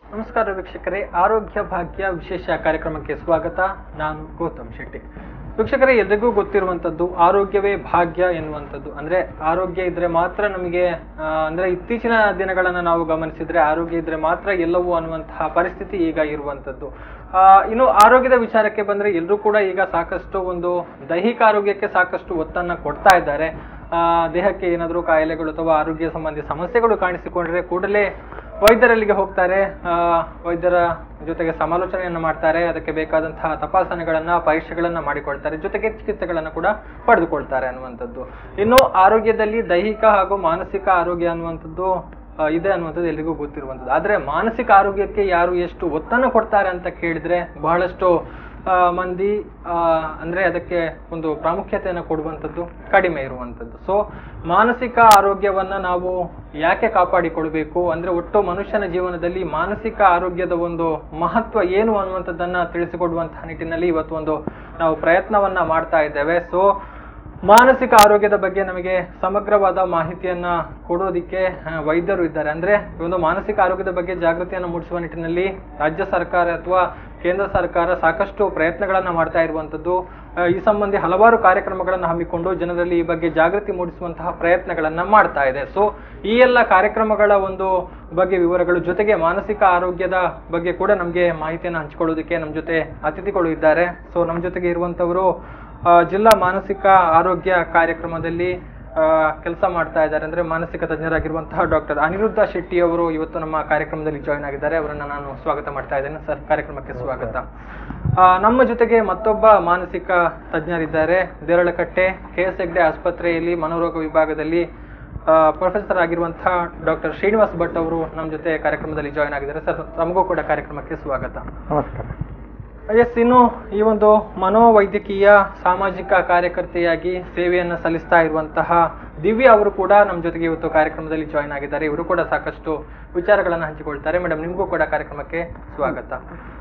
ನಮಸ್ಕಾರ ವೀಕ್ಷಕರೇ, ಆರೋಗ್ಯ ಭಾಗ್ಯ ವಿಶೇಷ ಕಾರ್ಯಕ್ರಮಕ್ಕೆ ಸ್ವಾಗತ. ನಾನು ಗೌತಮ್ ಶೆಟ್ಟಿ. ವೀಕ್ಷಕರೇ, ಎಲ್ರಿಗೂ ಗೊತ್ತಿರುವಂಥದ್ದು ಆರೋಗ್ಯವೇ ಭಾಗ್ಯ ಎನ್ನುವಂಥದ್ದು. ಅಂದ್ರೆ ಆರೋಗ್ಯ ಇದ್ರೆ ಮಾತ್ರ ನಮಗೆ ಅಂದ್ರೆ ಇತ್ತೀಚಿನ ದಿನಗಳನ್ನು ನಾವು ಗಮನಿಸಿದ್ರೆ ಆರೋಗ್ಯ ಇದ್ರೆ ಮಾತ್ರ ಎಲ್ಲವೂ ಅನ್ನುವಂತಹ ಪರಿಸ್ಥಿತಿ ಈಗ ಇರುವಂಥದ್ದು. ಇನ್ನು ಆರೋಗ್ಯದ ವಿಚಾರಕ್ಕೆ ಬಂದ್ರೆ ಎಲ್ಲರೂ ಕೂಡ ಈಗ ಸಾಕಷ್ಟು ಒಂದು ದೈಹಿಕ ಆರೋಗ್ಯಕ್ಕೆ ಸಾಕಷ್ಟು ಒತ್ತನ್ನ ಕೊಡ್ತಾ ಇದ್ದಾರೆ. ದೇಹಕ್ಕೆ ಏನಾದರೂ ಕಾಯಿಲೆಗಳು ಅಥವಾ ಆರೋಗ್ಯ ಸಂಬಂಧಿ ಸಮಸ್ಯೆಗಳು ಕಾಣಿಸಿಕೊಂಡ್ರೆ ಕೂಡಲೇ ವೈದ್ಯರಲ್ಲಿಗೆ ಹೋಗ್ತಾರೆ. ವೈದ್ಯರ ಜೊತೆಗೆ ಸಮಾಲೋಚನೆಯನ್ನು ಮಾಡ್ತಾರೆ. ಅದಕ್ಕೆ ಬೇಕಾದಂತಹ ತಪಾಸಣೆಗಳನ್ನ ಪರೀಕ್ಷೆಗಳನ್ನ ಮಾಡಿಕೊಳ್ತಾರೆ. ಜೊತೆಗೆ ಚಿಕಿತ್ಸೆಗಳನ್ನ ಕೂಡ ಪಡೆದುಕೊಳ್ತಾರೆ ಅನ್ನುವಂಥದ್ದು. ಇನ್ನು ಆರೋಗ್ಯದಲ್ಲಿ ದೈಹಿಕ ಹಾಗೂ ಮಾನಸಿಕ ಆರೋಗ್ಯ ಅನ್ನುವಂಥದ್ದು ಇದೆ ಅನ್ನುವಂಥದ್ದು ಎಲ್ರಿಗೂ ಗೊತ್ತಿರುವಂಥದ್ದು. ಆದ್ರೆ ಮಾನಸಿಕ ಆರೋಗ್ಯಕ್ಕೆ ಯಾರು ಎಷ್ಟು ಒತ್ತನ್ನು ಕೊಡ್ತಾರೆ ಅಂತ ಕೇಳಿದ್ರೆ ಬಹಳಷ್ಟು ಮಂದಿ ಅಂದ್ರೆ ಅದಕ್ಕೆ ಒಂದು ಪ್ರಾಮುಖ್ಯತೆಯನ್ನು ಕೊಡುವಂಥದ್ದು ಕಡಿಮೆ ಇರುವಂಥದ್ದು. ಸೊ ಮಾನಸಿಕ ಆರೋಗ್ಯವನ್ನ ನಾವು ಯಾಕೆ ಕಾಪಾಡಿಕೊಳ್ಬೇಕು ಅಂದ್ರೆ ಒಟ್ಟು ಮನುಷ್ಯನ ಜೀವನದಲ್ಲಿ ಮಾನಸಿಕ ಆರೋಗ್ಯದ ಒಂದು ಮಹತ್ವ ಏನು ಅನ್ನುವಂಥದ್ದನ್ನ ತಿಳಿಸಿಕೊಡುವಂತಹ ನಿಟ್ಟಿನಲ್ಲಿ ಇವತ್ತು ಒಂದು ನಾವು ಪ್ರಯತ್ನವನ್ನ ಮಾಡ್ತಾ ಇದ್ದೇವೆ. ಸೊ ಮಾನಸಿಕ ಆರೋಗ್ಯದ ಬಗ್ಗೆ ನಮಗೆ ಸಮಗ್ರವಾದ ಮಾಹಿತಿಯನ್ನ ಕೊಡೋದಿಕ್ಕೆ ವೈದ್ಯರು ಇದ್ದಾರೆ. ಅಂದ್ರೆ ಒಂದು ಮಾನಸಿಕ ಆರೋಗ್ಯದ ಬಗ್ಗೆ ಜಾಗೃತಿಯನ್ನು ಮೂಡಿಸುವ ನಿಟ್ಟಿನಲ್ಲಿ ರಾಜ್ಯ ಸರ್ಕಾರ ಅಥವಾ ಕೇಂದ್ರ ಸರ್ಕಾರ ಸಾಕಷ್ಟು ಪ್ರಯತ್ನಗಳನ್ನ ಮಾಡ್ತಾ ಇರುವಂಥದ್ದು. ಈ ಸಂಬಂಧಿ ಹಲವಾರು ಕಾರ್ಯಕ್ರಮಗಳನ್ನು ಹಮ್ಮಿಕೊಂಡು ಜನರಲ್ಲಿ ಈ ಬಗ್ಗೆ ಜಾಗೃತಿ ಮೂಡಿಸುವಂತಹ ಪ್ರಯತ್ನಗಳನ್ನ ಮಾಡ್ತಾ ಇದೆ. ಸೊ ಈ ಎಲ್ಲ ಕಾರ್ಯಕ್ರಮಗಳ ಒಂದು ಬಗ್ಗೆ ವಿವರಗಳು ಜೊತೆಗೆ ಮಾನಸಿಕ ಆರೋಗ್ಯದ ಬಗ್ಗೆ ಕೂಡ ನಮಗೆ ಮಾಹಿತಿಯನ್ನು ಹಂಚಿಕೊಳ್ಳೋದಕ್ಕೆ ನಮ್ಮ ಜೊತೆ ಅತಿಥಿಗಳು ಇದ್ದಾರೆ. ಸೊ ನಮ್ಮ ಜೊತೆಗೆ ಇರುವಂತವರು ಜಿಲ್ಲಾ ಮಾನಸಿಕ ಆರೋಗ್ಯ ಕಾರ್ಯಕ್ರಮದಲ್ಲಿ ಕೆಲಸ ಮಾಡ್ತಾ ಇದ್ದಾರೆ. ಅಂದ್ರೆ ಮಾನಸಿಕ ತಜ್ಞರಾಗಿರುವಂತಹ ಡಾಕ್ಟರ್ ಅನಿರುದ್ಧ ಶೆಟ್ಟಿ ಅವರು ಇವತ್ತು ನಮ್ಮ ಕಾರ್ಯಕ್ರಮದಲ್ಲಿ ಜಾಯಿನ್ ಆಗಿದ್ದಾರೆ. ಅವರನ್ನ ನಾನು ಸ್ವಾಗತ ಮಾಡ್ತಾ ಇದ್ದೇನೆ. ಸರ್, ಕಾರ್ಯಕ್ರಮಕ್ಕೆ ಸ್ವಾಗತ. ನಮ್ಮ ಜೊತೆಗೆ ಮತ್ತೊಬ್ಬ ಮಾನಸಿಕ ತಜ್ಞರಿದ್ದಾರೆ. ದೇರಳಕಟ್ಟೆ KS ಹೆಗ್ಡೆ ಆಸ್ಪತ್ರೆಯಲ್ಲಿ ಮನೋರೋಗ ವಿಭಾಗದಲ್ಲಿ ಪ್ರೊಫೆಸರ್ ಆಗಿರುವಂತಹ ಡಾಕ್ಟರ್ ಶ್ರೀನಿವಾಸ್ ಭಟ್ ಅವರು ನಮ್ಮ ಜೊತೆ ಕಾರ್ಯಕ್ರಮದಲ್ಲಿ ಜಾಯಿನ್ ಆಗಿದ್ದಾರೆ. ಸರ್, ತಮಗೂ ಕೂಡ ಕಾರ್ಯಕ್ರಮಕ್ಕೆ ಸ್ವಾಗತ. ನಮಸ್ಕಾರ. ಎಸ್, ಇನ್ನು ಈ ಒಂದು ಮನೋವೈದ್ಯಕೀಯ ಸಾಮಾಜಿಕ ಕಾರ್ಯಕರ್ತೆಯಾಗಿ ಸೇವೆಯನ್ನು ಸಲ್ಲಿಸ್ತಾ ಇರುವಂತಹ ದಿವ್ಯಾ ಅವರು ಕೂಡ ನಮ್ಮ ಜೊತೆಗೆ ಇವತ್ತು ಕಾರ್ಯಕ್ರಮದಲ್ಲಿ ಜಾಯಿನ್ ಆಗಿದ್ದಾರೆ. ಇವರು ಕೂಡ ಸಾಕಷ್ಟು ವಿಚಾರಗಳನ್ನು ಹಂಚಿಕೊಳ್ತಾರೆ. ಮೇಡಮ್, ನಿಮಗೂ ಕೂಡ ಕಾರ್ಯಕ್ರಮಕ್ಕೆ ಸ್ವಾಗತ.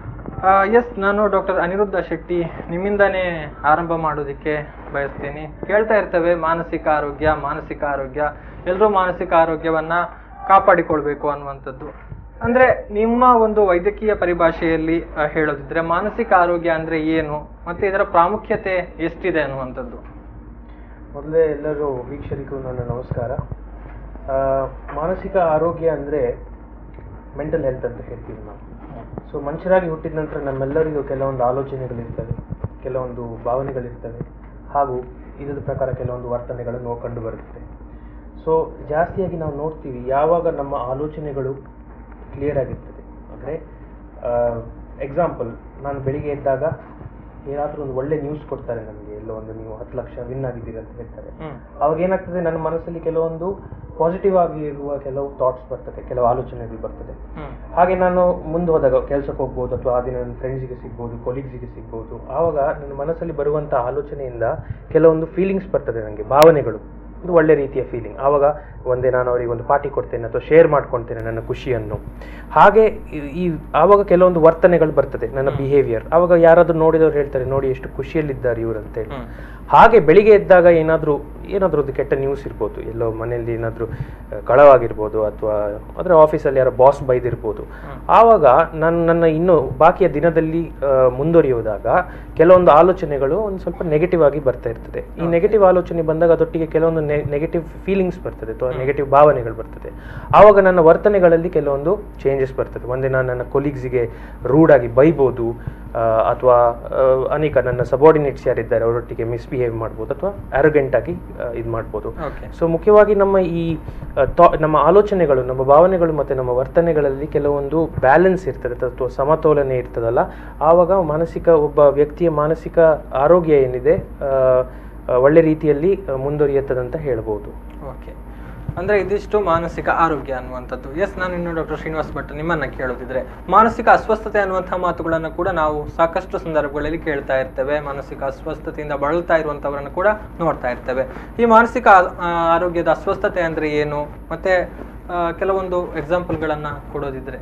ಎಸ್, ನಾನು ಡಾಕ್ಟರ್ ಅನಿರುದ್ಧ ಶೆಟ್ಟಿ ನಿಮ್ಮಿಂದಾನೇ ಆರಂಭ ಮಾಡೋದಕ್ಕೆ ಬಯಸ್ತೀನಿ. ಕೇಳ್ತಾ ಇರ್ತೇವೆ ಮಾನಸಿಕ ಆರೋಗ್ಯ ಎಲ್ಲರೂ ಮಾನಸಿಕ ಆರೋಗ್ಯವನ್ನ ಕಾಪಾಡಿಕೊಳ್ಬೇಕು ಅನ್ನುವಂಥದ್ದು. ಅಂದ್ರೆ ನಿಮ್ಮ ಒಂದು ವೈದ್ಯಕೀಯ ಪರಿಭಾಷೆಯಲ್ಲಿ ಹೇಳೋದಿದ್ರೆ ಮಾನಸಿಕ ಆರೋಗ್ಯ ಅಂದ್ರೆ ಏನು ಮತ್ತೆ ಇದರ ಪ್ರಾಮುಖ್ಯತೆ ಎಷ್ಟಿದೆ ಅನ್ನುವಂಥದ್ದು? ಮೊದಲೇ ಎಲ್ಲರೂ ವೀಕ್ಷಕರಿಗೂ ನನ್ನ ನಮಸ್ಕಾರ. ಮಾನಸಿಕ ಆರೋಗ್ಯ ಅಂದರೆ ಮೆಂಟಲ್ ಹೆಲ್ತ್ ಅಂತ ಹೇಳ್ತೀವಿ ನಾವು. ಸೊ ಮನುಷ್ಯರಾಗಿ ಹುಟ್ಟಿದ ನಂತರ ನಮ್ಮೆಲ್ಲರಿಗೂ ಕೆಲವೊಂದು ಆಲೋಚನೆಗಳಿರ್ತವೆ, ಕೆಲವೊಂದು ಭಾವನೆಗಳಿರ್ತವೆ, ಹಾಗೂ ಇದರ ಪ್ರಕಾರ ಕೆಲವೊಂದು ವರ್ತನೆಗಳು ಕಂಡು ಬರುತ್ತೆ. ಸೊ ಜಾಸ್ತಿಯಾಗಿ ನಾವು ನೋಡ್ತೀವಿ ಯಾವಾಗ ನಮ್ಮ ಆಲೋಚನೆಗಳು ಕ್ಲಿಯರ್ ಆಗಿರ್ತದೆ. ಅಂದರೆ ಎಕ್ಸಾಂಪಲ್, ನಾನು ಬೆಳಿಗ್ಗೆ ಎದ್ದಾಗ ಏನಾದರೂ ಒಂದು ಒಳ್ಳೆ ನ್ಯೂಸ್ ಕೊಡ್ತಾರೆ ನನಗೆ, ಎಲ್ಲೋ ಒಂದು ನೀವು 10 ಲಕ್ಷ ವಿನ್ ಆಗಿದ್ದೀರಿ ಅಂತ ಹೇಳ್ತಾರೆ. ಅವಾಗ ಏನಾಗ್ತದೆ, ನನ್ನ ಮನಸ್ಸಲ್ಲಿ ಕೆಲವೊಂದು ಪಾಸಿಟಿವ್ ಆಗಿರುವ ಕೆಲವು ಥಾಟ್ಸ್ ಬರ್ತದೆ, ಕೆಲವು ಆಲೋಚನೆಗಳು ಬರ್ತದೆ. ಹಾಗೆ ನಾನು ಮುಂದೆ ಹೋದಾಗ ಕೆಲಸಕ್ಕೆ ಹೋಗ್ಬೋದು ಅಥವಾ ಆ ದಿನ ನನ್ನ ಫ್ರೆಂಡ್ಸಿಗೆ ಸಿಗ್ಬೋದು, ಕೊಲೀಗ್ಸಿಗೆ ಸಿಗ್ಬೋದು. ಆವಾಗ ನನ್ನ ಮನಸ್ಸಲ್ಲಿ ಬರುವಂಥ ಆಲೋಚನೆಯಿಂದ ಕೆಲವೊಂದು ಫೀಲಿಂಗ್ಸ್ ಬರ್ತದೆ, ನನಗೆ ಭಾವನೆಗಳು, ಒಂದು ಒಳ್ಳೆ ರೀತಿಯ ಫೀಲಿಂಗ್. ಆವಾಗ ಒಂದೇ ನಾನು ಅವರಿಗೆ ಒಂದು ಪಾರ್ಟಿ ಕೊಡ್ತೇನೆ ಅಥವಾ ಶೇರ್ ಮಾಡ್ಕೊಳ್ತೇನೆ ನನ್ನ ಖುಷಿಯನ್ನು. ಹಾಗೆ ಆವಾಗ ಕೆಲವೊಂದು ವರ್ತನೆಗಳು ಬರ್ತದೆ, ನನ್ನ ಬಿಹೇವಿಯರ್. ಆವಾಗ ಯಾರಾದರೂ ನೋಡಿದವ್ರು ಹೇಳ್ತಾರೆ, ನೋಡಿ ಎಷ್ಟು ಖುಷಿಯಲ್ಲಿದ್ದಾರೆ ಇವರು ಅಂತೇಳಿ. ಹಾಗೆ ಬೆಳಿಗ್ಗೆ ಎದ್ದಾಗ ಏನಾದರೂ ಒಂದು ಕೆಟ್ಟ ನ್ಯೂಸ್ ಇರ್ಬೋದು, ಎಲ್ಲೋ ಮನೆಯಲ್ಲಿ ಏನಾದರೂ ಕಳವಾಗಿರ್ಬೋದು ಅಥವಾ ಅಂದರೆ ಆಫೀಸಲ್ಲಿ ಯಾರೋ ಬಾಸ್ ಬೈದಿರ್ಬೋದು. ಆವಾಗ ನನ್ನ ಇನ್ನು ಬಾಕಿಯ ದಿನದಲ್ಲಿ ಮುಂದುವರಿಯುವುದಾಗ ಕೆಲವೊಂದು ಆಲೋಚನೆಗಳು ಒಂದು ಸ್ವಲ್ಪ ನೆಗೆಟಿವ್ ಆಗಿ ಬರ್ತಾ ಇರ್ತದೆ. ಈ ನೆಗೆಟಿವ್ ಆಲೋಚನೆ ಬಂದಾಗ ಅದೊಟ್ಟಿಗೆ ಕೆಲವೊಂದು ನೆಗೆಟಿವ್ ಫೀಲಿಂಗ್ಸ್ ಬರ್ತದೆ ಅಥವಾ ನೆಗೆಟಿವ್ ಭಾವನೆಗಳು ಬರ್ತದೆ. ಆವಾಗ ನನ್ನ ವರ್ತನೆಗಳಲ್ಲಿ ಕೆಲವೊಂದು ಚೇಂಜಸ್ ಬರ್ತದೆ. ಒಂದೇ ನಾನು ನನ್ನ ಕೊಲೀಗ್ಸಿಗೆ ರೂಡಾಗಿ ಬೈಬೋದು ಅಥವಾ ಅನೇಕ ನನ್ನ ಸಬಾರ್ಡಿನೇಟ್ಸ್ ಯಾರಿದ್ದಾರೆ ಅವರೊಟ್ಟಿಗೆ ಮಿಸ್ಬಿಹೇವ್ ಮಾಡ್ಬೋದು ಅಥವಾ ಆರೋಗೆಂಟ್ ಆಗಿ ಇದು ಮಾಡ್ಬೋದು. ಸೊ ಮುಖ್ಯವಾಗಿ ನಮ್ಮ ಆಲೋಚನೆಗಳು, ನಮ್ಮ ಭಾವನೆಗಳು ಮತ್ತು ನಮ್ಮ ವರ್ತನೆಗಳಲ್ಲಿ ಕೆಲವೊಂದು ಬ್ಯಾಲೆನ್ಸ್ ಇರ್ತದೆ ಅಥವಾ ಸಮತೋಲನೆ ಇರ್ತದಲ್ಲ, ಆವಾಗ ಒಬ್ಬ ವ್ಯಕ್ತಿಯ ಮಾನಸಿಕ ಆರೋಗ್ಯ ಏನಿದೆ ಒಳ್ಳೆ ರೀತಿಯಲ್ಲಿ ಮುಂದುವರಿಯುತ್ತದಂತ ಹೇಳ್ಬೋದು. ಓಕೆ, ಅಂದ್ರೆ ಇದಿಷ್ಟು ಮಾನಸಿಕ ಆರೋಗ್ಯ ಅನ್ನುವಂಥದ್ದು. ಎಸ್, ನಾನು ಇನ್ನು ಡಾಕ್ಟರ್ ಶ್ರೀನಿವಾಸ್ ಭಟ್ ನಿಮ್ಮನ್ನ ಕೇಳೋದಿದ್ರೆ ಮಾನಸಿಕ ಅಸ್ವಸ್ಥತೆ ಅನ್ನುವಂತಹ ಮಾತುಗಳನ್ನು ಕೂಡ ನಾವು ಸಾಕಷ್ಟು ಸಂದರ್ಭಗಳಲ್ಲಿ ಕೇಳ್ತಾ ಇರ್ತೇವೆ. ಮಾನಸಿಕ ಅಸ್ವಸ್ಥತೆಯಿಂದ ಬಳಲ್ತಾ ಇರುವಂತವರನ್ನು ಕೂಡ ನೋಡ್ತಾ ಇರ್ತೇವೆ. ಈ ಮಾನಸಿಕ ಆರೋಗ್ಯದ ಅಸ್ವಸ್ಥತೆ ಅಂದ್ರೆ ಏನು ಮತ್ತೆ ಕೆಲವೊಂದು ಎಕ್ಸಾಂಪಲ್ಗಳನ್ನ ಕೊಡೋದಿದ್ರೆ?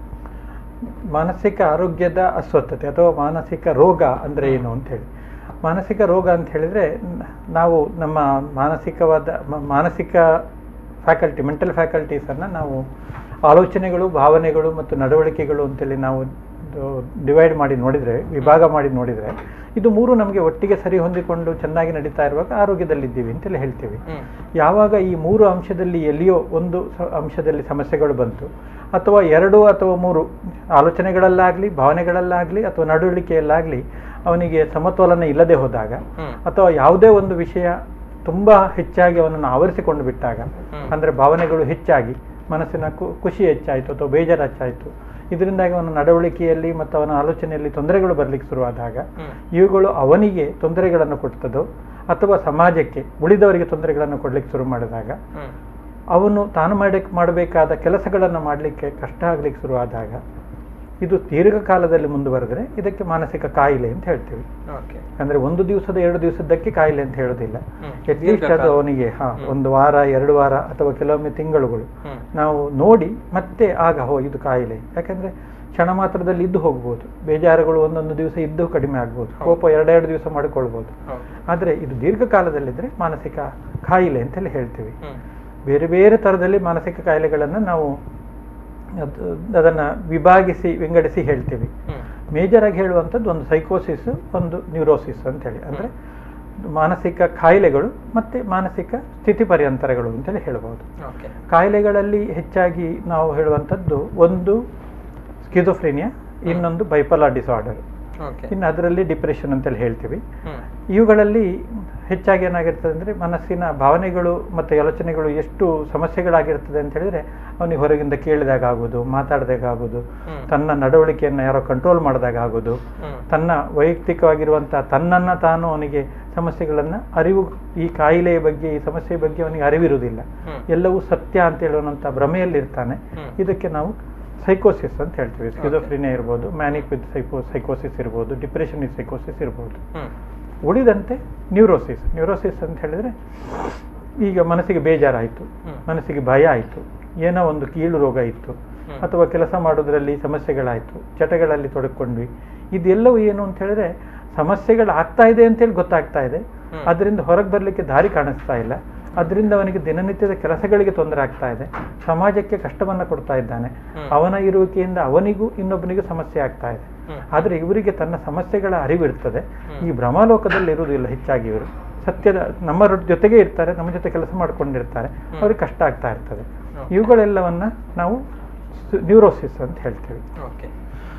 ಮಾನಸಿಕ ಆರೋಗ್ಯದ ಅಸ್ವಸ್ಥತೆ ಅಥವಾ ಮಾನಸಿಕ ರೋಗ ಅಂದ್ರೆ ಏನು ಅಂತ ಹೇಳಿ, ಮಾನಸಿಕ ರೋಗ ಅಂತ ಹೇಳಿದ್ರೆ ನಾವು ನಮ್ಮ ಮಾನಸಿಕ ಫ್ಯಾಕಲ್ಟಿ, ಮೆಂಟಲ್ ಫ್ಯಾಕಲ್ಟೀಸನ್ನು ನಾವು ಆಲೋಚನೆಗಳು, ಭಾವನೆಗಳು ಮತ್ತು ನಡವಳಿಕೆಗಳು ಅಂತೇಳಿ ನಾವು ಡಿವೈಡ್ ಮಾಡಿ ನೋಡಿದರೆ, ವಿಭಾಗ ಮಾಡಿ ನೋಡಿದರೆ, ಇದು ಮೂರು ನಮಗೆ ಒಟ್ಟಿಗೆ ಸರಿ ಹೊಂದಿಕೊಂಡು ಚೆನ್ನಾಗಿ ನಡೀತಾ ಇರುವಾಗ ಆರೋಗ್ಯದಲ್ಲಿದ್ದೀವಿ ಅಂತೇಳಿ ಹೇಳ್ತೀವಿ. ಯಾವಾಗ ಈ ಮೂರು ಅಂಶದಲ್ಲಿ ಎಲ್ಲಿಯೋ ಒಂದು ಅಂಶದಲ್ಲಿ ಸಮಸ್ಯೆಗಳು ಬಂತು, ಅಥವಾ 2 ಅಥವಾ 3 ಆಲೋಚನೆಗಳಲ್ಲಾಗಲಿ, ಭಾವನೆಗಳಲ್ಲಾಗಲಿ, ಅಥವಾ ನಡವಳಿಕೆಯಲ್ಲಾಗಲಿ ಅವನಿಗೆ ಸಮತೋಲನ ಇಲ್ಲದೆ ಹೋದಾಗ, ಅಥವಾ ಯಾವುದೇ ಒಂದು ವಿಷಯ ತುಂಬ ಹೆಚ್ಚಾಗಿ ಅವನನ್ನು ಆವರಿಸಿಕೊಂಡು ಬಿಟ್ಟಾಗ, ಅಂದರೆ ಭಾವನೆಗಳು ಹೆಚ್ಚಾಗಿ, ಮನಸ್ಸಿನ ಖುಷಿ ಹೆಚ್ಚಾಯಿತು ಅಥವಾ ಬೇಜಾರು ಹೆಚ್ಚಾಯಿತು, ಇದರಿಂದಾಗಿ ಅವನ ನಡವಳಿಕೆಯಲ್ಲಿ ಮತ್ತು ಅವನ ಆಲೋಚನೆಯಲ್ಲಿ ತೊಂದರೆಗಳು ಬರಲಿಕ್ಕೆ ಶುರುವಾದಾಗ, ಇವುಗಳು ಅವನಿಗೆ ತೊಂದರೆಗಳನ್ನು ಕೊಡ್ತದೋ ಅಥವಾ ಸಮಾಜಕ್ಕೆ ಉಳಿದವರಿಗೆ ತೊಂದರೆಗಳನ್ನು ಕೊಡಲಿಕ್ಕೆ ಶುರು ಮಾಡಿದಾಗ, ಅವನು ತಾನು ಮಾಡಬೇಕಾದ ಕೆಲಸಗಳನ್ನು ಮಾಡಲಿಕ್ಕೆ ಕಷ್ಟ ಆಗಲಿಕ್ಕೆ ಶುರುವಾದಾಗ, ಇದು ದೀರ್ಘಕಾಲದಲ್ಲಿ ಮುಂದುವರೆದರೆ ಇದಕ್ಕೆ ಮಾನಸಿಕ ಕಾಯಿಲೆ ಅಂತ ಹೇಳ್ತೀವಿ. ಅಂದ್ರೆ 1 ದಿವಸದ 2 ದಿವಸದಕ್ಕೆ ಕಾಯಿಲೆ ಅಂತ ಹೇಳೋದಿಲ್ಲ. ಅಟ್ಲೀಸ್ಟ್ ಅದು ಅವನಿಗೆ 1 ವಾರ 2 ವಾರ ಅಥವಾ ಕೆಲವೊಮ್ಮೆ ತಿಂಗಳುಗಳು ನಾವು ನೋಡಿ ಮತ್ತೆ ಆಗ ಇದು ಕಾಯಿಲೆ. ಯಾಕಂದ್ರೆ ಕ್ಷಣ ಮಾತ್ರದಲ್ಲಿ ಇದ್ದು ಹೋಗ್ಬೋದು, ಬೇಜಾರುಗಳು ಒಂದೊಂದು ದಿವಸ ಇದ್ದು ಕಡಿಮೆ ಆಗ್ಬೋದು, ಕೋಪ 2 ದಿವಸ ಮಾಡಿಕೊಳ್ಬೋದು. ಆದರೆ ಇದು ದೀರ್ಘಕಾಲದಲ್ಲಿದ್ದರೆ ಮಾನಸಿಕ ಕಾಯಿಲೆ ಅಂತೇಳಿ ಹೇಳ್ತೀವಿ. ಬೇರೆ ಬೇರೆ ಥರದಲ್ಲಿ ಮಾನಸಿಕ ಕಾಯಿಲೆಗಳನ್ನು ನಾವು ಅದನ್ನು ವಿಂಗಡಿಸಿ ಹೇಳ್ತೀವಿ. ಮೇಜರಾಗಿ ಹೇಳುವಂಥದ್ದು ಒಂದು ಸೈಕೋಸಿಸ್, ಒಂದು ನ್ಯೂರೋಸಿಸ್ ಅಂತೇಳಿ, ಅಂದರೆ ಮಾನಸಿಕ ಕಾಯಿಲೆಗಳು ಮತ್ತು ಮಾನಸಿಕ ಸ್ಥಿತಿ ಪರ್ಯಂತರಗಳು ಅಂತೇಳಿ ಹೇಳ್ಬೋದು. ಕಾಯಿಲೆಗಳಲ್ಲಿ ಹೆಚ್ಚಾಗಿ ನಾವು ಹೇಳುವಂಥದ್ದು ಒಂದು ಸ್ಕಿಜೋಫ್ರೇನಿಯಾ, ಇನ್ನೊಂದು ಬೈಪೋಲಾರ್ ಡಿಸಾರ್ಡರ್, ಇನ್ನು ಅದರಲ್ಲಿ ಡಿಪ್ರೆಷನ್ ಅಂತೇಳಿ ಹೇಳ್ತೀವಿ. ಇವುಗಳಲ್ಲಿ ಹೆಚ್ಚಾಗಿ ಏನಾಗಿರ್ತದೆ ಅಂದರೆ ಮನಸ್ಸಿನ ಭಾವನೆಗಳು ಮತ್ತು ಯೋಚನೆಗಳು ಎಷ್ಟು ಸಮಸ್ಯೆಗಳಾಗಿರ್ತದೆ ಅಂತ ಹೇಳಿದ್ರೆ, ಅವನಿಗೆ ಹೊರಗಿಂದ ಕೇಳಿದಾಗ ಆಗೋದು, ಮಾತಾಡಿದಾಗ ಆಗೋದು, ತನ್ನ ನಡವಳಿಕೆಯನ್ನು ಯಾರೋ ಕಂಟ್ರೋಲ್ ಮಾಡಿದಾಗ ಆಗೋದು, ತನ್ನ ವೈಯಕ್ತಿಕವಾಗಿರುವಂಥ ತನ್ನನ್ನು ತಾನು ಅವನಿಗೆ ಸಮಸ್ಯೆಗಳನ್ನು ಈ ಕಾಯಿಲೆಯ ಬಗ್ಗೆ, ಈ ಸಮಸ್ಯೆಯ ಬಗ್ಗೆ ಅವನಿಗೆ ಅರಿವಿರುವುದಿಲ್ಲ, ಎಲ್ಲವೂ ಸತ್ಯ ಅಂತ ಹೇಳುವಂಥ ಭ್ರಮೆಯಲ್ಲಿರ್ತಾನೆ. ಇದಕ್ಕೆ ನಾವು ಸೈಕೋಸಿಸ್ ಅಂತ ಹೇಳ್ತೀವಿ. ಸ್ಕಿಜೋಫ್ರೇನಿಯಾ ಇರ್ಬೋದು, ಮ್ಯಾನಿಕ್ ವಿತ್ ಸೈಕೋಸಿಸ್ ಇರ್ಬೋದು, ಡಿಪ್ರೆಷನ್ ವಿತ್ ಸೈಕೋಸಿಸ್ ಇರ್ಬೋದು. ಉಳಿದಂತೆ ನ್ಯೂರೋಸಿಸ್ ಅಂತ ಹೇಳಿದ್ರೆ, ಈಗ ಮನಸ್ಸಿಗೆ ಬೇಜಾರಾಯಿತು, ಮನಸ್ಸಿಗೆ ಭಯ ಆಯಿತು, ಏನೋ ಒಂದು ಕೀಳು ರೋಗ ಇತ್ತು, ಅಥವಾ ಕೆಲಸ ಮಾಡೋದ್ರಲ್ಲಿ ಸಮಸ್ಯೆಗಳಾಯಿತು, ಚಟಗಳಲ್ಲಿ ತೊಡಕೊಂಡ್ವಿ, ಇದೆಲ್ಲವೂ ಏನು ಅಂತ ಹೇಳಿದ್ರೆ ಸಮಸ್ಯೆಗಳಾಗ್ತಾ ಇದೆ ಅಂತೇಳಿ ಗೊತ್ತಾಗ್ತಾ ಇದೆ, ಅದರಿಂದ ಹೊರಗೆ ಬರಲಿಕ್ಕೆ ದಾರಿ ಕಾಣಿಸ್ತಾ ಇಲ್ಲ, ಅದರಿಂದ ಅವನಿಗೆ ದಿನನಿತ್ಯದ ಕೆಲಸಗಳಿಗೆ ತೊಂದರೆ ಆಗ್ತಾ ಇದೆ, ಸಮಾಜಕ್ಕೆ ಕಷ್ಟವನ್ನು ಕೊಡ್ತಾ ಇದ್ದಾನೆ, ಅವನ ಇರುವಿಕೆಯಿಂದ ಅವನಿಗೂ ಇನ್ನೊಬ್ಬನಿಗೂ ಸಮಸ್ಯೆ ಆಗ್ತಾ ಇದೆ. ಆದರೆ ಇವರಿಗೆ ತನ್ನ ಸಮಸ್ಯೆಗಳ ಅರಿವಿರ್ತದೆ, ಈ ಭ್ರಮಾಲೋಕದಲ್ಲಿ ಇರುವುದಿಲ್ಲ. ಹೆಚ್ಚಾಗಿ ಇವರು ಸತ್ಯದ ನಮ್ಮ ಜೊತೆಗೆ ಇರ್ತಾರೆ, ನಮ್ಮ ಜೊತೆ ಕೆಲಸ ಮಾಡ್ಕೊಂಡಿರ್ತಾರೆ, ಅವ್ರಿಗೆ ಕಷ್ಟ ಆಗ್ತಾ ಇರ್ತದೆ. ಇವುಗಳೆಲ್ಲವನ್ನ ನಾವು ನ್ಯೂರೋಸಿಸ್ ಅಂತ ಹೇಳ್ತೀವಿ. Okay,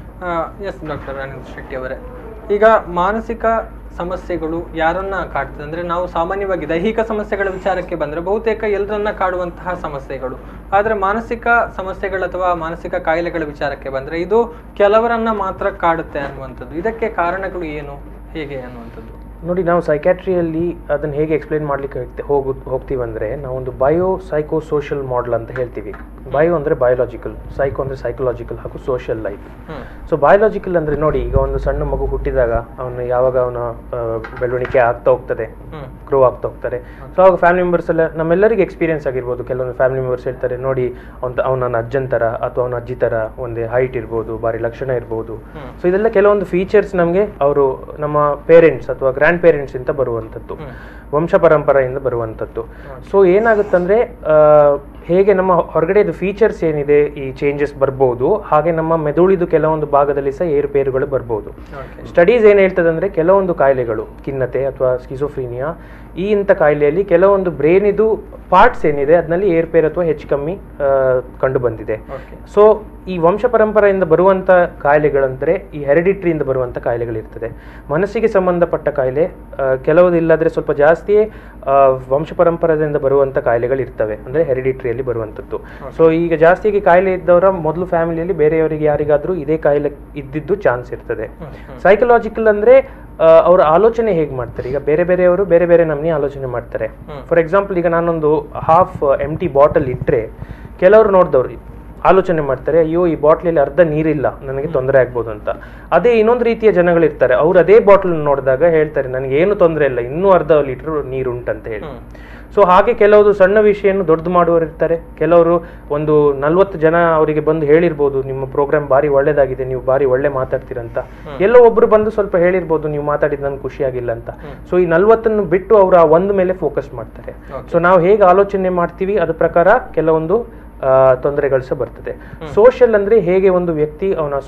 yes doctor Anil Shetty ಅವರೇ, ಈಗ ಮಾನಸಿಕ ಸಮಸ್ಯೆಗಳು ಯಾರನ್ನ ಕಾಡ್ತದೆ ಅಂದ್ರೆ, ನಾವು ಸಾಮಾನ್ಯವಾಗಿ ದೈಹಿಕ ಸಮಸ್ಯೆಗಳ ವಿಚಾರಕ್ಕೆ ಬಂದ್ರೆ ಬಹುತೇಕ ಎಲ್ಲರನ್ನ ಕಾಡುವಂತಹ ಸಮಸ್ಯೆಗಳು, ಆದ್ರೆ ಮಾನಸಿಕ ಸಮಸ್ಯೆಗಳು ಅಥವಾ ಮಾನಸಿಕ ಕಾಯಿಲೆಗಳ ವಿಚಾರಕ್ಕೆ ಬಂದ್ರೆ ಇದು ಕೆಲವರನ್ನ ಮಾತ್ರ ಕಾಡುತ್ತೆ ಅನ್ನುವಂಥದ್ದು. ಇದಕ್ಕೆ ಕಾರಣಗಳು ಏನು, ಹೇಗೆ ಅನ್ನುವಂಥದ್ದು? ನೋಡಿ, ನಾವು ಸೈಕ್ಯಾಟ್ರಿಯಲ್ಲಿ ಅದನ್ನು ಹೇಗೆ ಎಕ್ಸ್ಪ್ಲೇನ್ ಮಾಡ್ಲಿಕ್ಕೆ ಹೋಗ್ತೀವಂದ್ರೆ, ನಾವೊಂದು ಬಯೋ ಸೈಕೋ ಸೋಷಿಯಲ್ ಮಾಡೆಲ್ ಅಂತ ಹೇಳ್ತೀವಿ. ಬಯೋ ಅಂದರೆ ಬಯೋಲಾಜಿಕಲ್, ಸೈಕೋ ಅಂದರೆ ಸೈಕಲಾಜಿಕಲ್, ಹಾಗೂ ಸೋಷಿಯಲ್ ಲೈಫ್. ಸೊ ಬಯೋಲಾಜಿಕಲ್ ಅಂದರೆ ನೋಡಿ, ಈಗ ಒಂದು ಸಣ್ಣ ಮಗು ಹುಟ್ಟಿದಾಗ ಯಾವಾಗ ಅವನ ಬೆಳವಣಿಗೆ ಆಗ್ತಾ ಹೋಗ್ತದೆ, ಗ್ರೋ ಆಗ್ತಾ ಹೋಗ್ತಾರೆ, ಸೊ ಅವಾಗ ಫ್ಯಾಮಿಲಿ ಮೆಂಬರ್ಸ್ ಎಲ್ಲ ನಮ್ಮೆಲ್ಲರಿಗೆ ಎಕ್ಸ್ಪೀರಿಯನ್ಸ್ ಆಗಿರ್ಬೋದು. ಕೆಲವೊಂದು ಫ್ಯಾಮಿಲಿ ಮೆಂಬರ್ಸ್ ಹೇಳ್ತಾರೆ, ನೋಡಿ ಅವನ ಅಜ್ಜನ್ ಥರ ಅಥವಾ ಅವನ ಅಜ್ಜಿ ಥರ ಒಂದೇ ಹೈಟ್ ಇರ್ಬೋದು, ಭಾರಿ ಲಕ್ಷಣ ಇರ್ಬೋದು. ಸೊ ಇದೆಲ್ಲ ಕೆಲವೊಂದು ಫೀಚರ್ಸ್ ನಮಗೆ ಅವರು ನಮ್ಮ ಪೇರೆಂಟ್ಸ್ ಅಥವಾ ಗ್ರ್ಯಾಂಡ್ ಪೇರೆಂಟ್ಸ್ ಇಂದ ಬರುವಂಥದ್ದು, ವಂಶ ಪರಂಪರೆಯಿಂದ ಬರುವಂಥದ್ದು. ಸೊ ಏನಾಗುತ್ತಂದ್ರೆ, ಹೇಗೆ ನಮ್ಮ ಹೊರಗಡೆದು ಫೀಚರ್ಸ್ ಏನಿದೆ ಈ ಚೇಂಜಸ್ ಬರ್ಬೋದು, ಹಾಗೆ ನಮ್ಮ ಮೆದುಳಿದು ಕೆಲವೊಂದು ಭಾಗದಲ್ಲಿ ಸಹ ಏರುಪೇರುಗಳು ಬರ್ಬೋದು. ಸ್ಟಡೀಸ್ ಏನು ಹೇಳ್ತದೆ ಅಂದರೆ, ಕೆಲವೊಂದು ಕಾಯಿಲೆಗಳು, ಖಿನ್ನತೆ ಅಥವಾ ಸ್ಕಿಜೋಫ್ರೀನಿಯಾ, ಈ ಇಂಥ ಕಾಯಿಲೆಯಲ್ಲಿ ಕೆಲವೊಂದು ಬ್ರೈನಿದು ಪಾರ್ಟ್ಸ್ ಏನಿದೆ ಅದರಲ್ಲಿ ಏರ್ಪೇರು ಅಥವಾ ಹೆಚ್ಚು ಕಮ್ಮಿ ಕಂಡು ಬಂದಿದೆ. ಸೊ ಈ ವಂಶ ಪರಂಪರೆಯಿಂದ ಬರುವಂಥ ಕಾಯಿಲೆಗಳಂದರೆ ಈ ಹೆರಿಡಿಟ್ರಿಯಿಂದ ಬರುವಂಥ ಕಾಯಿಲೆಗಳಿರ್ತದೆ. ಮನಸ್ಸಿಗೆ ಸಂಬಂಧಪಟ್ಟ ಕಾಯಿಲೆ ಕೆಲವುದಿಲ್ಲಾದರೆ ಸ್ವಲ್ಪ ಜಾಸ್ತಿಯೇ ವಂಶ ಪರಂಪರೆಯಿಂದ ಬರುವಂಥ ಕಾಯಿಲೆಗಳಿರ್ತವೆ, ಅಂದರೆ ಹೆರಿಡಿಟ್ರಿಯಲ್ಲಿ ಬರುವಂಥದ್ದು. ಸೊ ಈಗ ಜಾಸ್ತಿಯಾಗಿ ಕಾಯಿಲೆ ಇದ್ದವರ ಮೊದಲು ಫ್ಯಾಮಿಲಿಯಲ್ಲಿ ಬೇರೆಯವರಿಗೆ ಯಾರಿಗಾದರೂ ಇದೇ ಕಾಯಿಲೆ ಇದ್ದಿದ್ದು ಚಾನ್ಸ್ ಇರ್ತದೆ. ಸೈಕಲಾಜಿಕಲ್ ಅಂದರೆ ಅವರ ಆಲೋಚನೆ ಹೇಗೆ ಮಾಡ್ತಾರೆ, ಈಗ ಬೇರೆ ಬೇರೆಯವರು ಬೇರೆ ಬೇರೆ ನಮ್ಮನೆ ಆಲೋಚನೆ ಮಾಡ್ತಾರೆ. ಫಾರ್ ಎಕ್ಸಾಂಪಲ್, ಈಗ ನಾನೊಂದು ಹಾಫ್ ಎಂಟಿ ಬಾಟಲ್ ಇಟ್ಟರೆ ಕೆಲವರು ನೋಡಿದವ್ರು ಆಲೋಚನೆ ಮಾಡ್ತಾರೆ, ಅಯ್ಯೋ ಈ ಬಾಟ್ಲಲ್ಲಿ ಅರ್ಧ ನೀರಿಲ್ಲ, ನನಗೆ ತೊಂದರೆ ಆಗ್ಬೋದು ಅಂತ. ಅದೇ ಇನ್ನೊಂದು ರೀತಿಯ ಜನಗಳಿರ್ತಾರೆ, ಅವ್ರು ಅದೇ ಬಾಟಲ್ ನೋಡಿದಾಗ ಹೇಳ್ತಾರೆ, ನನಗೆ ಏನು ತೊಂದರೆ ಇಲ್ಲ, ಇನ್ನೂ ಅರ್ಧ ಲೀಟರ್ ನೀರುಂಟಂತ ಹೇಳಿ. ಸೊ ಹಾಗೆ ಕೆಲವರು ಸಣ್ಣ ವಿಷಯನ್ನು ದೊಡ್ಡದು ಮಾಡುವವರು ಇರ್ತಾರೆ. ಕೆಲವರು ಒಂದು 40 ಜನ ಅವರಿಗೆ ಬಂದು ಹೇಳಿರ್ಬೋದು, ನಿಮ್ಮ ಪ್ರೋಗ್ರಾಮ್ ಭಾರಿ ಒಳ್ಳೇದಾಗಿದೆ, ನೀವು ಭಾರಿ ಒಳ್ಳೆ ಮಾತಾಡ್ತೀರಂತ. ಎಲ್ಲೋ ಒಬ್ರು ಬಂದು ಸ್ವಲ್ಪ ಹೇಳಿರ್ಬೋದು, ನೀವು ಮಾತಾಡಿದ ನನ್ಗೆ ಖುಷಿಯಾಗಿಲ್ಲ ಅಂತ. ಸೊ ಈ 40 ಬಿಟ್ಟು ಅವರು ಆ ಒಂದು ಮೇಲೆ ಫೋಕಸ್ ಮಾಡ್ತಾರೆ. ಸೊ ನಾವು ಹೇಗೆ ಆಲೋಚನೆ ಮಾಡ್ತೀವಿ ಅದ್ರ ಪ್ರಕಾರ ಕೆಲವೊಂದು ತೊಂದರೆಗಳು ಸಹ ಬರ್ತದೆ. ಸೋಷಿಯಲ್ ಅಂದ್ರೆ ಹೇಗೆ ಒಂದು ವ್ಯಕ್ತಿ ಅವನ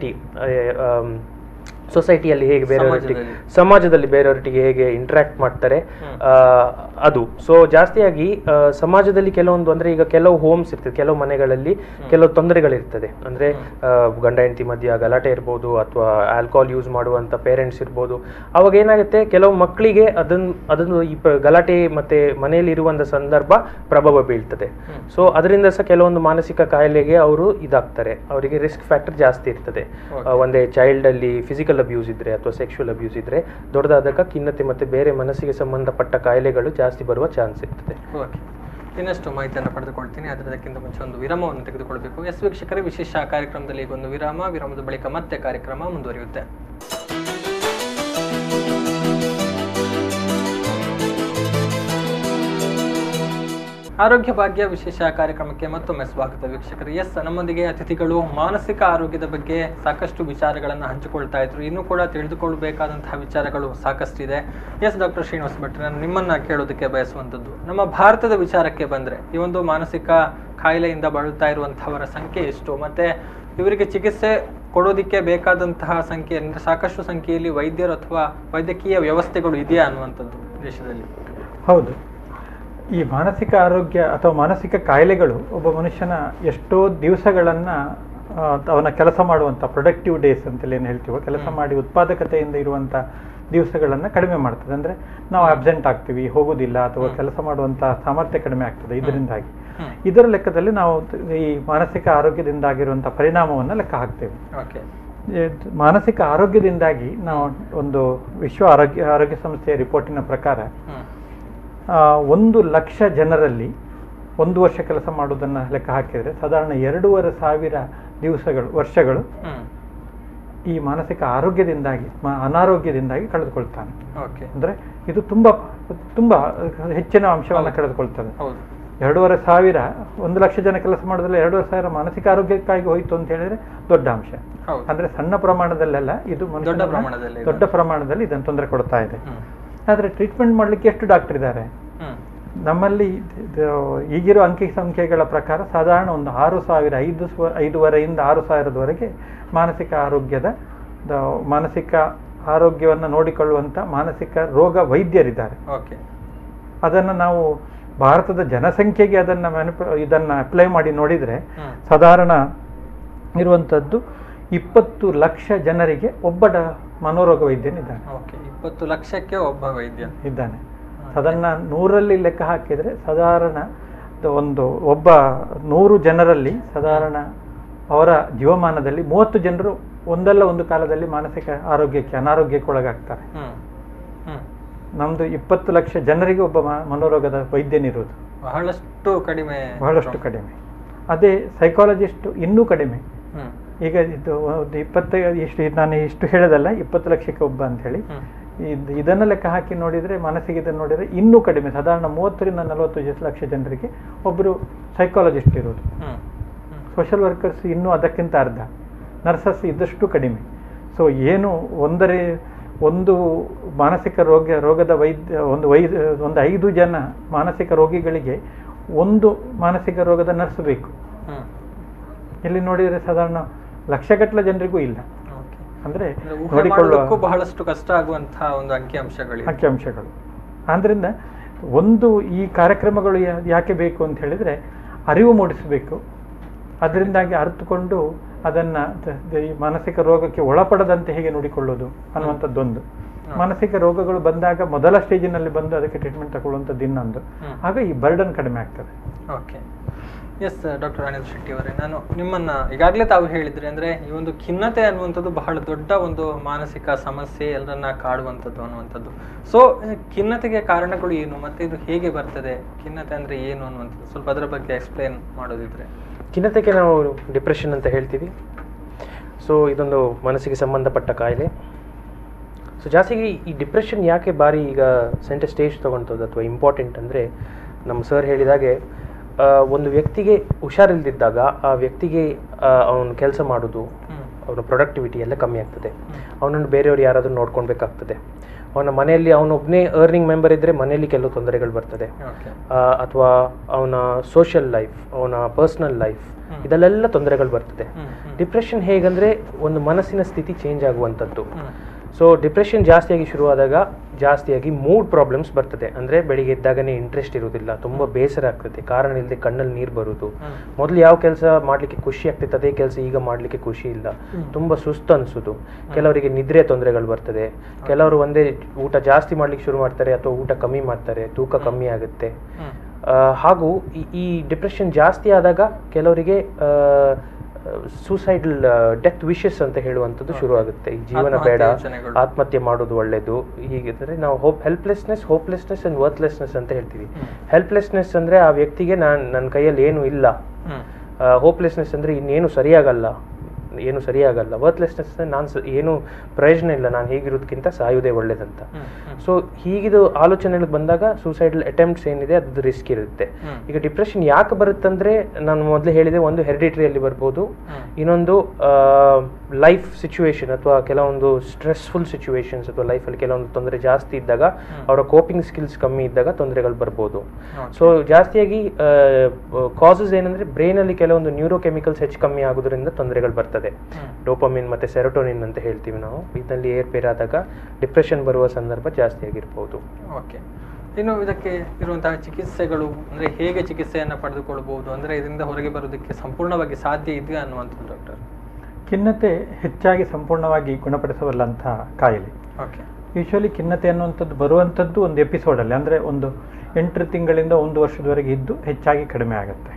ಸೊಸೈಟಿಯಲ್ಲಿ ಹೇಗೆ ಬೇರೆಯವರೊಟ್ಟಿಗೆ, ಸಮಾಜದಲ್ಲಿ ಬೇರೆಯವರೊಟ್ಟಿಗೆ ಹೇಗೆ ಇಂಟ್ರಾಕ್ಟ್ ಮಾಡ್ತಾರೆ, ಅದು. ಸೊ ಜಾಸ್ತಿಯಾಗಿ ಸಮಾಜದಲ್ಲಿ ಕೆಲವೊಂದು ಅಂದ್ರೆ ಈಗ ಕೆಲವು ಹೋಮ್ಸ್ ಇರ್ತದೆ, ಕೆಲವು ಮನೆಗಳಲ್ಲಿ ಕೆಲವು ತೊಂದರೆಗಳಿರ್ತದೆ. ಅಂದ್ರೆ ಗಂಡ ಹೆಂಡತಿ ಮಧ್ಯ ಗಲಾಟೆ ಇರ್ಬೋದು, ಅಥವಾ ಆಲ್ಕೋಹಾಲ್ ಯೂಸ್ ಮಾಡುವಂತ ಪೇರೆಂಟ್ಸ್ ಇರ್ಬೋದು. ಅವಾಗ ಏನಾಗುತ್ತೆ, ಕೆಲವು ಮಕ್ಕಳಿಗೆ ಅದನ್ನು ಈ ಗಲಾಟೆ ಮತ್ತೆ ಮನೆಯಲ್ಲಿ ಇರುವಂತ ಸಂದರ್ಭ ಪ್ರಭಾವ ಬೀಳ್ತದೆ. ಸೊ ಅದರಿಂದ ಸಹ ಕೆಲವೊಂದು ಮಾನಸಿಕ ಕಾಯಿಲೆಗೆ ಅವರು ಇದಾಗ್ತಾರೆ, ಅವರಿಗೆ ರಿಸ್ಕ್ ಫ್ಯಾಕ್ಟರ್ ಜಾಸ್ತಿ ಇರ್ತದೆ. ಒಂದೇ ಚೈಲ್ಡ್ ಅಲ್ಲಿ ಫಿಸಿಕಲ್ ಅಬ್ಯೂಸ್ ಇದ್ರೆ ಅಥವಾ ಸೆಕ್ಷುವಲ್ ಅಬ್ಯೂಸ್ ಇದ್ರೆ ದೊಡ್ಡದಾದಾಗ ಖಿನ್ನತೆ ಮತ್ತೆ ಬೇರೆ ಮನಸ್ಸಿಗೆ ಸಂಬಂಧಪಟ್ಟ ಕಾಯಿಲೆಗಳು ಜಾಸ್ತಿ ಬರುವ ಚಾನ್ಸ್ ಇರ್ತದೆ. ಇನ್ನಷ್ಟು ಮಾಹಿತಿಯನ್ನು ಪಡೆದುಕೊಳ್ತೀನಿ. ಅದಕ್ಕಿಂತ ಮುಂಚೆ ಒಂದು ವಿರಾಮವನ್ನು ತೆಗೆದುಕೊಳ್ಬೇಕು. ವೀಕ್ಷಕರೇ, ವಿಶೇಷ ಕಾರ್ಯಕ್ರಮದಲ್ಲಿ ಈಗ ಒಂದು ವಿರಾಮದ ಬಳಿಕ ಮತ್ತೆ ಕಾರ್ಯಕ್ರಮ ಮುಂದುವರಿಯುತ್ತೆ. ಆರೋಗ್ಯ ಭಾಗ್ಯ ವಿಶೇಷ ಕಾರ್ಯಕ್ರಮಕ್ಕೆ ಮತ್ತೊಮ್ಮೆ ಸ್ವಾಗತ ವೀಕ್ಷಕರು. ನಮ್ಮೊಂದಿಗೆ ಅತಿಥಿಗಳು ಮಾನಸಿಕ ಆರೋಗ್ಯದ ಬಗ್ಗೆ ಸಾಕಷ್ಟು ವಿಚಾರಗಳನ್ನು ಹಂಚಿಕೊಳ್ತಾ ಇದ್ರು. ಇನ್ನೂ ಕೂಡ ತಿಳಿದುಕೊಳ್ಳಬೇಕಾದಂತಹ ವಿಚಾರಗಳು ಸಾಕಷ್ಟಿದೆ. ಡಾಕ್ಟರ್ ಶ್ರೀನಿವಾಸ್ ಭಟ್ರೆ, ನಾನು ನಿಮ್ಮನ್ನ ಕೇಳೋದಕ್ಕೆ ಬಯಸುವಂಥದ್ದು, ನಮ್ಮ ಭಾರತದ ವಿಚಾರಕ್ಕೆ ಬಂದ್ರೆ ಈ ಒಂದು ಮಾನಸಿಕ ಕಾಯಿಲೆಯಿಂದ ಬಳಲ್ತಾ ಇರುವಂತಹವರ ಸಂಖ್ಯೆ ಎಷ್ಟು, ಮತ್ತೆ ಇವರಿಗೆ ಚಿಕಿತ್ಸೆ ಕೊಡೋದಿಕ್ಕೆ ಬೇಕಾದಂತಹ ಸಂಖ್ಯೆ ಅಂದ್ರೆ ಸಾಕಷ್ಟು ಸಂಖ್ಯೆಯಲ್ಲಿ ವೈದ್ಯರು ಅಥವಾ ವೈದ್ಯಕೀಯ ವ್ಯವಸ್ಥೆಗಳು ಇದೆಯಾ ಅನ್ನುವಂಥದ್ದು ದೇಶದಲ್ಲಿ? ಹೌದು, ಈ ಮಾನಸಿಕ ಆರೋಗ್ಯ ಅಥವಾ ಮಾನಸಿಕ ಕಾಯಿಲೆಗಳು ಒಬ್ಬ ಮನುಷ್ಯನ ಎಷ್ಟೋ ದಿವಸಗಳನ್ನು ಅವನ ಕೆಲಸ ಮಾಡುವಂಥ ಪ್ರೊಡಕ್ಟಿವ್ ಡೇಸ್ ಅಂತೇಳಿ ಏನು ಹೇಳ್ತೀವೋ, ಕೆಲಸ ಮಾಡಿ ಉತ್ಪಾದಕತೆಯಿಂದ ಇರುವಂಥ ದಿವಸಗಳನ್ನು ಕಡಿಮೆ ಮಾಡ್ತದೆ. ಅಂದರೆ ನಾವು ಅಬ್ಸೆಂಟ್ ಆಗ್ತೀವಿ, ಹೋಗೋದಿಲ್ಲ, ಅಥವಾ ಕೆಲಸ ಮಾಡುವಂಥ ಸಾಮರ್ಥ್ಯ ಕಡಿಮೆ ಆಗ್ತದೆ. ಇದರಿಂದಾಗಿ ಇದರ ಲೆಕ್ಕದಲ್ಲಿ ನಾವು ಈ ಮಾನಸಿಕ ಆರೋಗ್ಯದಿಂದಾಗಿರುವಂಥ ಪರಿಣಾಮವನ್ನು ಲೆಕ್ಕ ಹಾಕ್ತೇವೆ. ಮಾನಸಿಕ ಆರೋಗ್ಯದಿಂದಾಗಿ ನಾವು ಒಂದು ವಿಶ್ವ ಆರೋಗ್ಯ ಸಂಸ್ಥೆಯ ರಿಪೋರ್ಟಿನ ಪ್ರಕಾರ 1,00,000 ಜನರಲ್ಲಿ 1 ವರ್ಷ ಕೆಲಸ ಮಾಡುವುದನ್ನು ಲೆಕ್ಕ ಹಾಕಿದರೆ ಸಾಧಾರಣ 2,500 ವರ್ಷಗಳು ಈ ಮಾನಸಿಕ ಆರೋಗ್ಯದಿಂದಾಗಿ ಅನಾರೋಗ್ಯದಿಂದಾಗಿ ಕಳೆದುಕೊಳ್ತಾನೆ. ಅಂದ್ರೆ ಇದು ತುಂಬಾ ಹೆಚ್ಚಿನ ಅಂಶವನ್ನು ಕಳೆದುಕೊಳ್ತದೆ. 2,500 1,00,000 ಜನ ಕೆಲಸ ಮಾಡಿದ್ರೆ 2,500 ಮಾನಸಿಕ ಆರೋಗ್ಯಕ್ಕಾಗಿ ಹೋಯ್ತು ಅಂತ ಹೇಳಿದ್ರೆ ದೊಡ್ಡ ಅಂಶ. ಅಂದ್ರೆ ಸಣ್ಣ ಪ್ರಮಾಣದಲ್ಲೆಲ್ಲ ಇದು ದೊಡ್ಡ ಪ್ರಮಾಣದಲ್ಲಿ ಇದನ್ನು ತೊಂದರೆ ಕೊಡ್ತಾ ಇದೆ. ಆದ್ರೆ ಟ್ರೀಟ್ಮೆಂಟ್ ಮಾಡ್ಲಿಕ್ಕೆ ಎಷ್ಟು ಡಾಕ್ಟರ್ ಇದ್ದಾರೆ ನಮ್ಮಲ್ಲಿ? ಈಗಿರೋ ಅಂಕಿ ಸಂಖ್ಯೆಗಳ ಪ್ರಕಾರ ಸಾಧಾರಣ ಒಂದು 6,000, 5,500ರಿಂದ 6,000 ಮಾನಸಿಕ ಆರೋಗ್ಯವನ್ನು ನೋಡಿಕೊಳ್ಳುವಂತ ಮಾನಸಿಕ ರೋಗ ವೈದ್ಯರಿದ್ದಾರೆ. ಅದನ್ನು ನಾವು ಭಾರತದ ಜನಸಂಖ್ಯೆಗೆ ಇದನ್ನ ಅಪ್ಲೈ ಮಾಡಿ ನೋಡಿದ್ರೆ ಸಾಧಾರಣ ಇರುವಂತದ್ದು 20 ಲಕ್ಷ ಜನರಿಗೆ ಒಬ್ಬ ಮನೋರೋಗ ವೈದ್ಯನಿದ್ದಾನೆ. 20 ಲಕ್ಷಕ್ಕೆ ಒಬ್ಬ ವೈದ್ಯ ಇದ್ದಾನೆ. ಸಾಧಾರಣ 100ರಲ್ಲಿ ಲೆಕ್ಕ ಹಾಕಿದ್ರೆ ಸಾಧಾರಣ ಒಬ್ಬ 100 ಜನರಲ್ಲಿ ಸಾಧಾರಣ ಅವರ ಜೀವಮಾನದಲ್ಲಿ 30 ಜನರು ಒಂದಲ್ಲ ಒಂದು ಕಾಲದಲ್ಲಿ ಮಾನಸಿಕ ಅನಾರೋಗ್ಯಕ್ಕೆ ಒಳಗಾಗ್ತಾರೆ. ನಮ್ದು 20 ಲಕ್ಷ ಜನರಿಗೆ ಒಬ್ಬ ಮನೋರೋಗದ ವೈದ್ಯನಿರುವುದು ಬಹಳಷ್ಟು ಕಡಿಮೆ. ಅದೇ ಸೈಕಾಲಜಿಸ್ಟ್ ಇನ್ನೂ ಕಡಿಮೆ. ಈಗ ಇದು ನಾನು ಇಷ್ಟು ಹೇಳೋದಲ್ಲ, 20 ಲಕ್ಷಕ್ಕೆ ಒಬ್ಬ ಅಂತ ಹೇಳಿ ಇದನ್ನ ಲೆಕ್ಕ ಹಾಕಿ ನೋಡಿದ್ರೆ ಮಾನಸಿಕ ಇದನ್ನು ನೋಡಿದ್ರೆ ಇನ್ನೂ ಕಡಿಮೆ. ಸಾಧಾರಣ 30ರಿಂದ 40 ಲಕ್ಷ ಜನರಿಗೆ ಒಬ್ಬರು ಸೈಕಾಲಜಿಸ್ಟ್ ಇರೋದು. ಸೋಷಿಯಲ್ ವರ್ಕರ್ಸ್ ಇನ್ನೂ ಅದಕ್ಕಿಂತ ಅರ್ಧ, ನರ್ಸಸ್ ಇದ್ದಷ್ಟು ಕಡಿಮೆ. ಸೊ ಏನು ಒಂದು ಮಾನಸಿಕ ರೋಗದ ಒಂದು 5 ಜನ ಮಾನಸಿಕ ರೋಗಿಗಳಿಗೆ ಒಂದು ಮಾನಸಿಕ ರೋಗದ ನರ್ಸ್ ಬೇಕು. ಇಲ್ಲಿ ನೋಡಿದರೆ ಸಾಧಾರಣ ಲಕ್ಷಗಟ್ಟಲೆ ಜನರಿಗೂ ಇಲ್ಲ. ಅಂದ್ರೆ ನೋಡಿಕೊಳ್ಳುವ ಬಹಳಷ್ಟು ಕಷ್ಟ ಆಗುವಂತಹ ಒಂದು ಅಂಕಿಅಂಶಗಳು. ಆದ್ರಿಂದ ಈ ಕಾರ್ಯಕ್ರಮಗಳು ಯಾಕೆ ಬೇಕು ಅಂತ ಹೇಳಿದ್ರೆ ಅರಿವು ಮೂಡಿಸಬೇಕು. ಅದರಿಂದಾಗಿ ಅರಿತುಕೊಂಡು ಅದನ್ನ ಈ ಮಾನಸಿಕ ರೋಗಕ್ಕೆ ಒಳಪಡದಂತೆ ಹೇಗೆ ನೋಡಿಕೊಳ್ಳೋದು ಅನ್ನುವಂಥದ್ದೊಂದು. ಮಾನಸಿಕ ರೋಗಗಳು ಬಂದಾಗ ಮೊದಲ ಸ್ಟೇಜಿನಲ್ಲಿ ಬಂದು ಅದಕ್ಕೆ ಟ್ರೀಟ್ಮೆಂಟ್ ತಗೊಳ್ಳುವಂಥದ್ದು ಇನ್ನೊಂದು. ಆಗ ಈ ಬರ್ಡನ್ ಕಡಿಮೆ ಆಗ್ತದೆ. ಡಾಕ್ಟರ್ ಅನಿಲ್ ಶೆಟ್ಟಿ ಅವರೇ, ನಾನು ನಿಮ್ಮನ್ನ ಈಗಾಗಲೇ ತಾವು ಹೇಳಿದ್ರಿ, ಅಂದ್ರೆ ಈ ಒಂದು ಖಿನ್ನತೆ ಅನ್ನುವಂಥದ್ದು ಬಹಳ ದೊಡ್ಡ ಒಂದು ಮಾನಸಿಕ ಸಮಸ್ಯೆ, ಎಲ್ಲರನ್ನ ಕಾಡುವಂಥದ್ದು ಅನ್ನುವಂಥದ್ದು. ಸೊ ಖಿನ್ನತೆಗೆ ಕಾರಣಗಳು ಏನು, ಮತ್ತೆ ಇದು ಹೇಗೆ ಬರ್ತದೆ, ಖಿನ್ನತೆ ಅಂದ್ರೆ ಏನು ಅನ್ನುವಂಥದ್ದು ಸ್ವಲ್ಪ ಅದರ ಬಗ್ಗೆ ಎಕ್ಸ್ಪ್ಲೇನ್ ಮಾಡೋದಿದ್ರೆ. ಖಿನ್ನತೆಗೆ ನಾವು ಡಿಪ್ರೆಷನ್ ಅಂತ ಹೇಳ್ತೀವಿ. ಸೊ ಇದೊಂದು ಮನಸ್ಸಿಗೆ ಸಂಬಂಧಪಟ್ಟ ಕಾಯಿಲೆ. ಸೊ ಜಾಸ್ತಿಗೆ ಈ ಡಿಪ್ರೆಷನ್ ಯಾಕೆ ಬಾರಿ ಈಗ ಸೆಂಟರ್ ಸ್ಟೇಜ್ ತಗೊಳ್ತದ್ದು ಅಥವಾ ಇಂಪಾರ್ಟೆಂಟ್ ಅಂದರೆ, ನಮ್ಮ ಸರ್ ಹೇಳಿದಾಗೆ ಒಂದು ವ್ಯಕ್ತಿಗೆ ಹುಷಾರಿಲ್ದಿದ್ದಾಗ ಆ ವ್ಯಕ್ತಿಗೆ ಅವನು ಕೆಲಸ ಮಾಡೋದು ಅವನ ಪ್ರೊಡಕ್ಟಿವಿಟಿ ಎಲ್ಲ ಕಮ್ಮಿ ಆಗ್ತದೆ. ಅವನನ್ನು ಬೇರೆಯವರು ಯಾರಾದರೂ ನೋಡ್ಕೊಳ್ಬೇಕಾಗ್ತದೆ. ಅವನ ಮನೆಯಲ್ಲಿ ಅವನೊಬ್ಬನೇ ಅರ್ನಿಂಗ್ ಮೆಂಬರ್ ಇದ್ದರೆ ಮನೆಯಲ್ಲಿ ಕೆಲವು ತೊಂದರೆಗಳು ಬರ್ತದೆ. ಅಥವಾ ಅವನ ಸೋಷಿಯಲ್ ಲೈಫ್, ಅವನ ಪರ್ಸ್ನಲ್ ಲೈಫ್, ಇದರಲ್ಲೆಲ್ಲ ತೊಂದರೆಗಳು ಬರ್ತದೆ. ಡಿಪ್ರೆಷನ್ ಹೇಗಂದರೆ ಒಂದು ಮನಸ್ಸಿನ ಸ್ಥಿತಿ ಚೇಂಜ್ ಆಗುವಂಥದ್ದು. ಸೊ ಡಿಪ್ರೆಷನ್ ಜಾಸ್ತಿಯಾಗಿ ಶುರುವಾದಾಗ ಜಾಸ್ತಿಯಾಗಿ ಮೂಡ್ ಪ್ರಾಬ್ಲಮ್ಸ್ ಬರ್ತದೆ. ಅಂದರೆ ಬೆಳಿಗ್ಗೆ ಎದ್ದಾಗನೇ ಇಂಟ್ರೆಸ್ಟ್ ಇರೋದಿಲ್ಲ, ತುಂಬ ಬೇಸರ ಆಗ್ತದೆ, ಕಾರಣ ಇಲ್ಲದೆ ಕಣ್ಣಲ್ಲಿ ನೀರು ಬರೋದು. ಮೊದಲು ಯಾವ ಕೆಲಸ ಮಾಡಲಿಕ್ಕೆ ಖುಷಿ ಆಗ್ತಿತ್ತು ಅದೇ ಕೆಲಸ ಈಗ ಮಾಡಲಿಕ್ಕೆ ಖುಷಿ ಇಲ್ಲ, ತುಂಬ ಸುಸ್ತು ಅನಿಸೋದು. ಕೆಲವರಿಗೆ ನಿದ್ರೆ ತೊಂದರೆಗಳು ಬರ್ತದೆ. ಕೆಲವರು ಒಂದೇ ಊಟ ಜಾಸ್ತಿ ಮಾಡ್ಲಿಕ್ಕೆ ಶುರು ಮಾಡ್ತಾರೆ ಅಥವಾ ಊಟ ಕಮ್ಮಿ ಮಾಡ್ತಾರೆ, ತೂಕ ಕಮ್ಮಿ ಆಗುತ್ತೆ. ಹಾಗೂ ಈ ಡಿಪ್ರೆಷನ್ ಜಾಸ್ತಿ ಆದಾಗ ಕೆಲವರಿಗೆ ಸೂಸೈಡಲ್ ಡೆತ್ ವಿಶಸ್ ಅಂತ ಹೇಳುವಂಥದ್ದು ಶುರು ಆಗುತ್ತೆ. ಈ ಜೀವನ ಬೇಡ, ಆತ್ಮಹತ್ಯೆ ಮಾಡೋದು ಒಳ್ಳೆಯದು. ಹೀಗಿದ್ರೆ ನಾವು ಹೋಪ್ಲೆಸ್ನೆಸ್ ಅಂಡ್ ವರ್ತ್ಲೆಸ್ನೆಸ್ ಅಂತ ಹೇಳ್ತೀವಿ. ಹೆಲ್ಪ್ಲೆಸ್ನೆಸ್ ಅಂದರೆ ಆ ವ್ಯಕ್ತಿಗೆ ನನ್ನ ಕೈಯಲ್ಲಿ ಏನು ಇಲ್ಲ. ಹೋಪ್ಲೆಸ್ನೆಸ್ ಅಂದರೆ ಇನ್ನೇನು ಸರಿಯಾಗಲ್ಲ. ವರ್ತ್ಲೆಸ್ನೆಸ್ ಏನು ಪ್ರಯೋಜನ ಇಲ್ಲ, ನಾನು ಹೀಗಿರೋದಕ್ಕಿಂತ ಸಾಯುವುದೇ ಒಳ್ಳೇದಂತ. ಸೊ ಹೀಗಿದು ಆಲೋಚನೆಗಳು ಬಂದಾಗ ಸೂಸೈಡಲ್ ಅಟೆಂಪ್ಟ್ಸ್ ಏನಿದೆ ಅದು ರಿಸ್ಕ್ ಇರುತ್ತೆ. ಈಗ ಡಿಪ್ರೆಷನ್ ಯಾಕೆ ಬರುತ್ತಂದ್ರೆ ನಾನು ಮೊದಲೇ ಹೇಳಿದೆ, ಒಂದು ಹೆರಿಡಿಟ್ರಿಯಲ್ಲಿ ಬರ್ಬೋದು, ಇನ್ನೊಂದು ಲೈಫ್ ಸಿಚುವೇಶನ್ ಅಥವಾ ಕೆಲವೊಂದು ಸ್ಟ್ರೆಸ್ಫುಲ್ ಸಿಚುವೇಶನ್ಸ್ ಅಥವಾ ಲೈಫಲ್ಲಿ ಕೆಲವೊಂದು ತೊಂದರೆ ಜಾಸ್ತಿ ಇದ್ದಾಗ, ಅವರ ಕೋಪಿಂಗ್ ಸ್ಕಿಲ್ಸ್ ಕಮ್ಮಿ ಇದ್ದಾಗ ತೊಂದರೆಗಳು ಬರ್ಬೋದು. ಸೊ ಜಾಸ್ತಿಯಾಗಿ ಕಾಸಸ್ ಏನಂದ್ರೆ ಬ್ರೈನಲ್ಲಿ ಕೆಲವೊಂದು ನ್ಯೂರೋ ಕೆಮಿಕಲ್ಸ್ ಹೆಚ್ಚು ಕಮ್ಮಿ ಆಗೋದ್ರಿಂದ ತೊಂದರೆಗಳು ಬರ್ತದೆ. ಡೋಪಮಿನ್ ಮತ್ತೆ ಸೆರೋಟೋನಿನ್ ಅಂತ ಹೇಳ್ತೀವಿ ನಾವು. ಇದರಲ್ಲಿ ಏರ್ಪೇರ್ ಆದಾಗ ಡಿಪ್ರೆಷನ್ ಬರುವ ಸಂದರ್ಭ ಜಾಸ್ತಿ ಆಗಿರ್ಬೋದು. ಓಕೆ, ಇನ್ನು ಇದಕ್ಕೆ ಇರುವಂತಹ ಚಿಕಿತ್ಸೆಗಳು ಅಂದರೆ ಹೇಗೆ ಚಿಕಿತ್ಸೆಯನ್ನು ಪಡೆದುಕೊಳ್ಬಹುದು, ಅಂದರೆ ಇದರಿಂದ ಹೊರಗೆ ಬರೋದಕ್ಕೆ ಸಂಪೂರ್ಣವಾಗಿ ಸಾಧ್ಯ ಇದೆಯಾ ಅನ್ನುವಂಥದ್ದು ಡಾಕ್ಟರ್? ಖಿನ್ನತೆ ಹೆಚ್ಚಾಗಿ ಸಂಪೂರ್ಣವಾಗಿ ಗುಣಪಡಿಸಬಲ್ಲಂತಹ ಕಾಯಿಲೆ. ಓಕೆ, ಯೂಶ್ವಲಿ ಖಿನ್ನತೆ ಅನ್ನುವಂಥದ್ದು ಬರುವಂಥದ್ದು ಒಂದು ಎಪಿಸೋಡಲ್ಲಿ, ಅಂದರೆ ಒಂದು 8 ತಿಂಗಳಿಂದ 1 ವರ್ಷದವರೆಗೆ ಇದ್ದು ಹೆಚ್ಚಾಗಿ ಕಡಿಮೆ ಆಗುತ್ತೆ.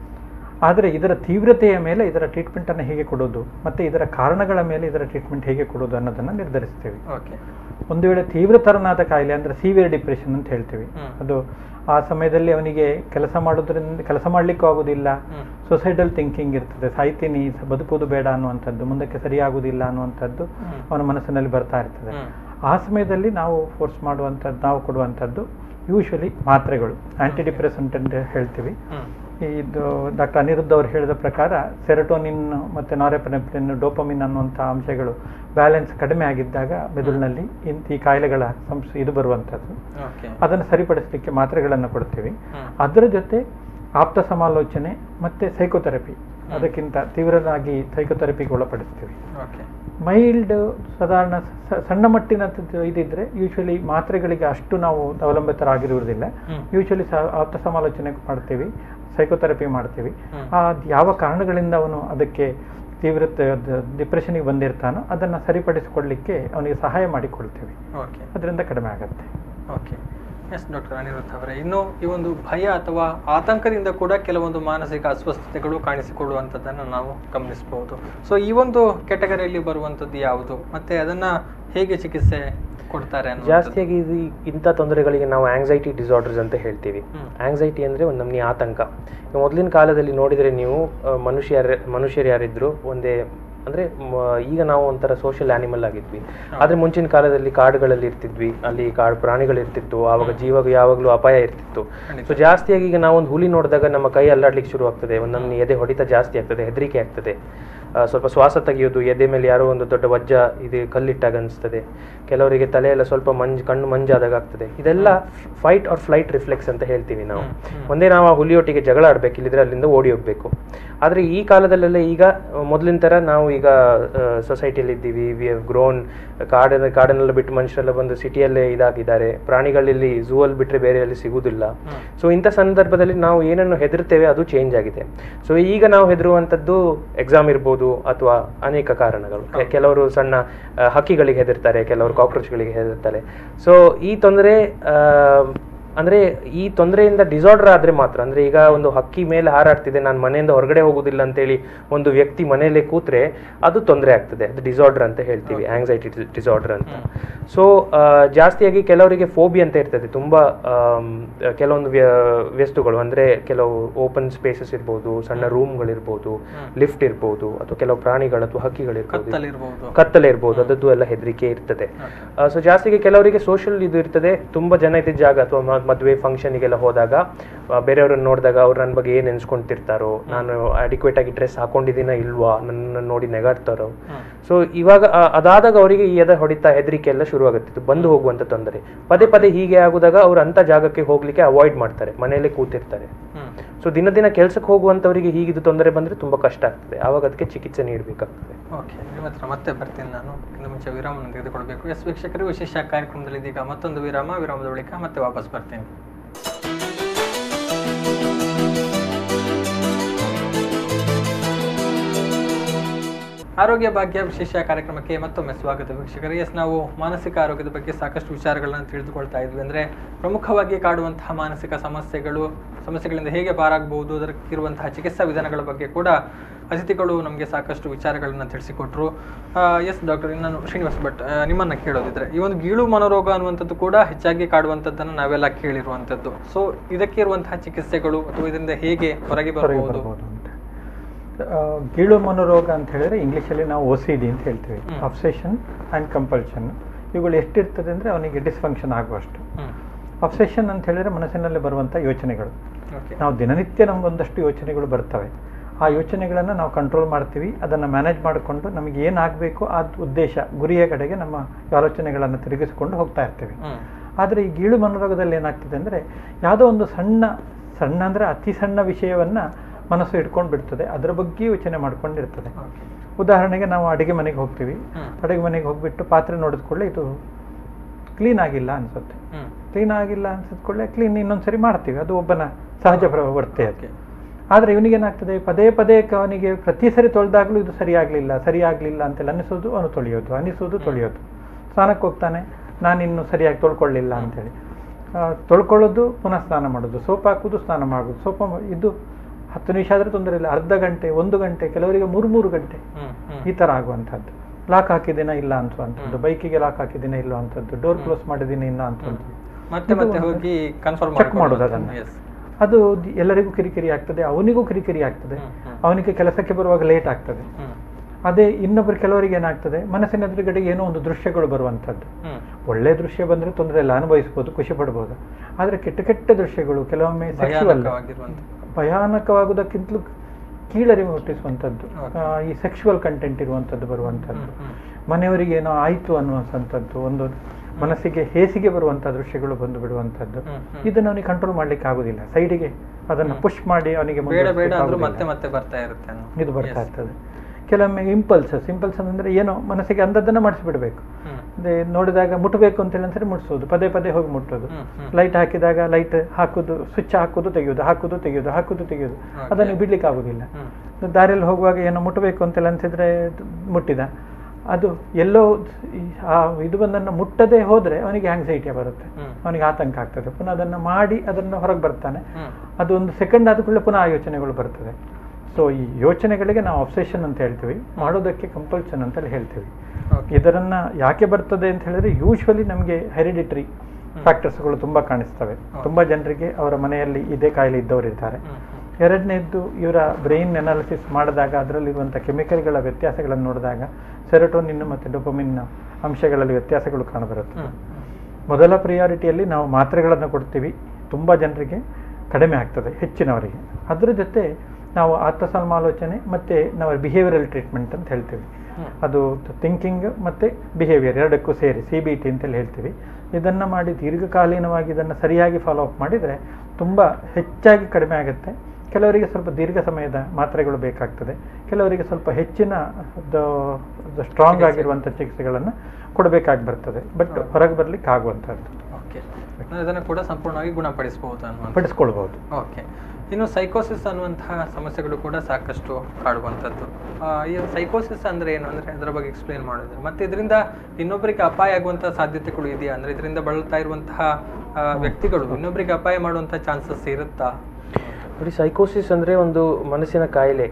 ಆದರೆ ಇದರ ತೀವ್ರತೆಯ ಮೇಲೆ ಇದರ ಟ್ರೀಟ್ಮೆಂಟನ್ನು ಹೇಗೆ ಕೊಡೋದು ಮತ್ತು ಇದರ ಕಾರಣಗಳ ಮೇಲೆ ಇದರ ಟ್ರೀಟ್ಮೆಂಟ್ ಹೇಗೆ ಕೊಡೋದು ಅನ್ನೋದನ್ನು ನಿರ್ಧರಿಸ್ತೀವಿ. ಒಂದು ವೇಳೆ ತೀವ್ರತರನಾದ ಕಾಯಿಲೆ ಅಂದರೆ ಸಿವಿಯರ್ ಡಿಪ್ರೆಷನ್ ಅಂತ ಹೇಳ್ತೀವಿ, ಅದು ಆ ಸಮಯದಲ್ಲಿ ಅವನಿಗೆ ಕೆಲಸ ಮಾಡಲಿಕ್ಕೂ ಆಗೋದಿಲ್ಲ, ಸೊಸೈಡಲ್ ಥಿಂಕಿಂಗ್ ಇರ್ತದೆ, ಸಾಯ್ತೀನಿ, ಬದುಕೋದು ಬೇಡ ಅನ್ನುವಂಥದ್ದು, ಮುಂದಕ್ಕೆ ಸರಿಯಾಗುವುದಿಲ್ಲ ಅನ್ನುವಂಥದ್ದು ಅವನ ಮನಸ್ಸಿನಲ್ಲಿ ಬರ್ತಾ ಇರ್ತದೆ. ಆ ಸಮಯದಲ್ಲಿ ನಾವು ನಾವು ಕೊಡುವಂಥದ್ದು ಯೂಶ್ವಲಿ ಮಾತ್ರೆಗಳು, ಆಂಟಿ ಡಿಪ್ರೆಸೆಂಟ್ ಅಂತ ಹೇಳ್ತೀವಿ. ಇದು ಡಾಕ್ಟರ್ ಅನಿರುದ್ಧ ಅವರು ಹೇಳಿದ ಪ್ರಕಾರ ಸೆರೋಟೋನಿನ್ ಮತ್ತು ನಾರೆಪೆನೆಫ್ರಿನ್, ಡೋಪಮಿನ್ ಅನ್ನುವಂಥ ಅಂಶಗಳು ಬ್ಯಾಲೆನ್ಸ್ ಕಡಿಮೆ ಆಗಿದ್ದಾಗ ಮೆದುಳಿನಲ್ಲಿ ಈ ಕಾಯಿಲೆಗಳ ಇದು ಬರುವಂಥದ್ದು. ಅದನ್ನು ಸರಿಪಡಿಸಲಿಕ್ಕೆ ಮಾತ್ರೆಗಳನ್ನು ಕೊಡ್ತೀವಿ. ಅದರ ಜೊತೆ ಆಪ್ತ ಸಮಾಲೋಚನೆ ಮತ್ತು ಸೈಕೋಥೆರಪಿ, ಅದಕ್ಕಿಂತ ತೀವ್ರವಾಗಿ ಸೈಕೋಥೆರಪಿಗೆ ಒಳಪಡಿಸ್ತೀವಿ. ಮೈಲ್ಡ್ ಸಾಧಾರಣ ಸಣ್ಣ ಮಟ್ಟಿನ ಇದಿದ್ರೆ ಯೂಶ್ವಲಿ ಮಾತ್ರೆಗಳಿಗೆ ಅಷ್ಟು ನಾವು ಅವಲಂಬಿತರಾಗಿರುವುದಿಲ್ಲ. ಯೂಶ್ವಲಿ ಆಪ್ತ ಸಮಾಲೋಚನೆ ಮಾಡ್ತೀವಿ, ಸೈಕೋಥೆರಪಿ ಮಾಡ್ತೀವಿ. ಯಾವ ಕಾರಣಗಳಿಂದ ಅವನು ಅದಕ್ಕೆ ಡಿಪ್ರೆಷನ್ಗೆ ಬಂದಿರ್ತಾನೋ ಅದನ್ನು ಸರಿಪಡಿಸಿಕೊಳ್ಳಲಿಕ್ಕೆ ಅವನಿಗೆ ಸಹಾಯ ಮಾಡಿಕೊಳ್ತೀವಿ. ಅದರಿಂದ ಕಡಿಮೆ ಆಗುತ್ತೆ. ಓಕೆ, ಎಸ್ ಡಾಕ್ಟರ್ ಅನಿರುದ್ಧ ಅವರೇ, ಇನ್ನು ಈ ಒಂದು ಭಯ ಅಥವಾ ಆತಂಕದಿಂದ ಕೂಡ ಕೆಲವೊಂದು ಮಾನಸಿಕ ಅಸ್ವಸ್ಥತೆಗಳು ಕಾಣಿಸಿಕೊಳ್ಳುವಂಥದ್ದನ್ನು ನಾವು ಗಮನಿಸಬಹುದು. ಸೊ ಈ ಒಂದು ಕೆಟಗರಿಯಲ್ಲಿ ಬರುವಂಥದ್ದು ಯಾವುದು ಮತ್ತೆ ಅದನ್ನು ಹೇಗೆ ಚಿಕಿತ್ಸೆ ಕೊಡ್ತಾರೆ? ಜಾಸ್ತಿಯಾಗಿ ಇಂಥ ತೊಂದರೆಗಳಿಗೆ ನಾವು ಆಂಗ್ಸೈಟಿ ಡಿಸಾರ್ಡರ್ಸ್ ಅಂತ ಹೇಳ್ತೀವಿ. ಆಂಗ್ಸೈಟಿ ಅಂದರೆ ಒಂದು ನಮೂನಿ ಆತಂಕ. ಮೊದಲಿನ ಕಾಲದಲ್ಲಿ ನೋಡಿದರೆ ನೀವು ಮನುಷ್ಯರು ಯಾರಿದ್ರು ಒಂದೇ ಅಂದರೆ ಈಗ ನಾವು ಒಂಥರ ಸೋಷಿಯಲ್ ಆನಿಮಲ್ ಆಗಿದ್ವಿ. ಆದರೆ ಮುಂಚಿನ ಕಾಲದಲ್ಲಿ ಕಾಡುಗಳಲ್ಲಿ ಇರ್ತಿದ್ವಿ, ಅಲ್ಲಿ ಕಾಡು ಪ್ರಾಣಿಗಳಿರ್ತಿತ್ತು, ಆವಾಗ ಯಾವಾಗಲೂ ಅಪಾಯ ಇರ್ತಿತ್ತು. ಸೊ ಜಾಸ್ತಿಯಾಗಿ ಈಗ ನಾವು ಒಂದು ಹುಲಿ ನೋಡಿದಾಗ ನಮ್ಮ ಕೈ ಅಲ್ಲಾಡ್ಲಿಕ್ಕೆ ಶುರು ಆಗ್ತದೆ, ನಮ್ಮ ಎದೆ ಹೊಡಿತ ಜಾಸ್ತಿ ಆಗ್ತದೆ, ಹೆದರಿಕೆ ಆಗ್ತದೆ, ಸ್ವಲ್ಪ ಶ್ವಾಸ ತೆಗೆಯೋದು, ಎದೆ ಮೇಲೆ ಯಾರೋ ಒಂದು ದೊಡ್ಡ ವಜ್ಜ ಇದು ಕಲ್ಲಿಟ್ಟಾಗ ಅನಿಸ್ತದೆ, ಕೆಲವರಿಗೆ ತಲೆಯೆಲ್ಲ ಸ್ವಲ್ಪ ಕಣ್ಣು ಮಂಜಾದಾಗ ಆಗ್ತದೆ. ಇದೆಲ್ಲ ಫೈಟ್ ಆರ್ ಫ್ಲೈಟ್ ರಿಫ್ಲೆಕ್ಸ್ ಅಂತ ಹೇಳ್ತೀವಿ ನಾವು. ಒಂದೇ ನಾವು ಆ ಹುಲಿಯೊಟ್ಟಿಗೆ ಜಗಳ ಆಡಬೇಕು, ಇಲ್ಲಿದ್ರೆ ಅಲ್ಲಿಂದ ಓಡಿ ಹೋಗ್ಬೇಕು. ಆದರೆ ಈ ಕಾಲದಲ್ಲೆಲ್ಲ ಈಗ ಮೊದಲಿನ ಥರ ನಾವು ಈಗ ಸೊಸೈಟಿಯಲ್ಲಿ ಇದ್ದೀವಿ, ವಿ ಹ್ಯಾವ್ ಗ್ರೋನ್, ಕಾಡನ್ನೆಲ್ಲ ಬಿಟ್ಟು ಮನುಷ್ಯರೆಲ್ಲ ಬಂದು ಸಿಟಿಯಲ್ಲೇ ಇದಾಗಿದ್ದಾರೆ, ಪ್ರಾಣಿಗಳಲ್ಲಿ ಝೂ ಅಲ್ಲಿ ಬಿಟ್ಟರೆ ಬೇರೆ ಅಲ್ಲಿ ಸಿಗುವುದಿಲ್ಲ. ಸೊ ಇಂಥ ಸಂದರ್ಭದಲ್ಲಿ ನಾವು ಏನನ್ನು ಹೆದರ್ತೇವೆ ಅದು ಚೇಂಜ್ ಆಗಿದೆ. ಸೊ ಈಗ ನಾವು ಹೆದರುವಂಥದ್ದು ಎಕ್ಸಾಮ್ ಇರ್ಬೋದು ಅಥವಾ ಅನೇಕ ಕಾರಣಗಳು. ಕೆಲವರು ಸಣ್ಣ ಹಕ್ಕಿಗಳಿಗೆ ಹೆದರ್ತಾರೆ, ಕೆಲವರು ಕಾಕ್ರೋಚ್ಗಳಿಗೆ ಹೆದರ್ತಾರೆ. ಸೊ ಈ ತೊಂದರೆ ಅಂದರೆ ಈ ತೊಂದರೆಯಿಂದ ಡಿಸಾರ್ಡರ್ ಆದರೆ ಮಾತ್ರ, ಅಂದರೆ ಈಗ ಒಂದು ಹಕ್ಕಿ ಮೇಲೆ ಹಾರಾಡ್ತಿದೆ, ನಾನು ಮನೆಯಿಂದ ಹೊರಗಡೆ ಹೋಗೋದಿಲ್ಲ ಅಂತೇಳಿ ಒಂದು ವ್ಯಕ್ತಿ ಮನೆಯಲ್ಲೇ ಕೂತ್ರೆ ಅದು ತೊಂದರೆ ಆಗ್ತದೆ, ಅದು ಡಿಸಾರ್ಡರ್ ಅಂತ ಹೇಳ್ತೀವಿ, ಆಂಗ್ಸೈಟಿ ಡಿಸಾರ್ಡರ್ ಅಂತ. ಸೊ ಜಾಸ್ತಿಯಾಗಿ ಕೆಲವರಿಗೆ ಫೋಬಿ ಅಂತ ಇರ್ತದೆ, ತುಂಬ ಕೆಲವೊಂದು ವಸ್ತುಗಳು, ಅಂದರೆ ಕೆಲವು ಓಪನ್ ಸ್ಪೇಸಸ್ ಇರ್ಬೋದು, ಸಣ್ಣ ರೂಮ್ಗಳಿರ್ಬೋದು, ಲಿಫ್ಟ್ ಇರ್ಬೋದು, ಅಥವಾ ಕೆಲವು ಪ್ರಾಣಿಗಳು ಅಥವಾ ಹಕ್ಕಿಗಳಿರ್ಬೋದು, ಕತ್ತಲೆ ಇರ್ಬೋದು, ಅದದ್ದು ಎಲ್ಲ ಹೆದರಿಕೆ ಇರ್ತದೆ. ಸೊ ಜಾಸ್ತಿಗೆ ಕೆಲವರಿಗೆ ಸೋಷಿಯಲ್ ಇದು ಇರ್ತದೆ, ತುಂಬ ಜನ ಇದ್ದ ಜಾಗ ಅಥವಾ ಮದುವೆ ಫಂಕ್ಷನಿಗೆಲ್ಲ ಹೋದಾಗ ಬೇರೆಯವ್ರನ್ನ ನೋಡಿದಾಗ ಅವ್ರು ನನ್ನ ಬಗ್ಗೆ ಏನು ನೆನ್ಸ್ಕೊಂತಿರ್ತಾರೋ, ನಾನು ಅಡಿಕ್ವೇಟ್ ಆಗಿ ಡ್ರೆಸ್ ಹಾಕೊಂಡಿದ್ದೀನ ಇಲ್ವಾ, ನನ್ನ ನೋಡಿ ನೆಗಾಡ್ತಾರೋ. ಸೊ ಇವಾಗ ಅದಾದಾಗ ಅವರಿಗೆ ಈ ಹೊಡಿತಾ ಹೆದರಿಕೆ ಎಲ್ಲ ಶುರು ಆಗುತ್ತಿತ್ತು, ಬಂದು ಹೋಗುವಂತ ತೊಂದರೆ. ಪದೇ ಪದೇ ಹೀಗೆ ಆಗುದಾಗ ಅವ್ರು ಅಂತ ಜಾಗಕ್ಕೆ ಹೋಗ್ಲಿಕ್ಕೆ ಅವಾಯ್ಡ್ ಮಾಡ್ತಾರೆ, ಮನೆಯಲ್ಲೇ ಕೂತಿರ್ತಾರೆ. ಸೊ ದಿನ ದಿನ ಕೆಲ್ಸಕ್ಕೆ ಹೋಗುವಂತವರಿಗೆ ಹೀಗಿದು ತೊಂದರೆ ಬಂದ್ರೆ ತುಂಬಾ ಕಷ್ಟ ಆಗ್ತದೆ, ಆವಾಗ ಅದಕ್ಕೆ ಚಿಕಿತ್ಸೆ ನೀಡಬೇಕಾಗ್ತದೆ. ಓಕೆ, ನಿಮ್ಮ ಹತ್ರ ಮತ್ತೆ ಬರ್ತೀನಿ ನಾನು. ಇನ್ನು ಮುಂಚೆ ವಿರಾಮವನ್ನು ತೆಗೆದುಕೊಳ್ಬೇಕು. ಎಸ್ ವೀಕ್ಷಕರು, ವಿಶೇಷ ಕಾರ್ಯಕ್ರಮದಲ್ಲಿ ಇದೀಗ ಮತ್ತೊಂದು ವಿರಾಮದ ಬಳಿಕ ಮತ್ತೆ ವಾಪಸ್ ಬರ್ತೀನಿ. ಆರೋಗ್ಯ ಭಾಗ್ಯ ವಿಶೇಷ ಕಾರ್ಯಕ್ರಮಕ್ಕೆ ಮತ್ತೊಮ್ಮೆ ಸ್ವಾಗತ ವೀಕ್ಷಕರೇ. ಎಸ್, ನಾವು ಮಾನಸಿಕ ಆರೋಗ್ಯದ ಬಗ್ಗೆ ಸಾಕಷ್ಟು ವಿಚಾರಗಳನ್ನು ತಿಳಿದುಕೊಳ್ತಾ ಇದ್ವಿ. ಅಂದರೆ ಪ್ರಮುಖವಾಗಿ ಕಾಡುವಂತಹ ಮಾನಸಿಕ ಸಮಸ್ಯೆಗಳಿಂದ ಹೇಗೆ ಪಾರಾಗಬಹುದು, ಅದಕ್ಕಿರುವಂತಹ ಚಿಕಿತ್ಸಾ ವಿಧಾನಗಳ ಬಗ್ಗೆ ಕೂಡ ಅತಿಥಿಗಳು ನಮಗೆ ಸಾಕಷ್ಟು ವಿಚಾರಗಳನ್ನು ತಿಳಿಸಿಕೊಟ್ರು. ಎಸ್ ಡಾಕ್ಟರ್, ನಾನು ಶ್ರೀನಿವಾಸ್ ಭಟ್ ನಿಮ್ಮನ್ನು ಕೇಳೋದಿದ್ರೆ, ಈ ಒಂದು ಗೀಳು ಮನೋರೋಗ ಅನ್ನುವಂಥದ್ದು ಕೂಡ ಹೆಚ್ಚಾಗಿ ಕಾಡುವಂಥದ್ದನ್ನು ನಾವೆಲ್ಲ ಕೇಳಿರುವಂಥದ್ದು. ಸೊ ಇದಕ್ಕೆ ಇರುವಂತಹ ಚಿಕಿತ್ಸೆಗಳು ಅಥವಾ ಇದರಿಂದ ಹೇಗೆ ಹೊರಗೆ ಬರಬಹುದು? ಗೀಳು ಮನೋರೋಗ ಅಂತ ಹೇಳಿದ್ರೆ ಇಂಗ್ಲೀಷಲ್ಲಿ ನಾವು OCD ಅಂತ ಹೇಳ್ತೀವಿ, ಅಬ್ಸೆಷನ್ ಆ್ಯಂಡ್ ಕಂಪಲ್ಷನ್. ಇವುಗಳು ಎಷ್ಟಿರ್ತದೆ ಅಂದರೆ ಅವನಿಗೆ ಡಿಸ್ಫಂಕ್ಷನ್ ಆಗುವಷ್ಟು. ಅಬ್ಸೆಷನ್ ಅಂತ ಹೇಳಿದ್ರೆ ಮನಸ್ಸಿನಲ್ಲಿ ಬರುವಂಥ ಯೋಚನೆಗಳು. ನಾವು ದಿನನಿತ್ಯ ನಮಗೊಂದಷ್ಟು ಯೋಚನೆಗಳು ಬರ್ತವೆ. ಆ ಯೋಚನೆಗಳನ್ನು ನಾವು ಕಂಟ್ರೋಲ್ ಮಾಡ್ತೀವಿ, ಅದನ್ನು ಮ್ಯಾನೇಜ್ ಮಾಡಿಕೊಂಡು ನಮಗೆ ಏನಾಗಬೇಕು ಆ ಉದ್ದೇಶ ಗುರಿಯ ಕಡೆಗೆ ನಮ್ಮ ಆಲೋಚನೆಗಳನ್ನು ತಿರುಗಿಸಿಕೊಂಡು ಹೋಗ್ತಾ ಇರ್ತೀವಿ. ಆದರೆ ಈ ಗೀಳು ಮನೋರೋಗದಲ್ಲಿ ಏನಾಗ್ತದೆ ಅಂದರೆ ಯಾವುದೋ ಒಂದು ಸಣ್ಣ ಅಂದರೆ ಅತಿ ಸಣ್ಣ ವಿಷಯವನ್ನು ಮನಸ್ಸು ಇಟ್ಕೊಂಡು ಬಿಡ್ತದೆ, ಅದರ ಬಗ್ಗೆ ಯೋಚನೆ ಮಾಡ್ಕೊಂಡಿರ್ತದೆ. ಉದಾಹರಣೆಗೆ ನಾವು ಅಡುಗೆ ಮನೆಗೆ ಹೋಗ್ತೀವಿ, ಅಡುಗೆ ಮನೆಗೆ ಹೋಗ್ಬಿಟ್ಟು ಪಾತ್ರೆ ನೋಡಿದ ಕೂಡಲೇ ಇದು ಕ್ಲೀನ್ ಆಗಿಲ್ಲ ಅನ್ಸುತ್ತೆ. ಕ್ಲೀನ್ ಆಗಿಲ್ಲ ಅನ್ಸಿದ ಕೂಡಲೇ ಕ್ಲೀನ್ ಇನ್ನೊಂದ್ಸರಿ ಮಾಡ್ತೀವಿ, ಅದು ಒಬ್ಬನ ಸಹಜ ಪ್ರವೃತ್ತಿ ಅದಕ್ಕೆ. ಆದರೆ ಇವನಿಗೇನಾಗ್ತದೆ, ಪದೇ ಪದೇ ಅವನಿಗೆ ಪ್ರತಿ ಸರಿ ತೊಳೆದಾಗಲೂ ಇದು ಸರಿ ಆಗಲಿಲ್ಲ ಅಂತೆಲ್ಲ ಅನಿಸೋದು ತೊಳೆಯೋದು. ಸ್ನಾನಕ್ಕೆ ಹೋಗ್ತಾನೆ, ನಾನಿನ್ನು ಸರಿಯಾಗಿ ತೊಳ್ಕೊಳ್ಳಿಲ್ಲ ಅಂತೇಳಿ ತೊಳ್ಕೊಳ್ಳೋದು, ಪುನಃ ಸ್ನಾನ ಮಾಡೋದು, ಸೋಪ್ ಹಾಕೋದು, ಸ್ನಾನ ಮಾಡೋದು. ಇದು 10 ನಿಮಿಷ ಆದರೆ ತೊಂದರೆ ಇಲ್ಲ, ಅರ್ಧ ಗಂಟೆ, 1 ಗಂಟೆ, ಕೆಲವರಿಗೆ 3 ಗಂಟೆ ಈ ಥರ ಆಗುವಂಥದ್ದು. ಲಾಕ್ ಹಾಕಿದ್ದೀನ ಇಲ್ಲ ಅನ್ಸುವಂಥದ್ದು, ಬೈಕಿಗೆ ಲಾಕ್ ಹಾಕಿದ್ದೀನ ಇಲ್ಲ ಅಂತದ್ದು, ಡೋರ್ ಕ್ಲೋಸ್ ಮಾಡಿದ್ದೀನಿ ಇಲ್ಲ ಅಂತದ್ದು, ಮತ್ತೆ ಹೋಗಿ ಚೆಕ್ ಮಾಡೋದು ಅದನ್ನು. ಅದು ಎಲ್ಲರಿಗೂ ಕಿರಿಕಿರಿ ಆಗ್ತದೆ, ಅವನಿಗೂ ಕಿರಿಕಿರಿ ಆಗ್ತದೆ, ಅವನಿಗೆ ಕೆಲಸಕ್ಕೆ ಬರುವಾಗ ಲೇಟ್ ಆಗ್ತದೆ. ಅದೇ ಇನ್ನೊಬ್ಬರು ಕೆಲವರಿಗೆ ಏನಾಗ್ತದೆ, ಮನಸ್ಸಿನ ಎದುರುಗಡೆಗೆ ಏನೋ ಒಂದು ದೃಶ್ಯಗಳು ಬರುವಂಥದ್ದು. ಒಳ್ಳೆ ದೃಶ್ಯ ಬಂದರೆ ತೊಂದರೆ ಇಲ್ಲ, ಅನುಭವಿಸ್ಬೋದು, ಖುಷಿ ಪಡ್ಬೋದು. ಆದರೆ ಕೆಟ್ಟ ದೃಶ್ಯಗಳು ಕೆಲವೊಮ್ಮೆ ಭಯಾನಕವಾಗುವುದಕ್ಕಿಂತಲೂ ಕೀಳರಿಮೆ ಹುಟ್ಟಿಸುವಂಥದ್ದು, ಈ ಸೆಕ್ಷುವಲ್ ಕಂಟೆಂಟ್ ಇರುವಂಥದ್ದು ಬರುವಂಥದ್ದು, ಮನೆಯವರಿಗೆ ಏನೋ ಆಯಿತು ಅನ್ನುವಂಥದ್ದು, ಒಂದು ಮನಸ್ಸಿಗೆ ಹೇಸಿಗೆ ಬರುವಂಥ ದೃಶ್ಯಗಳು ಬಂದು ಬಿಡುವಂಥದ್ದು. ಇದನ್ನು ಅವನಿಗೆ ಕಂಟ್ರೋಲ್ ಮಾಡ್ಲಿಕ್ಕೆ ಆಗುದಿಲ್ಲ, ಸೈಡಿಗೆ ಅದನ್ನು ಪುಷ್ ಮಾಡಿ ಅವನಿಗೆ ಇದು ಬರ್ತಾ ಇರ್ತದೆ. ಕೆಲವೊಮ್ಮೆ ಇಂಪಲ್ಸ್ ಅಂದರೆ ಏನೋ ಮನಸ್ಸಿಗೆ ಅಂದದ್ದನ್ನು ಮಾಡಿಸ್ಬಿಡ್ಬೇಕು. ಅದೇ ನೋಡಿದಾಗ ಮುಟ್ಟಬೇಕು ಅಂತೇಳಿ ಒಂದ್ಸರಿ ಮುಟ್ಸೋದು, ಪದೇ ಪದೇ ಹೋಗಿ ಮುಟ್ಟೋದು. ಲೈಟ್ ಹಾಕಿದಾಗ ಲೈಟ್ ಹಾಕೋದು, ಸ್ವಿಚ್ ಹಾಕೋದು ತೆಗೆಯೋದು, ಅದನ್ನು ಬಿಡ್ಲಿಕ್ಕೆ ಆಗುದಿಲ್ಲ. ದಾರಿಯಲ್ಲಿ ಹೋಗುವಾಗ ಏನೋ ಮುಟ್ಟಬೇಕು ಅಂತೆಲ್ಲ ಅನ್ಸಿದ್ರೆ ಮುಟ್ಟಿದ, ಅದು ಎಲ್ಲೋ ಇದು ಬಂದನ್ನು ಮುಟ್ಟದೆ ಹೋದ್ರೆ ಅವನಿಗೆ ಆಂಗ್ಸೈಟಿ ಬರುತ್ತೆ, ಅವನಿಗೆ ಆತಂಕ ಆಗ್ತದೆ. ಪುನಃ ಅದನ್ನು ಹೊರಗೆ ಬರ್ತಾನೆ, ಅದು 1 ಸೆಕೆಂಡ್ ಆದ ಕೂಡಲೇ ಪುನಃ ಆ ಯೋಚನೆಗಳು ಬರ್ತದೆ. ಸೊ ಈ ಯೋಚನೆಗಳಿಗೆ ನಾವು ಅಬ್ಸೆಷನ್ ಅಂತ ಹೇಳ್ತೀವಿ, ಮಾಡೋದಕ್ಕೆ ಕಂಪಲ್ಷನ್ ಅಂತ ಹೇಳ್ತೀವಿ. ಇದರನ್ನ ಯಾಕೆ ಬರ್ತದೆ ಅಂತ ಹೇಳಿದ್ರೆ, ಯೂಶ್ವಲಿ ನಮಗೆ ಹೆರಿಡಿಟರಿ ಫ್ಯಾಕ್ಟರ್ಸ್ಗಳು ತುಂಬ ಕಾಣಿಸ್ತವೆ. ತುಂಬ ಜನರಿಗೆ ಅವರ ಮನೆಯಲ್ಲಿ ಇದೇ ಕಾಯಿಲೆ ಇದ್ದವರು ಇರ್ತಾರೆ. ಎರಡನೇದ್ದು, ಇವರ ಬ್ರೈನ್ ಅನಾಲಿಸಿಸ್ ಮಾಡಿದಾಗ ಅದರಲ್ಲಿರುವಂಥ ಕೆಮಿಕಲ್ಗಳ ವ್ಯತ್ಯಾಸಗಳನ್ನು ನೋಡಿದಾಗ ಸೆರೋಟೋನಿನ್ ಮತ್ತು ಡೋಪಮಿನ್ ಅಂಶಗಳಲ್ಲಿ ವ್ಯತ್ಯಾಸಗಳು ಕಾಣಬರುತ್ತೆ. ಮೊದಲ ಪ್ರಿಯಾರಿಟಿಯಲ್ಲಿ ನಾವು ಮಾತ್ರೆಗಳನ್ನು ಕೊಡ್ತೀವಿ, ತುಂಬ ಜನರಿಗೆ ಕಡಿಮೆ ಆಗ್ತದೆ, ಹೆಚ್ಚಿನವರಿಗೆ. ಅದರ ಜೊತೆ ನಾವು ಆತ್ಮಸಮಾಲೋಚನೆ ಮತ್ತು ನಾವು ಬಿಹೇವಿಯರಲ್ ಟ್ರೀಟ್ಮೆಂಟ್ ಅಂತ ಹೇಳ್ತೀವಿ. ಅದು ಥಿಂಕಿಂಗ್ ಮತ್ತು ಬಿಹೇವಿಯರ್ ಎರಡಕ್ಕೂ ಸೇರಿ CBT ಅಂತೇಳಿ ಹೇಳ್ತೀವಿ. ಇದನ್ನು ಮಾಡಿ ದೀರ್ಘಕಾಲೀನವಾಗಿ ಇದನ್ನು ಸರಿಯಾಗಿ ಫಾಲೋ ಅಪ್ ಮಾಡಿದರೆ ತುಂಬ ಹೆಚ್ಚಾಗಿ ಕಡಿಮೆ ಆಗುತ್ತೆ. ಕೆಲವರಿಗೆ ಸ್ವಲ್ಪ ದೀರ್ಘ ಸಮಯದ ಮಾತ್ರೆಗಳು ಬೇಕಾಗ್ತದೆ, ಕೆಲವರಿಗೆ ಸ್ವಲ್ಪ ಹೆಚ್ಚಿನ ಸ್ಟ್ರಾಂಗ್ ಆಗಿರುವಂಥ ಚಿಕಿತ್ಸೆಗಳನ್ನು ಕೊಡಬೇಕಾಗಿ ಬರ್ತದೆ. ಬಟ್ ಹೊರಗೆ ಬರಲಿಕ್ಕೆ ಆಗುವಂಥದ್ದು. ಓಕೆ, ಅದನ್ನು ಕೂಡ ಸಂಪೂರ್ಣವಾಗಿ ಗುಣಪಡಿಸ್ಬೋದು, ಪಡಿಸ್ಕೊಳ್ಬೋದು. ಓಕೆ, ಇನ್ನು ಸೈಕೋಸಿಸ್ ಅನ್ನುವಂತಹ ಸಮಸ್ಯೆಗಳು ಕೂಡ ಸಾಕಷ್ಟು ಕಾಡುವಂಥದ್ದು. ಈ ಸೈಕೋಸಿಸ್ ಅಂದರೆ ಏನು ಅಂದರೆ ಅದರ ಬಗ್ಗೆ ಎಕ್ಸ್ಪ್ಲೇನ್ ಮಾಡೋದು, ಮತ್ತು ಇದರಿಂದ ಇನ್ನೊಬ್ಬರಿಗೆ ಅಪಾಯ ಆಗುವಂತಹ ಸಾಧ್ಯತೆಗಳು ಇದೆಯಾ? ಅಂದರೆ ಇದರಿಂದ ಬಳಲ್ತಾ ಇರುವಂತಹ ವ್ಯಕ್ತಿಗಳು ಇನ್ನೊಬ್ಬರಿಗೆ ಅಪಾಯ ಮಾಡುವಂಥ ಚಾನ್ಸಸ್ ಇರುತ್ತಾ? ನೋಡಿ, ಸೈಕೋಸಿಸ್ ಅಂದರೆ ಒಂದು ಮನಸ್ಸಿನ ಕಾಯಿಲೆ.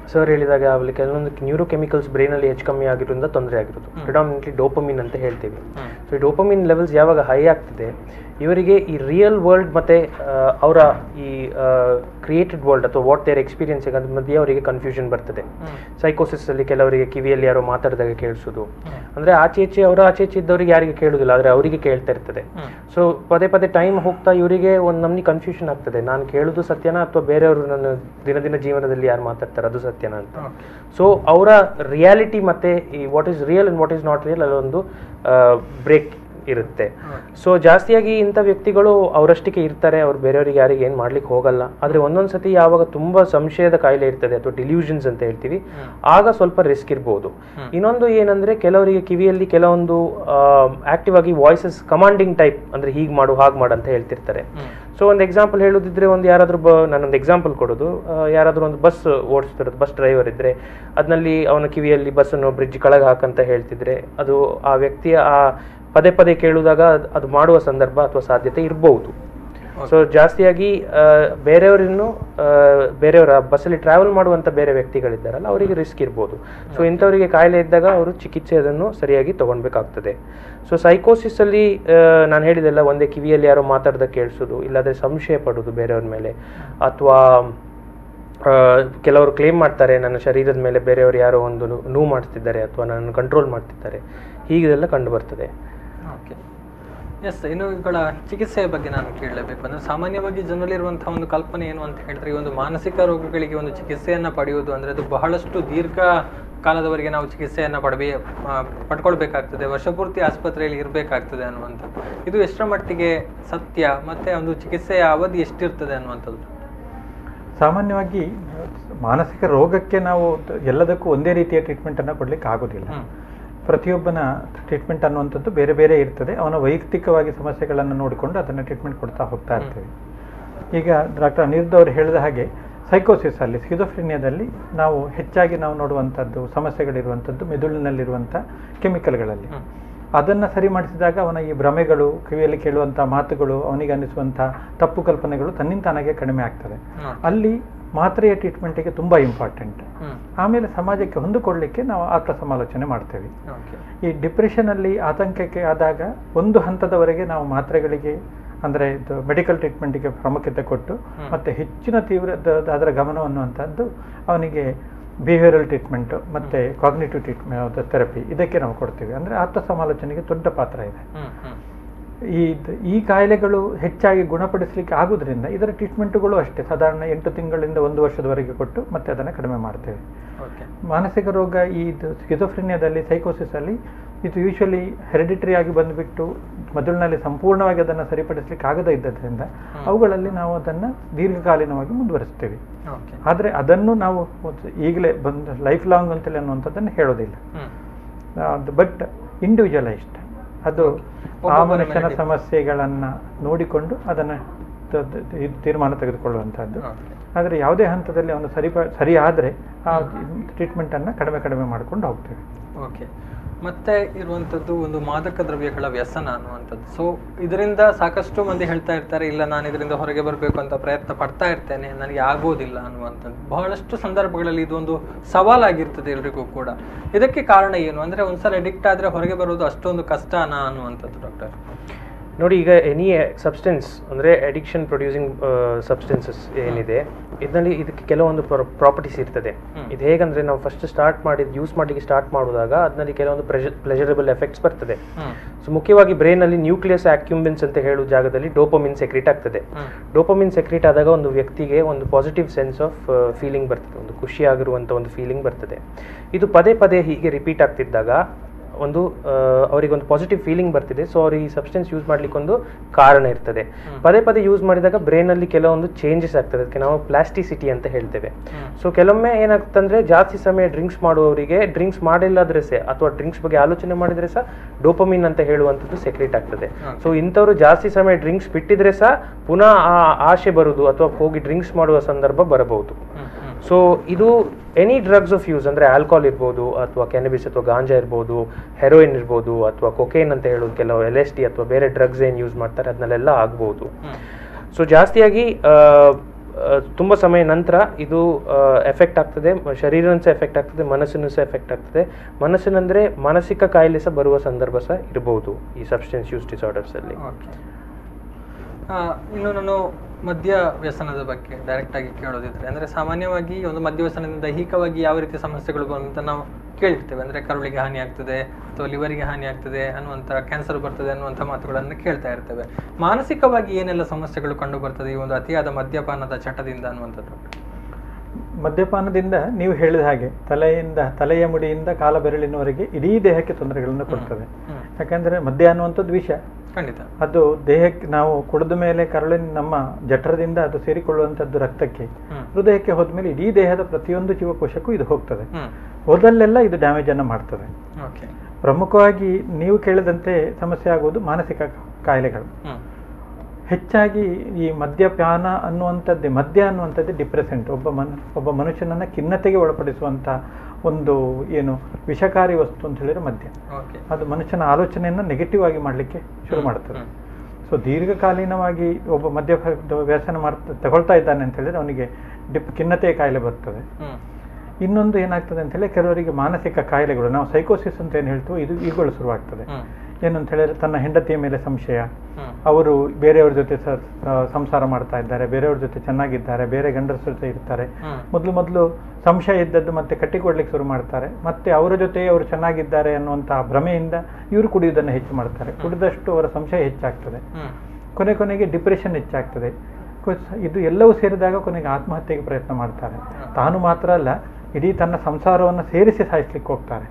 ಸರ್ ಹೇಳಿದಾಗ ಅಲ್ಲಿ ಕೆಲವೊಂದು ನ್ಯೂರೋ ಕೆಮಿಕಲ್ಸ್ ಬ್ರೈನಲ್ಲಿ ಹೆಚ್ಚು ಕಮ್ಮಿ ಆಗಿರೋದ್ರಿಂದ ತೊಂದರೆ ಆಗಿರೋದು, ಪ್ರಿಡಾಮಿನೆಂಟ್ಲಿ ಡೋಪಮಿನ್ ಅಂತ ಹೇಳ್ತೀವಿ. ಸೊ ಈ ಡೋಪಮಿನ್ ಲೆವೆಲ್ಸ್ ಯಾವಾಗ ಹೈ ಆಗ್ತದೆ, ಇವರಿಗೆ ಈ ರಿಯಲ್ ವರ್ಲ್ಡ್ ಮತ್ತು ಅವರ ಈ ಕ್ರಿಯೇಟೆಡ್ ವರ್ಲ್ಡ್ ಅಥವಾ ವಾಟ್ ದೇರ್ ಎಕ್ಸ್ಪೀರಿಯನ್ಸ್ ಅದ್ರ ಮಧ್ಯೆ ಅವರಿಗೆ ಕನ್ಫ್ಯೂಷನ್ ಬರ್ತದೆ. ಸೈಕೋಸಿಸ್ ಅಲ್ಲಿ ಕೆಲವರಿಗೆ ಕಿವಿಯಲ್ಲಿ ಯಾರೋ ಮಾತಾಡಿದಾಗ ಕೇಳಿಸೋದು, ಅಂದರೆ ಆಚೆ ಈಚೆ ಇದ್ದವರಿಗೆ ಯಾರಿಗೆ ಕೇಳೋದಿಲ್ಲ, ಆದರೆ ಅವರಿಗೆ ಕೇಳ್ತಾ ಇರ್ತದೆ. ಸೊ ಪದೇ ಟೈಮ್ ಹೋಗ್ತಾ ಇವರಿಗೆ ಒಂದು ನಮ್ನಿ ಕನ್ಫ್ಯೂಷನ್ ಆಗ್ತದೆ, ನಾನು ಕೇಳೋದು ಸತ್ಯನಾ ಅಥವಾ ಬೇರೆಯವರು ನನ್ನ ದಿನ ಜೀವನದಲ್ಲಿ ಯಾರು ಮಾತಾಡ್ತಾರೆ ಅದು ಸತ್ಯನಾ ಅಂತ. ಸೊ ಅವರ ರಿಯಾಲಿಟಿ ಮತ್ತು ಈ what is real and what is not real ಅಲ್ಲೊಂದು ಬ್ರೇಕ್ ಇರುತ್ತೆ. ಸೊ ಜಾಸ್ತಿಯಾಗಿ ಇಂಥ ವ್ಯಕ್ತಿಗಳು ಅವರಷ್ಟಕ್ಕೆ ಇರ್ತಾರೆ, ಅವ್ರು ಬೇರೆಯವ್ರಿಗೆ ಯಾರಿಗೆ ಏನು ಮಾಡ್ಲಿಕ್ಕೆ ಹೋಗಲ್ಲ. ಆದರೆ ಒಂದೊಂದು ಸತಿ ಯಾವಾಗ ತುಂಬ ಸಂಶಯದ ಕಾಯಿಲೆ ಇರ್ತದೆ ಅಥವಾ ಡಿಲ್ಯೂಷನ್ಸ್ ಅಂತ ಹೇಳ್ತೀವಿ, ಆಗ ಸ್ವಲ್ಪ ರಿಸ್ಕ್ ಇರ್ಬೋದು. ಇನ್ನೊಂದು ಏನಂದ್ರೆ ಕೆಲವರಿಗೆ ಕಿವಿಯಲ್ಲಿ ಕೆಲವೊಂದು ಆಕ್ಟಿವ್ ಆಗಿ ವಾಯ್ಸಸ್ ಕಮಾಂಡಿಂಗ್ ಟೈಪ್, ಅಂದ್ರೆ ಹೀಗೆ ಮಾಡು ಹಾಗೆ ಮಾಡು ಅಂತ ಹೇಳ್ತಿರ್ತಾರೆ. ಸೊ ಒಂದು ಎಕ್ಸಾಂಪಲ್ ಹೇಳೋದಿದ್ರೆ, ಒಂದು ಯಾರಾದ್ರೂ ನಾನೊಂದು ಎಕ್ಸಾಂಪಲ್ ಕೊಡೋದು, ಯಾರಾದ್ರೂ ಒಂದು ಬಸ್ ಓಡಿಸ್ತಿರೋದು, ಬಸ್ ಡ್ರೈವರ್ ಇದ್ರೆ ಅದರಲ್ಲಿ ಅವನ ಕಿವಿಯಲ್ಲಿ ಬಸ್ಸನ್ನು ಬ್ರಿಡ್ಜ್ ಕೆಳಗೆ ಹಾಕಂತ ಹೇಳ್ತಿದ್ರೆ, ಅದು ಆ ವ್ಯಕ್ತಿಯ ಆ ಪದೇ ಕೇಳುವಾಗ ಅದು ಮಾಡುವ ಸಂದರ್ಭ ಅಥವಾ ಸಾಧ್ಯತೆ ಇರಬಹುದು. ಸೊ ಜಾಸ್ತಿಯಾಗಿ ಬೇರೆಯವರ ಬಸ್ಸಲ್ಲಿ ಟ್ರಾವೆಲ್ ಮಾಡುವಂಥ ಬೇರೆ ವ್ಯಕ್ತಿಗಳಿದ್ದಾರಲ್ಲ, ಅವರಿಗೆ ರಿಸ್ಕ್ ಇರ್ಬೋದು. ಸೊ ಇಂಥವರಿಗೆ ಕಾಯಿಲೆ ಇದ್ದಾಗ ಅವರು ಚಿಕಿತ್ಸೆ ಅದನ್ನು ಸರಿಯಾಗಿ ತಗೊಳ್ಬೇಕಾಗ್ತದೆ. ಸೊ ಸೈಕೋಸಿಸ್ ಅಲ್ಲಿ ನಾನು ಹೇಳಿದೆಲ್ಲ, ಒಂದೇ ಕಿವಿಯಲ್ಲಿ ಯಾರೋ ಮಾತಾಡ್ದಾಗ ಕೇಳಿಸೋದು, ಇಲ್ಲಾಂದರೆ ಸಂಶಯ ಪಡೋದು ಬೇರೆಯವ್ರ ಮೇಲೆ, ಅಥವಾ ಕೆಲವರು ಕ್ಲೇಮ್ ಮಾಡ್ತಾರೆ ನನ್ನ ಶರೀರದ ಮೇಲೆ ಬೇರೆಯವರು ಯಾರೋ ಒಂದು ನೋವು ಮಾಡ್ತಿದ್ದಾರೆ ಅಥವಾ ನನ್ನನ್ನು ಕಂಟ್ರೋಲ್ ಮಾಡ್ತಿದ್ದಾರೆ, ಹೀಗೆಲ್ಲ ಕಂಡು ಬರ್ತದೆ. Okay, yes. ಇನ್ನು ಇವುಗಳ ಚಿಕಿತ್ಸೆಯ ಬಗ್ಗೆ ನಾನು ಕೇಳಲೇಬೇಕು. ಅಂದರೆ ಸಾಮಾನ್ಯವಾಗಿ ಜನರಲ್ಲಿರುವಂತಹ ಒಂದು ಕಲ್ಪನೆ ಏನು ಅಂತ ಹೇಳಿದ್ರೆ, ಈ ಒಂದು ಮಾನಸಿಕ ರೋಗಗಳಿಗೆ ಒಂದು ಚಿಕಿತ್ಸೆಯನ್ನು ಪಡೆಯುವುದು ಅಂದರೆ ಅದು ಬಹಳಷ್ಟು ದೀರ್ಘ ಕಾಲದವರೆಗೆ ನಾವು ಚಿಕಿತ್ಸೆಯನ್ನು ಪಡ್ಕೊಳ್ಬೇಕಾಗ್ತದೆ, ವರ್ಷಪೂರ್ತಿ ಆಸ್ಪತ್ರೆಯಲ್ಲಿ ಇರಬೇಕಾಗ್ತದೆ ಅನ್ನುವಂಥದ್ದು. ಇದು ಎಷ್ಟರ ಮಟ್ಟಿಗೆ ಸತ್ಯ, ಮತ್ತು ಒಂದು ಚಿಕಿತ್ಸೆಯ ಅವಧಿ ಎಷ್ಟಿರ್ತದೆ ಅನ್ನುವಂಥದ್ದು? ಸಾಮಾನ್ಯವಾಗಿ ಮಾನಸಿಕ ರೋಗಕ್ಕೆ ನಾವು ಎಲ್ಲದಕ್ಕೂ ಒಂದೇ ರೀತಿಯ ಟ್ರೀಟ್ಮೆಂಟನ್ನು ಕೊಡಲಿಕ್ಕೆ ಆಗೋದಿಲ್ಲ. ಪ್ರತಿಯೊಬ್ಬನ ಟ್ರೀಟ್ಮೆಂಟ್ ಅನ್ನುವಂಥದ್ದು ಬೇರೆ ಬೇರೆ ಇರ್ತದೆ. ಅವನ ವೈಯಕ್ತಿಕವಾಗಿ ಸಮಸ್ಯೆಗಳನ್ನು ನೋಡಿಕೊಂಡು ಅದನ್ನು ಟ್ರೀಟ್ಮೆಂಟ್ ಕೊಡ್ತಾ ಹೋಗ್ತಾ ಇರ್ತೇವೆ. ಈಗ ಡಾಕ್ಟರ್ ಅನಿರುದ್ಧ ಅವರು ಹೇಳಿದ ಹಾಗೆ ಸೈಕೋಸಿಸ್ ಅಲ್ಲಿ, ಸ್ಕಿಜೋಫ್ರೆನಿಯಾದಲ್ಲಿ ನಾವು ಹೆಚ್ಚಾಗಿ ನೋಡುವಂಥದ್ದು ಸಮಸ್ಯೆಗಳಿರುವಂಥದ್ದು ಮೆದುಳಿನಲ್ಲಿರುವಂಥ ಕೆಮಿಕಲ್ಗಳಲ್ಲಿ. ಅದನ್ನು ಸರಿ ಮಾಡಿಸಿದಾಗ ಅವನ ಈ ಭ್ರಮೆಗಳು, ಕಿವಿಯಲ್ಲಿ ಕೇಳುವಂಥ ಮಾತುಗಳು, ಅವನಿಗೆ ಅನ್ನಿಸುವಂಥ ತಪ್ಪು ಕಲ್ಪನೆಗಳು ತನ್ನಿಂತಾನಾಗೆ ಕಡಿಮೆ ಆಗ್ತದೆ. ಅಲ್ಲಿ ಮಾತ್ರೆಯ ಟ್ರೀಟ್ಮೆಂಟಿಗೆ ತುಂಬ ಇಂಪಾರ್ಟೆಂಟ್. ಆಮೇಲೆ ಸಮಾಜಕ್ಕೆ ಹೊಂದಿಕೊಳ್ಳಲಿಕ್ಕೆ ನಾವು ಆತ್ಮ ಸಮಾಲೋಚನೆ ಮಾಡ್ತೇವೆ. ಈ ಡಿಪ್ರೆಷನಲ್ಲಿ ಆತಂಕಕ್ಕೆ ಆದಾಗ ಒಂದು ಹಂತದವರೆಗೆ ನಾವು ಮಾತ್ರೆಗಳಿಗೆ, ಅಂದರೆ ಇದು ಮೆಡಿಕಲ್ ಟ್ರೀಟ್ಮೆಂಟಿಗೆ ಪ್ರಾಮುಖ್ಯತೆ ಕೊಟ್ಟು ಮತ್ತು ಹೆಚ್ಚಿನ ಅದರ ಗಮನ ಅನ್ನುವಂಥದ್ದು ಅವನಿಗೆ ಬಿಹೇವಿಯರಲ್ ಟ್ರೀಟ್ಮೆಂಟು ಮತ್ತು ಕಾಗ್ನಿಟಿವ್ ಟ್ರೀಟ್ಮೆಂಟ್ ಥೆರಪಿ ಇದಕ್ಕೆ ನಾವು ಕೊಡ್ತೀವಿ. ಅಂದರೆ ಆತ್ಮ ಸಮಾಲೋಚನೆಗೆ ದೊಡ್ಡ ಪಾತ್ರ ಇದೆ. ಈ ಕಾಯಿಲೆಗಳು ಹೆಚ್ಚಾಗಿ ಗುಣಪಡಿಸಲಿಕ್ಕೆ ಆಗೋದ್ರಿಂದ ಇದರ ಟ್ರೀಟ್ಮೆಂಟುಗಳು ಅಷ್ಟೇ ಸಾಧಾರಣ 8 ತಿಂಗಳಿಂದ 1 ವರ್ಷದವರೆಗೆ ಕೊಟ್ಟು ಮತ್ತೆ ಅದನ್ನು ಕಡಿಮೆ ಮಾಡ್ತೇವೆ. ಮಾನಸಿಕ ರೋಗ ಈ ಸ್ಕಿಜೋಫ್ರೆನಿಯಾದಲ್ಲಿ, ಸೈಕೋಸಿಸಲ್ಲಿ ಇದು ಯೂಶುವಲಿ ಹೆರಿಡಿಟರಿ ಆಗಿ ಬಂದುಬಿಟ್ಟು ಮೆದುಳಿನಲ್ಲಿ ಸಂಪೂರ್ಣವಾಗಿ ಅದನ್ನು ಸರಿಪಡಿಸಲಿಕ್ಕೆ ಆಗದೇ ಇದ್ದರಿಂದ ಅವುಗಳಲ್ಲಿ ನಾವು ಅದನ್ನು ದೀರ್ಘಕಾಲೀನವಾಗಿ ಮುಂದುವರಿಸ್ತೇವೆ. ಆದರೆ ಅದನ್ನು ನಾವು ಈಗಲೇ ಲೈಫ್ ಲಾಂಗ್ ಅಂತೇಳಿ ಅನ್ನುವಂಥದ್ದನ್ನು ಹೇಳೋದಿಲ್ಲ. ಬಟ್ ಇಂಡಿವಿಜುವಲೈಸ್ಡ್, ಅದು ಆ ಮನುಷ್ಯನ ಸಮಸ್ಯೆಗಳನ್ನು ನೋಡಿಕೊಂಡು ಅದನ್ನು ತೀರ್ಮಾನ ತೆಗೆದುಕೊಳ್ಳುವಂಥದ್ದು. ಆದರೆ ಯಾವುದೇ ಹಂತದಲ್ಲಿ ಅವನು ಸರಿ ಆದರೆ ಆ ಟ್ರೀಟ್ಮೆಂಟನ್ನು ಕಡಿಮೆ ಮಾಡಿಕೊಂಡು ಹೋಗ್ತೇವೆ. ಓಕೆ. ಮತ್ತೆ ಇರುವಂಥದ್ದು ಒಂದು ಮಾದಕ ದ್ರವ್ಯಗಳ ವ್ಯಸನ ಅನ್ನುವಂಥದ್ದು. ಸೊ ಇದರಿಂದ ಸಾಕಷ್ಟು ಮಂದಿ ಹೇಳ್ತಾ ಇರ್ತಾರೆ, ಇಲ್ಲ ನಾನು ಇದರಿಂದ ಹೊರಗೆ ಬರಬೇಕು ಅಂತ ಪ್ರಯತ್ನ ಪಡ್ತಾ ಇರ್ತೇನೆ, ನನಗೆ ಆಗೋದಿಲ್ಲ ಅನ್ನುವಂಥದ್ದು. ಬಹಳಷ್ಟು ಸಂದರ್ಭಗಳಲ್ಲಿ ಇದೊಂದು ಸವಾಲಾಗಿರ್ತದೆ ಎಲ್ರಿಗೂ ಕೂಡ. ಇದಕ್ಕೆ ಕಾರಣ ಏನು? ಅಂದರೆ ಒಂದ್ಸಲ ಅಡಿಕ್ಟ್ ಆದರೆ ಹೊರಗೆ ಬರೋದು ಅಷ್ಟೊಂದು ಕಷ್ಟನಾ ಅನ್ನುವಂಥದ್ದು ಡಾಕ್ಟರ್? ನೋಡಿ, ಈಗ ಎನಿ ಸಬ್ಸ್ಟೆನ್ಸ್ ಅಂದರೆ ಅಡಿಕ್ಷನ್ ಪ್ರೊಡ್ಯೂಸಿಂಗ್ ಸಬ್ಸ್ಟೆನ್ಸಸ್ ಏನಿದೆ, ಇದಕ್ಕೆ ಕೆಲವೊಂದು ಪ್ರಾಪರ್ಟೀಸ್ ಇರ್ತದೆ. ಇದು ಹೇಗಂದ್ರೆ, ನಾವು ಫಸ್ಟ್ ಯೂಸ್ ಮಾಡಲಿಕ್ಕೆ ಸ್ಟಾರ್ಟ್ ಮಾಡುವಾಗ ಅದರಲ್ಲಿ ಕೆಲವೊಂದು ಪ್ಲೆಜರಬಲ್ ಎಫೆಕ್ಟ್ಸ್ ಬರ್ತದೆ. ಸೊ ಮುಖ್ಯವಾಗಿ ಬ್ರೈನಲ್ಲಿ ನ್ಯೂಕ್ಲಿಯಸ್ ಆಕ್ಯುಂಬೆನ್ಸ್ ಅಂತ ಹೇಳುವ ಜಾಗದಲ್ಲಿ ಡೋಪಮಿನ್ ಸೆಕ್ರೀಟ್ ಆಗ್ತದೆ. ಡೋಪಮಿನ್ ಸೆಕ್ರೀಟ್ ಆದಾಗ ಒಂದು ವ್ಯಕ್ತಿಗೆ ಒಂದು ಪಾಸಿಟಿವ್ ಸೆನ್ಸ್ ಆಫ್ ಫೀಲಿಂಗ್ ಬರ್ತದೆ, ಒಂದು ಖುಷಿಯಾಗಿರುವಂಥ ಒಂದು ಫೀಲಿಂಗ್ ಬರ್ತದೆ. ಇದು ಪದೇ ಹೀಗೆ ರಿಪೀಟ್ ಆಗ್ತಿದ್ದಾಗ ಅವರಿಗೊಂದು ಪಾಸಿಟಿವ್ ಫೀಲಿಂಗ್ ಬರ್ತಿದೆ. ಸೊ ಅವ್ರು ಈ ಸಬ್ಸ್ಟೆನ್ಸ್ ಯೂಸ್ ಮಾಡ್ಲಿಕ್ಕೆ ಒಂದು ಕಾರಣ ಇರ್ತದೆ. ಪದೇ ಯೂಸ್ ಮಾಡಿದಾಗ ಬ್ರೈನಲ್ಲಿ ಕೆಲವೊಂದು ಚೇಂಜಸ್ ಆಗ್ತದೆ, ಅದಕ್ಕೆ ನಾವು ಪ್ಲಾಸ್ಟಿಸಿಟಿ ಅಂತ ಹೇಳ್ತೇವೆ. ಸೊ ಕೆಲವೊಮ್ಮೆ ಏನಾಗ್ತಂದ್ರೆ, ಜಾಸ್ತಿ ಸಮಯ ಡ್ರಿಂಕ್ಸ್ ಮಾಡುವವರಿಗೆ ಡ್ರಿಂಕ್ಸ್ ಮಾಡಿಲ್ಲದ್ರೆ ಅಥವಾ ಡ್ರಿಂಕ್ಸ್ ಬಗ್ಗೆ ಆಲೋಚನೆ ಮಾಡಿದ್ರೆ ಸಹ ಡೋಪಮಿನ್ ಅಂತ ಹೇಳುವಂಥದ್ದು ಸೆಕ್ರೇಟ್ ಆಗ್ತದೆ. ಸೊ ಇಂಥವ್ರು ಜಾಸ್ತಿ ಸಮಯ ಡ್ರಿಂಕ್ಸ್ ಬಿಟ್ಟಿದ್ರೆ ಸಹ ಪುನಃ ಆ ಆಶೆ ಬರುವುದು ಅಥವಾ ಹೋಗಿ ಡ್ರಿಂಕ್ಸ್ ಮಾಡುವ ಸಂದರ್ಭ ಬರಬಹುದು. ಸೊ ಇದು ಎನಿ ಡ್ರಗ್ಸ್ ಆಫ್ ಯೂಸ್, ಅಂದರೆ ಆಲ್ಕೋಹಾಲ್ ಇರ್ಬೋದು, ಅಥವಾ ಕ್ಯಾನಬಿಸ್ ಅಥವಾ ಗಾಂಜಾ ಇರ್ಬೋದು, ಹೆರೋಯಿನ್ ಇರ್ಬೋದು, ಅಥವಾ ಕೊಕೇನ್ ಅಂತ ಹೇಳೋದು, ಕೆಲವು LSD ಅಥವಾ ಬೇರೆ ಡ್ರಗ್ಸ್ ಏನು ಯೂಸ್ ಮಾಡ್ತಾರೆ ಅದನ್ನೆಲ್ಲ ಆಗ್ಬೋದು. ಸೊ ಜಾಸ್ತಿಯಾಗಿ ತುಂಬ ಸಮಯ ನಂತರ ಇದು ಎಫೆಕ್ಟ್ ಆಗ್ತದೆ, ಶರೀರನೂ ಸಹ ಎಫೆಕ್ಟ್ ಆಗ್ತದೆ, ಮನಸ್ಸನ್ನು ಸಹ ಎಫೆಕ್ಟ್ ಆಗ್ತದೆ. ಮನಸ್ಸಿನಂದರೆ ಮಾನಸಿಕ ಕಾಯಿಲೆ ಸಹ ಬರುವ ಸಂದರ್ಭ ಸಹ ಇರಬಹುದು ಈ ಸಬ್ಸ್ಟೆನ್ಸ್ ಯೂಸ್ ಡಿಸಾರ್ಡರ್ಸಲ್ಲಿ. ಇನ್ನು ನಾನು ಮದ್ಯ ವ್ಯಸನದ ಬಗ್ಗೆ ಡೈರೆಕ್ಟ್ ಆಗಿ ಕೇಳೋದಿದ್ರೆ, ಅಂದರೆ ಸಾಮಾನ್ಯವಾಗಿ ಒಂದು ಮದ್ಯ ವ್ಯಸನದಿಂದ ದೈಹಿಕವಾಗಿ ಯಾವ ರೀತಿ ಸಮಸ್ಯೆಗಳು ಅಂತ ನಾವು ಕೇಳಿರ್ತೇವೆ. ಅಂದರೆ ಕರುಳಿಗೆ ಹಾನಿ ಆಗ್ತದೆ ಅಥವಾ ಲಿವರಿಗೆ ಹಾನಿ ಆಗ್ತದೆ ಅನ್ನುವಂಥ, ಕ್ಯಾನ್ಸರ್ ಬರ್ತದೆ ಅನ್ನುವಂಥ ಮಾತುಗಳನ್ನು ಕೇಳ್ತಾ ಇರ್ತೇವೆ. ಮಾನಸಿಕವಾಗಿ ಏನೆಲ್ಲ ಸಮಸ್ಯೆಗಳು ಕಂಡು ಬರ್ತದೆ ಈ ಒಂದು ಅತಿಯಾದ ಮದ್ಯಪಾನದ ಚಟದಿಂದ ಅನ್ನುವಂಥದ್ದು? ಮದ್ಯಪಾನದಿಂದ ನೀವು ಹೇಳಿದ ಹಾಗೆ ತಲೆಯ ಮುಡಿಯಿಂದ ಕಾಲ ಬೆರಳಿನವರೆಗೆ ಇಡೀ ದೇಹಕ್ಕೆ ತೊಂದರೆಗಳನ್ನು ಕೊಡ್ತದೆ. ಯಾಕಂದ್ರೆ ಮದ್ಯ ಅನ್ನುವಂಥದ್ದು ವಿಷ. ಖಂಡಿತ. ಅದು ದೇಹಕ್ಕೆ ನಾವು ಕುಡಿದ ಮೇಲೆ ಕರುಳಿನ ನಮ್ಮ ಜಠರದಿಂದ ಅದು ಸೇರಿಕೊಳ್ಳುವಂಥದ್ದು ರಕ್ತಕ್ಕೆ, ಹೃದಯಕ್ಕೆ ಹೋದ್ಮೇಲೆ ಇಡೀ ದೇಹದ ಪ್ರತಿಯೊಂದು ಜೀವಕೋಶಕ್ಕೂ ಇದು ಹೋಗ್ತದೆ. ಹೋದಲ್ಲೆಲ್ಲ ಇದು ಡ್ಯಾಮೇಜ್ ಅನ್ನು ಮಾಡ್ತದೆ. ಪ್ರಮುಖವಾಗಿ ನೀವು ಕೇಳಿದಂತೆ ಸಮಸ್ಯೆ ಆಗುವುದು ಮಾನಸಿಕ ಕಾಯಿಲೆಗಳು. ಹೆಚ್ಚಾಗಿ ಈ ಮದ್ಯಪಾನ ಅನ್ನುವಂಥದ್ದೇ, ಮದ್ಯ ಅನ್ನುವಂಥದ್ದೇ ಡಿಪ್ರೆಸೆಂಟ್. ಒಬ್ಬ ಮನುಷ್ಯನನ್ನ ಖಿನ್ನತೆಗೆ ಒಳಪಡಿಸುವಂಥ ಒಂದು ಏನು ವಿಷಕಾರಿ ವಸ್ತು ಅಂತ ಹೇಳಿದ್ರೆ ಮದ್ಯ. ಅದು ಮನುಷ್ಯನ ಆಲೋಚನೆಯನ್ನ ನೆಗೆಟಿವ್ ಆಗಿ ಮಾಡಲಿಕ್ಕೆ ಶುರು ಮಾಡ್ತದೆ. ಸೊ ದೀರ್ಘಕಾಲೀನವಾಗಿ ಒಬ್ಬ ಮದ್ಯ ವ್ಯಸನ ತಗೊಳ್ತಾ ಇದ್ದಾನೆ ಅಂತ ಹೇಳಿದ್ರೆ ಅವನಿಗೆ ಖಿನ್ನತೆಯ ಕಾಯಿಲೆ ಬರ್ತದೆ. ಇನ್ನೊಂದು ಏನಾಗ್ತದೆ ಅಂತ ಹೇಳಿ ಕೆಲವರಿಗೆ ಮಾನಸಿಕ ಕಾಯಿಲೆಗಳು, ನಾವು ಸೈಕೋಸಿಸ್ ಅಂತ ಏನು ಹೇಳ್ತೀವೋ ಇದು ಇವುಗಳು ಶುರುವಾಗ್ತದೆ. ಏನು ಅಂತ ಹೇಳಿದ್ರೆ ತನ್ನ ಹೆಂಡತಿಯ ಮೇಲೆ ಸಂಶಯ, ಅವರು ಬೇರೆಯವ್ರ ಜೊತೆ ಸಂಸಾರ ಮಾಡ್ತಾ ಇದ್ದಾರೆ, ಬೇರೆಯವ್ರ ಜೊತೆ ಚೆನ್ನಾಗಿದ್ದಾರೆ, ಬೇರೆ ಗಂಡಸರ ಜೊತೆ ಇರ್ತಾರೆ. ಮೊದಲು ಸಂಶಯ ಇದ್ದದ್ದು ಮತ್ತೆ ಕಟ್ಟಿಕೊಡ್ಲಿಕ್ಕೆ ಶುರು ಮಾಡ್ತಾರೆ. ಮತ್ತೆ ಅವರ ಜೊತೆ ಅವರು ಚೆನ್ನಾಗಿದ್ದಾರೆ ಅನ್ನುವಂಥ ಭ್ರಮೆಯಿಂದ ಇವರು ಕುಡಿಯುವುದನ್ನು ಹೆಚ್ಚು ಮಾಡ್ತಾರೆ. ಕುಡಿದಷ್ಟು ಅವರ ಸಂಶಯ ಹೆಚ್ಚಾಗ್ತದೆ. ಕೊನೆಗೆ ಡಿಪ್ರೆಷನ್ ಹೆಚ್ಚಾಗ್ತದೆ. ಇದು ಎಲ್ಲವೂ ಸೇರಿದಾಗ ಕೊನೆಗೆ ಆತ್ಮಹತ್ಯೆಗೆ ಪ್ರಯತ್ನ ಮಾಡ್ತಾರೆ. ತಾನು ಮಾತ್ರ ಅಲ್ಲ, ಇಡೀ ತನ್ನ ಸಂಸಾರವನ್ನು ಸೇರಿಸಿ ಸಾಯಿಸ್ಲಿಕ್ಕೆ ಹೋಗ್ತಾರೆ.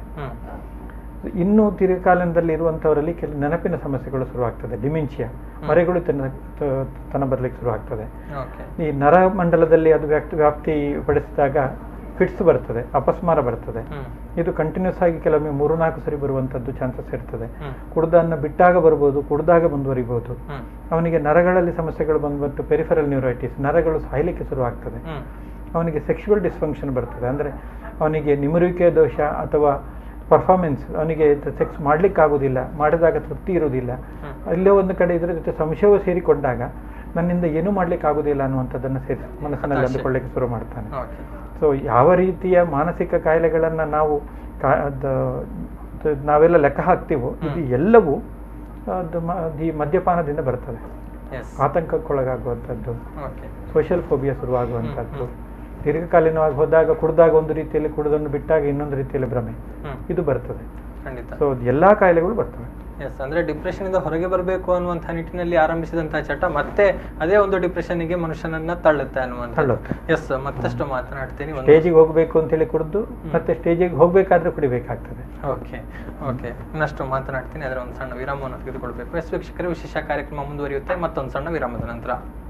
ಇನ್ನು ದೀರ್ಘಕಾಲದಲ್ಲಿ ಇರುವಂಥವರಲ್ಲಿ ಕೆಲವು ನೆನಪಿನ ಸಮಸ್ಯೆಗಳು ಶುರುವಾಗ್ತದೆ. ಡಿಮೆನ್ಷಿಯಾ, ಮರೆಗಳು ತನ್ನ ಬರಲಿಕ್ಕೆ ಶುರುವಾಗ್ತದೆ. ಈ ನರಮಂಡಲದಲ್ಲಿ ಅದು ವ್ಯಾಪ್ತಿ ಪಡಿಸಿದಾಗ ಫಿಟ್ಸ್ ಬರ್ತದೆ, ಅಪಸ್ಮಾರ ಬರ್ತದೆ. ಇದು ಕಂಟಿನ್ಯೂಸ್ ಆಗಿ ಕೆಲವೊಮ್ಮೆ 3-4 ಸರಿ ಬರುವಂಥದ್ದು ಚಾನ್ಸಸ್ ಇರ್ತದೆ. ಕುಡ್ದನ್ನು ಬಿಟ್ಟಾಗ ಬರ್ಬೋದು, ಕುಡ್ದಾಗ ಮುಂದುವರಿಬಹುದು. ಅವನಿಗೆ ನರಗಳಲ್ಲಿ ಸಮಸ್ಯೆಗಳು ಬಂದ್ಬಿಟ್ಟು ಪೆರಿಫೆರಲ್ ನ್ಯೂರೈಟಿಸ್, ನರಗಳು ಸಾಯಲಿಕ್ಕೆ ಶುರುವಾಗ್ತದೆ. ಅವನಿಗೆ ಸೆಕ್ಷುವಲ್ ಡಿಸ್ಫಂಕ್ಷನ್ ಬರ್ತದೆ. ಅಂದರೆ ಅವನಿಗೆ ನಿಮರುವಿಕೆ ದೋಷ ಅಥವಾ ಪರ್ಫಾರ್ಮೆನ್ಸ್, ಅವನಿಗೆ ಸೆಕ್ಸ್ ಮಾಡ್ಲಿಕ್ಕಾಗೋದಿಲ್ಲ, ಮಾಡಿದಾಗ ತೃಪ್ತಿ ಇರುವುದಿಲ್ಲ. ಇಲ್ಲೇ ಒಂದು ಕಡೆ ಇದರ ಜೊತೆ ಸಂಶಯವೂ ಸೇರಿಕೊಂಡಾಗ ನನ್ನಿಂದ ಏನೂ ಮಾಡ್ಲಿಕ್ಕೆ ಆಗೋದಿಲ್ಲ ಅನ್ನುವಂಥದ್ದನ್ನು ಮನಸ್ಸಿನಲ್ಲಿ ಅಂದುಕೊಳ್ಳಿಕ್ಕೆ ಶುರು ಮಾಡ್ತಾನೆ. ಸೊ ಯಾವ ರೀತಿಯ ಮಾನಸಿಕ ಕಾಯಿಲೆಗಳನ್ನು ನಾವೆಲ್ಲ ಲೆಕ್ಕ ಹಾಕ್ತೀವೋ ಇದು ಎಲ್ಲವೂ ಈ ಮದ್ಯಪಾನದಿಂದ ಬರ್ತದೆ. ಆತಂಕಕ್ಕೊಳಗಾಗುವಂಥದ್ದು, ಸೋಷಿಯಲ್ ಫೋಬಿಯಾ ಶುರುವಾಗುವಂಥದ್ದು, ದೀರ್ಘಕಾಲೀನವಾಗಿ ಹೋದಾಗ ಕುಡಿದಾಗ ಒಂದು ರೀತಿಯಲ್ಲಿ, ಕುಡಿದನ್ನು ಬಿಟ್ಟಾಗ ಇನ್ನೊಂದು ರೀತಿಯಲ್ಲಿ ಭ್ರಮೆ ಇದು ಬರ್ತದೆ. ಸೊ ಎಲ್ಲಾ ಕಾಯಿಲೆಗಳು ಬರ್ತವೆ. ಎಸ್, ಅಂದ್ರೆ ಡಿಪ್ರೆಷನ್ ಇಂದ ಹೊರಗೆ ಬರಬೇಕು ಅನ್ನುವಂಥ ನಿಟ್ಟಿನಲ್ಲಿ ಆರಂಭಿಸಿದಂತಹ ಚಟ ಮತ್ತೆ ಅದೇ ಒಂದು ಡಿಪ್ರೆಷನ್ಗೆ ಮನುಷ್ಯನನ್ನ ತಳ್ಳುತ್ತೆ ಅನ್ನುವಂಥದ್ದು. ಎಸ್, ಮತ್ತಷ್ಟು ಮಾತನಾಡ್ತೀನಿ. ಸ್ಟೇಜಿಗೆ ಹೋಗ್ಬೇಕು ಅಂತ ಹೇಳಿ ಕುಡಿದು ಮತ್ತೆ ಸ್ಟೇಜಿಗೆ ಹೋಗ್ಬೇಕಾದ್ರೆ ಕುಡಿಬೇಕಾಗ್ತದೆ. ಓಕೆ, ಇನ್ನಷ್ಟು ಮಾತನಾಡ್ತೀನಿ. ಅದರ ಒಂದು ಸಣ್ಣ ವಿರಾಮವನ್ನು ತೆಗೆದುಕೊಳ್ಬೇಕು. ಎಸ್ ವೀಕ್ಷಕರೇ, ವಿಶೇಷ ಕಾರ್ಯಕ್ರಮ ಮುಂದುವರಿಯುತ್ತೆ ಮತ್ತೊಂದು ಸಣ್ಣ ವಿರಾಮದ ನಂತರ.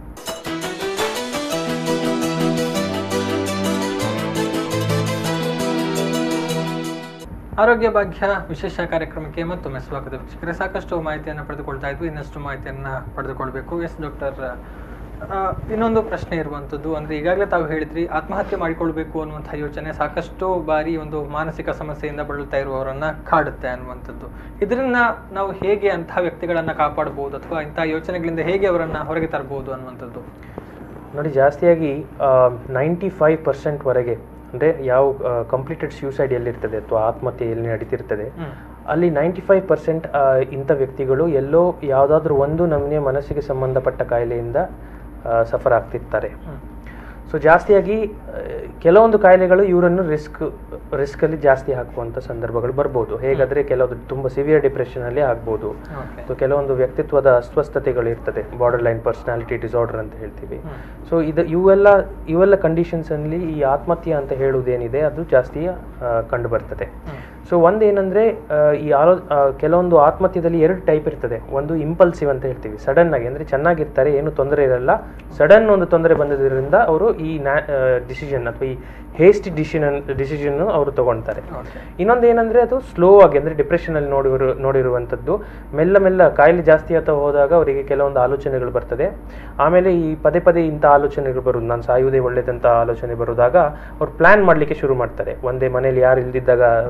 ಆರೋಗ್ಯ ಭಾಗ್ಯ ವಿಶೇಷ ಕಾರ್ಯಕ್ರಮಕ್ಕೆ ಮತ್ತೊಮ್ಮೆ ಸ್ವಾಗತ ವೀಕ್ಷಕರೇ. ಸಾಕಷ್ಟು ಮಾಹಿತಿಯನ್ನು ಪಡೆದುಕೊಳ್ತಾ ಇದ್ವಿ, ಇನ್ನಷ್ಟು ಮಾಹಿತಿಯನ್ನು ಪಡೆದುಕೊಳ್ಬೇಕು. ಎಸ್ ಡಾಕ್ಟರ್, ಇನ್ನೊಂದು ಪ್ರಶ್ನೆ ಇರುವಂಥದ್ದು, ಅಂದರೆ ಈಗಾಗಲೇ ತಾವು ಹೇಳಿದ್ರಿ ಆತ್ಮಹತ್ಯೆ ಮಾಡಿಕೊಳ್ಬೇಕು ಅನ್ನುವಂಥ ಯೋಚನೆ ಸಾಕಷ್ಟು ಬಾರಿ ಒಂದು ಮಾನಸಿಕ ಸಮಸ್ಯೆಯಿಂದ ಬಳಲ್ತಾ ಇರುವವರನ್ನ ಕಾಡುತ್ತೆ ಅನ್ನುವಂಥದ್ದು. ಇದರಿಂದ ನಾವು ಹೇಗೆ ಅಂತಹ ವ್ಯಕ್ತಿಗಳನ್ನು ಕಾಪಾಡಬಹುದು ಅಥವಾ ಇಂತಹ ಯೋಚನೆಗಳಿಂದ ಹೇಗೆ ಅವರನ್ನು ಹೊರಗೆ ತರಬಹುದು ಅನ್ನುವಂಥದ್ದು? ನೋಡಿ, ಜಾಸ್ತಿಯಾಗಿ 95% ವರೆಗೆ ಅಂದರೆ ಯಾವ ಕಂಪ್ಲೀಟೆಡ್ ಸ್ಯೂಸೈಡ್ ಎಲ್ಲಿರ್ತದೆ ಅಥವಾ ಆತ್ಮಹತ್ಯೆ ಎಲ್ಲಿ ನಡೀತಿರ್ತದೆ ಅಲ್ಲಿ 95% ಇಂಥ ವ್ಯಕ್ತಿಗಳು ಎಲ್ಲೋ ಯಾವುದಾದ್ರೂ ಒಂದು ನಮೂನೆ ಮನಸ್ಸಿಗೆ ಸಂಬಂಧಪಟ್ಟ ಕಾಯಿಲೆಯಿಂದ ಸಫರ್ ಆಗ್ತಿರ್ತಾರೆ. ಸೊ ಜಾಸ್ತಿಯಾಗಿ ಕೆಲವೊಂದು ಕಾಯಿಲೆಗಳು ಇವರನ್ನು ರಿಸ್ಕಲ್ಲಿ ಜಾಸ್ತಿ ಹಾಕುವಂಥ ಸಂದರ್ಭಗಳು ಬರ್ಬೋದು. ಹೇಗಾದರೆ ಕೆಲವೊಂದು ತುಂಬ ಸಿವಿಯರ್ ಡಿಪ್ರೆಷನಲ್ಲಿ ಆಗ್ಬೋದು. ಸೊ ಕೆಲವೊಂದು ವ್ಯಕ್ತಿತ್ವದ ಅಸ್ವಸ್ಥತೆಗಳು ಇರ್ತದೆ, ಬಾರ್ಡರ್ ಲೈನ್ ಪರ್ಸನಾಲಿಟಿ ಡಿಸಾರ್ಡರ್ ಅಂತ ಹೇಳ್ತೀವಿ. ಸೊ ಇವೆಲ್ಲ ಕಂಡೀಷನ್ಸಲ್ಲಿ ಈ ಆತ್ಮಹತ್ಯೆ ಅಂತ ಹೇಳುವುದೇನಿದೆ ಅದು ಜಾಸ್ತಿ ಕಂಡು ಬರ್ತದೆ. ಸೊ ಒಂದೇನೆಂದರೆ ಈ ಕೆಲವೊಂದು ಆತ್ಮಹತ್ಯೆಯಲ್ಲಿ 2 ಟೈಪ್ ಇರ್ತದೆ. ಒಂದು ಇಂಪಲ್ಸಿವ್ ಅಂತ ಹೇಳ್ತೀವಿ, ಸಡನ್ ಆಗಿ, ಅಂದರೆ ಚೆನ್ನಾಗಿರ್ತಾರೆ, ಏನು ತೊಂದರೆ ಇರಲ್ಲ, ಸಡನ್ ಒಂದು ತೊಂದರೆ ಬಂದಿದ್ದರಿಂದ ಅವರು ಈ ಡಿಸಿಷನ್ ಅಥವಾ ಈ ಹೇಸ್ಟಿ ಡಿಸಿಷನ್ ಅವರು ತಗೊಳ್ತಾರೆ. ಇನ್ನೊಂದು ಏನಂದರೆ ಅದು ಸ್ಲೋ ಆಗಿ, ಅಂದರೆ ಡಿಪ್ರೆಷನಲ್ಲಿ ನೋಡಿರುವಂಥದ್ದು, ಮೆಲ್ಲ ಕಾಯಿಲೆ ಜಾಸ್ತಿ ಆಗ್ತಾ ಹೋದಾಗ ಅವರಿಗೆ ಕೆಲವೊಂದು ಆಲೋಚನೆಗಳು ಬರ್ತದೆ. ಆಮೇಲೆ ಈ ಪದೇ ಇಂಥ ಆಲೋಚನೆಗಳು ಬರೋದು, ನಾನು ಸಾಯುವುದೇ ಒಳ್ಳೇದಂಥ ಆಲೋಚನೆ ಬರೋದಾಗ ಅವ್ರು ಪ್ಲ್ಯಾನ್ ಮಾಡಲಿಕ್ಕೆ ಶುರು ಮಾಡ್ತಾರೆ. ಒಂದೇ ಮನೇಲಿ ಯಾರು ಇಲ್ದಿದ್ದಾಗ ರೋಪ್ ಕಟ್ಟೋದು,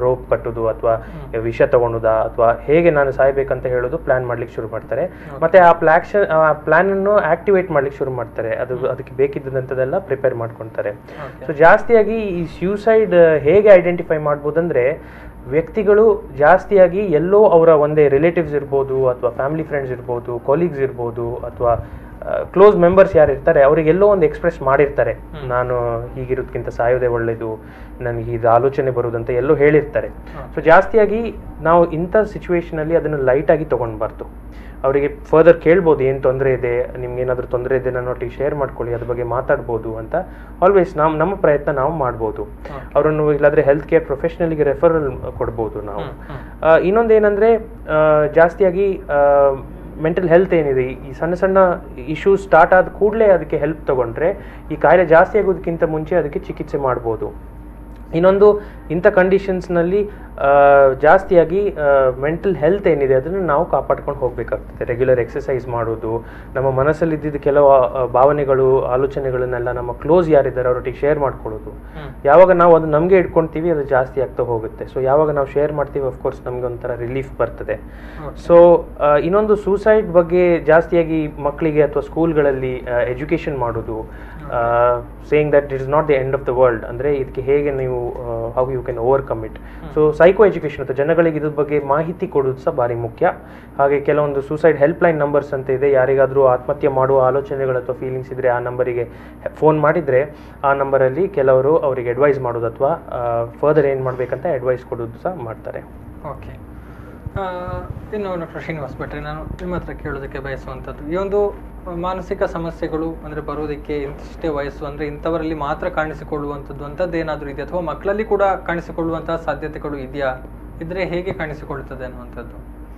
ಕಟ್ಟೋದು ಅಥವಾ ವಿಷ ತಗೊಳೋದಾ ಅಥವಾ ಹೇಗೆ ನಾನು ಸಾಯ್ಬೇಕಂತ ಹೇಳೋದು ಪ್ಲಾನ್ ಮಾಡ್ಲಿಕ್ಕೆ ಶುರು ಮಾಡ್ತಾರೆ. ಮತ್ತೆ ಆ ಪ್ಲಾನ್ ಅನ್ನು ಆಕ್ಟಿವೇಟ್ ಮಾಡ್ಲಿಕ್ಕೆ ಶುರು ಮಾಡ್ತಾರೆ. ಅದಕ್ಕೆ ಬೇಕಿದ್ದಂಥದ್ದೆಲ್ಲ ಪ್ರಿಪೇರ್ ಮಾಡ್ಕೊಳ್ತಾರೆ. ಸೊ ಜಾಸ್ತಿಯಾಗಿ ಈ ಸ್ಯೂಸೈಡ್ ಹೇಗೆ ಐಡೆಂಟಿಫೈ ಮಾಡ್ಬೋದಂದ್ರೆ, ವ್ಯಕ್ತಿಗಳು ಜಾಸ್ತಿಯಾಗಿ ಎಲ್ಲೋ ಅವರ ಒಂದೇ ರಿಲೇಟಿವ್ಸ್ ಇರ್ಬೋದು ಅಥವಾ ಫ್ಯಾಮಿಲಿ ಫ್ರೆಂಡ್ಸ್ ಇರ್ಬೋದು, ಕೊಲೀಗ್ಸ್ ಇರ್ಬೋದು ಅಥವಾ ಕ್ಲೋಸ್ ಮೆಂಬರ್ಸ್ ಯಾರು ಇರ್ತಾರೆ ಅವ್ರಿಗೆ ಎಲ್ಲೋ ಒಂದು ಎಕ್ಸ್ಪ್ರೆಸ್ ಮಾಡಿರ್ತಾರೆ, ನಾನು ಹೀಗಿರೋದಕ್ಕಿಂತ ಸಾಯೋದೇ ಒಳ್ಳೇದು, ನನಗೆ ಇದು ಆಲೋಚನೆ ಬರುವುದಂತ ಎಲ್ಲೋ ಹೇಳಿರ್ತಾರೆ. ಸೊ ಜಾಸ್ತಿಯಾಗಿ ನಾವು ಇಂಥ ಸಿಚುವೇಶನಲ್ಲಿ ಅದನ್ನು ಲೈಟಾಗಿ ತೊಗೊಂಡ್ಬಾರ್ದು. ಅವರಿಗೆ ಫರ್ದರ್ ಕೇಳ್ಬೋದು, ಏನು ತೊಂದರೆ ಇದೆ, ನಿಮ್ಗೆ ಏನಾದರೂ ತೊಂದರೆ ಇದೆ ನನ್ನೊಟ್ಟಿಗೆ ಶೇರ್ ಮಾಡ್ಕೊಳ್ಳಿ, ಅದ್ರ ಬಗ್ಗೆ ಮಾತಾಡ್ಬೋದು ಅಂತ ಆಲ್ವೇಸ್ ನಮ್ಮ ಪ್ರಯತ್ನ ನಾವು ಮಾಡ್ಬೋದು. ಅವರನ್ನು ಇಲ್ಲಾಂದರೆ ಹೆಲ್ತ್ ಕೇರ್ ಪ್ರೊಫೆಷನಲ್ಗೆ ರೆಫರಲ್ ಕೊಡ್ಬೋದು ನಾವು. ಇನ್ನೊಂದೇನೆಂದರೆ, ಜಾಸ್ತಿಯಾಗಿ ಮೆಂಟಲ್ ಹೆಲ್ತ್ ಏನಿದೆ, ಈ ಸಣ್ಣ ಸಣ್ಣ ಇಶ್ಯೂಸ್ ಸ್ಟಾರ್ಟ್ ಆದ ಕೂಡಲೇ ಅದಕ್ಕೆ ಹೆಲ್ಪ್ ತಗೊಂಡ್ರೆ ಈ ಕಾಯಿಲೆ ಜಾಸ್ತಿ ಆಗೋದಕ್ಕಿಂತ ಮುಂಚೆ ಅದಕ್ಕೆ ಚಿಕಿತ್ಸೆ ಮಾಡ್ಬೋದು. ಇನ್ನೊಂದು, ಇಂಥ ಕಂಡೀಷನ್ಸ್ನಲ್ಲಿ ಜಾಸ್ತಿಯಾಗಿ ಮೆಂಟಲ್ ಹೆಲ್ತ್ ಏನಿದೆ ಅದನ್ನು ನಾವು ಕಾಪಾಡ್ಕೊಂಡು ಹೋಗಬೇಕಾಗ್ತದೆ. ರೆಗ್ಯುಲರ್ ಎಕ್ಸಸೈಸ್ ಮಾಡೋದು, ನಮ್ಮ ಮನಸ್ಸಲ್ಲಿದ್ದ ಕೆಲವು ಭಾವನೆಗಳು ಆಲೋಚನೆಗಳನ್ನೆಲ್ಲ ನಮ್ಮ ಕ್ಲೋಸ್ ಯಾರಿದ್ದಾರೆ ಅವರೊಟ್ಟಿಗೆ ಶೇರ್ ಮಾಡ್ಕೊಳ್ಳೋದು. ಯಾವಾಗ ನಾವು ಅದು ನಮಗೆ ಇಟ್ಕೊಳ್ತೀವಿ ಅದು ಜಾಸ್ತಿ ಆಗ್ತಾ ಹೋಗುತ್ತೆ. ಸೊ ಯಾವಾಗ ನಾವು ಶೇರ್ ಮಾಡ್ತೀವಿ ಅಫ್ಕೋರ್ಸ್ ನಮಗೆ ಒಂಥರ ರಿಲೀಫ್ ಬರ್ತದೆ. ಸೊ ಇನ್ನೊಂದು, ಸೂಸೈಡ್ ಬಗ್ಗೆ ಜಾಸ್ತಿಯಾಗಿ ಮಕ್ಕಳಿಗೆ ಅಥವಾ ಸ್ಕೂಲ್ಗಳಲ್ಲಿ ಎಜುಕೇಷನ್ ಮಾಡೋದು, saying that it is not the end of the world, ಅಂದರೆ ಇದಕ್ಕೆ ಹೇಗೆ ನೀವು how you can overcome it. So psycho education ಅಥವಾ ಜನಗಳಿಗೆ ಇದ್ರ ಬಗ್ಗೆ ಮಾಹಿತಿ ಕೊಡೋದು ಸಹ ಭಾರಿ ಮುಖ್ಯ. ಹಾಗೆ ಕೆಲವೊಂದು ಸೂಸೈಡ್ ಹೆಲ್ಪ್ಲೈನ್ ನಂಬರ್ಸ್ ಅಂತ ಇದೆ. ಯಾರಿಗಾದರೂ ಆತ್ಮಹತ್ಯೆ ಮಾಡುವ ಆಲೋಚನೆಗಳು ಅಥವಾ ಫೀಲಿಂಗ್ಸ್ ಇದ್ದರೆ ಆ ನಂಬರಿಗೆ ಫೋನ್ ಮಾಡಿದರೆ ಆ ನಂಬರಲ್ಲಿ ಕೆಲವರು ಅವರಿಗೆ ಅಡ್ವೈಸ್ ಮಾಡೋದು ಅಥವಾ ಫರ್ದರ್ ಏನು ಮಾಡಬೇಕಂತ ಅಡ್ವೈಸ್ ಕೊಡೋದು ಸಹ ಮಾಡ್ತಾರೆ. ಓಕೆ. ಇನ್ನು ಡಾಕ್ಟರ್ ಶ್ರೀನಿವಾಸ್ ಭಟ್ರೆ, ನಾನು ನಿಮ್ಮ ಹತ್ರ ಕೇಳೋದಕ್ಕೆ ಬಯಸುವಂಥದ್ದು, ಈ ಒಂದು ಮಾನಸಿಕ ಸಮಸ್ಯೆಗಳು ಅಂದರೆ ಬರೋದಕ್ಕೆ ಇಂತಿಷ್ಟೇ ವಯಸ್ಸು, ಅಂದರೆ ಇಂಥವರಲ್ಲಿ ಮಾತ್ರ ಕಾಣಿಸಿಕೊಳ್ಳುವಂಥದ್ದು ಅಂಥದ್ದು ಏನಾದರೂ ಇದೆ, ಅಥವಾ ಮಕ್ಕಳಲ್ಲಿ ಕೂಡ ಕಾಣಿಸಿಕೊಳ್ಳುವಂತಹ ಸಾಧ್ಯತೆಗಳು ಇದೆಯಾ? ಇದ್ರೆ ಹೇಗೆ ಕಾಣಿಸಿಕೊಳ್ಳುತ್ತದೆ ಅನ್ನುವಂಥದ್ದು?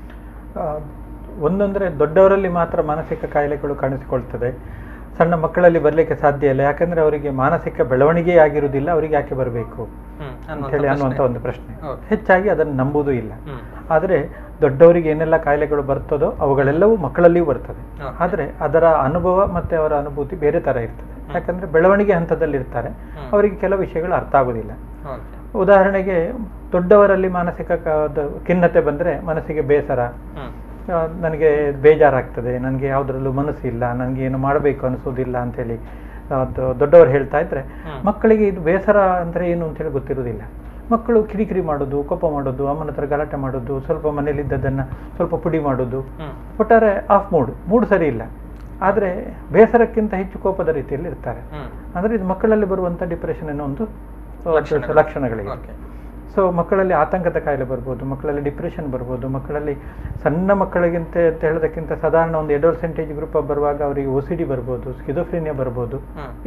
ಒಂದೊಂದರೆ ದೊಡ್ಡವರಲ್ಲಿ ಮಾತ್ರ ಮಾನಸಿಕ ಕಾಯಿಲೆಗಳು ಕಾಣಿಸಿಕೊಳ್ತದೆ, ಸಣ್ಣ ಮಕ್ಕಳಲ್ಲಿ ಬರಲಿಕ್ಕೆ ಸಾಧ್ಯ ಇಲ್ಲ. ಯಾಕಂದರೆ ಅವರಿಗೆ ಮಾನಸಿಕ ಬೆಳವಣಿಗೆ ಆಗಿರುವುದಿಲ್ಲ, ಅವರಿಗೆ ಯಾಕೆ ಬರಬೇಕು ಅಂತೇಳಿ ಅನ್ನುವಂಥ ಒಂದು ಪ್ರಶ್ನೆ. ಹೆಚ್ಚಾಗಿ ಅದನ್ನು ನಂಬುವುದೂ ಇಲ್ಲ. ಆದರೆ ದೊಡ್ಡವರಿಗೆ ಏನೆಲ್ಲ ಕಾಯಿಲೆಗಳು ಬರ್ತದೋ ಅವುಗಳೆಲ್ಲವೂ ಮಕ್ಕಳಲ್ಲಿಯೂ ಬರ್ತದೆ. ಆದರೆ ಅದರ ಅನುಭವ ಮತ್ತು ಅವರ ಅನುಭೂತಿ ಬೇರೆ ಥರ ಇರ್ತದೆ. ಯಾಕಂದರೆ ಬೆಳವಣಿಗೆ ಹಂತದಲ್ಲಿ ಇರ್ತಾರೆ, ಅವರಿಗೆ ಕೆಲವು ವಿಷಯಗಳು ಅರ್ಥ ಆಗೋದಿಲ್ಲ. ಉದಾಹರಣೆಗೆ, ದೊಡ್ಡವರಲ್ಲಿ ಮಾನಸಿಕ ಖಿನ್ನತೆ ಬಂದರೆ ಮನಸ್ಸಿಗೆ ಬೇಸರ, ನನಗೆ ಬೇಜಾರಾಗ್ತದೆ, ನನಗೆ ಯಾವುದರಲ್ಲೂ ಮನಸ್ಸಿಲ್ಲ, ನನಗೆ ಏನು ಮಾಡಬೇಕು ಅನಿಸೋದಿಲ್ಲ ಅಂಥೇಳಿ ದೊಡ್ಡವರು ಹೇಳ್ತಾ ಇದ್ರೆ, ಮಕ್ಕಳಿಗೆ ಇದು ಬೇಸರ ಅಂದರೆ ಏನು ಅಂತೇಳಿ ಗೊತ್ತಿರೋದಿಲ್ಲ. ಮಕ್ಕಳು ಕಿರಿಕಿರಿ ಮಾಡೋದು, ಕೋಪ ಮಾಡೋದು, ಅಮ್ಮನ ಹತ್ರ ಗಲಾಟೆ ಮಾಡೋದು, ಸ್ವಲ್ಪ ಮನೇಲಿದ್ದದನ್ನು ಸ್ವಲ್ಪ ಪುಡಿ ಮಾಡೋದು, ಒಟ್ಟಾರೆ ಆಫ್ ಮೂಡ್ ಸರಿ ಇಲ್ಲ. ಆದರೆ ಬೇಸರಕ್ಕಿಂತ ಹೆಚ್ಚು ಕೋಪದ ರೀತಿಯಲ್ಲಿ ಇರ್ತಾರೆ. ಅಂದರೆ ಇದು ಮಕ್ಕಳಲ್ಲಿ ಬರುವಂಥ ಡಿಪ್ರೆಷನ್ ಅನ್ನೋ ಒಂದು ಲಕ್ಷಣಗಳಿವೆ. ಸೊ ಮಕ್ಕಳಲ್ಲಿ ಆತಂಕದ ಕಾಯಿಲೆ ಬರ್ಬೋದು, ಮಕ್ಕಳಲ್ಲಿ ಡಿಪ್ರೆಷನ್ ಬರ್ಬೋದು, ಮಕ್ಕಳಲ್ಲಿ ಸಣ್ಣ ಮಕ್ಕಳಿಗಿಂತ ಅಂತ ಹೇಳೋದಕ್ಕಿಂತ ಸಾಧಾರಣ ಒಂದು ಅಡೋಲ್ಸೆಂಟೇಜ್ ಗ್ರೂಪ್ ಬರುವಾಗ ಅವರಿಗೆ OCD ಬರ್ಬೋದು, ಸ್ಕಿಜೋಫ್ರೆನಿಯಾ ಬರ್ಬೋದು.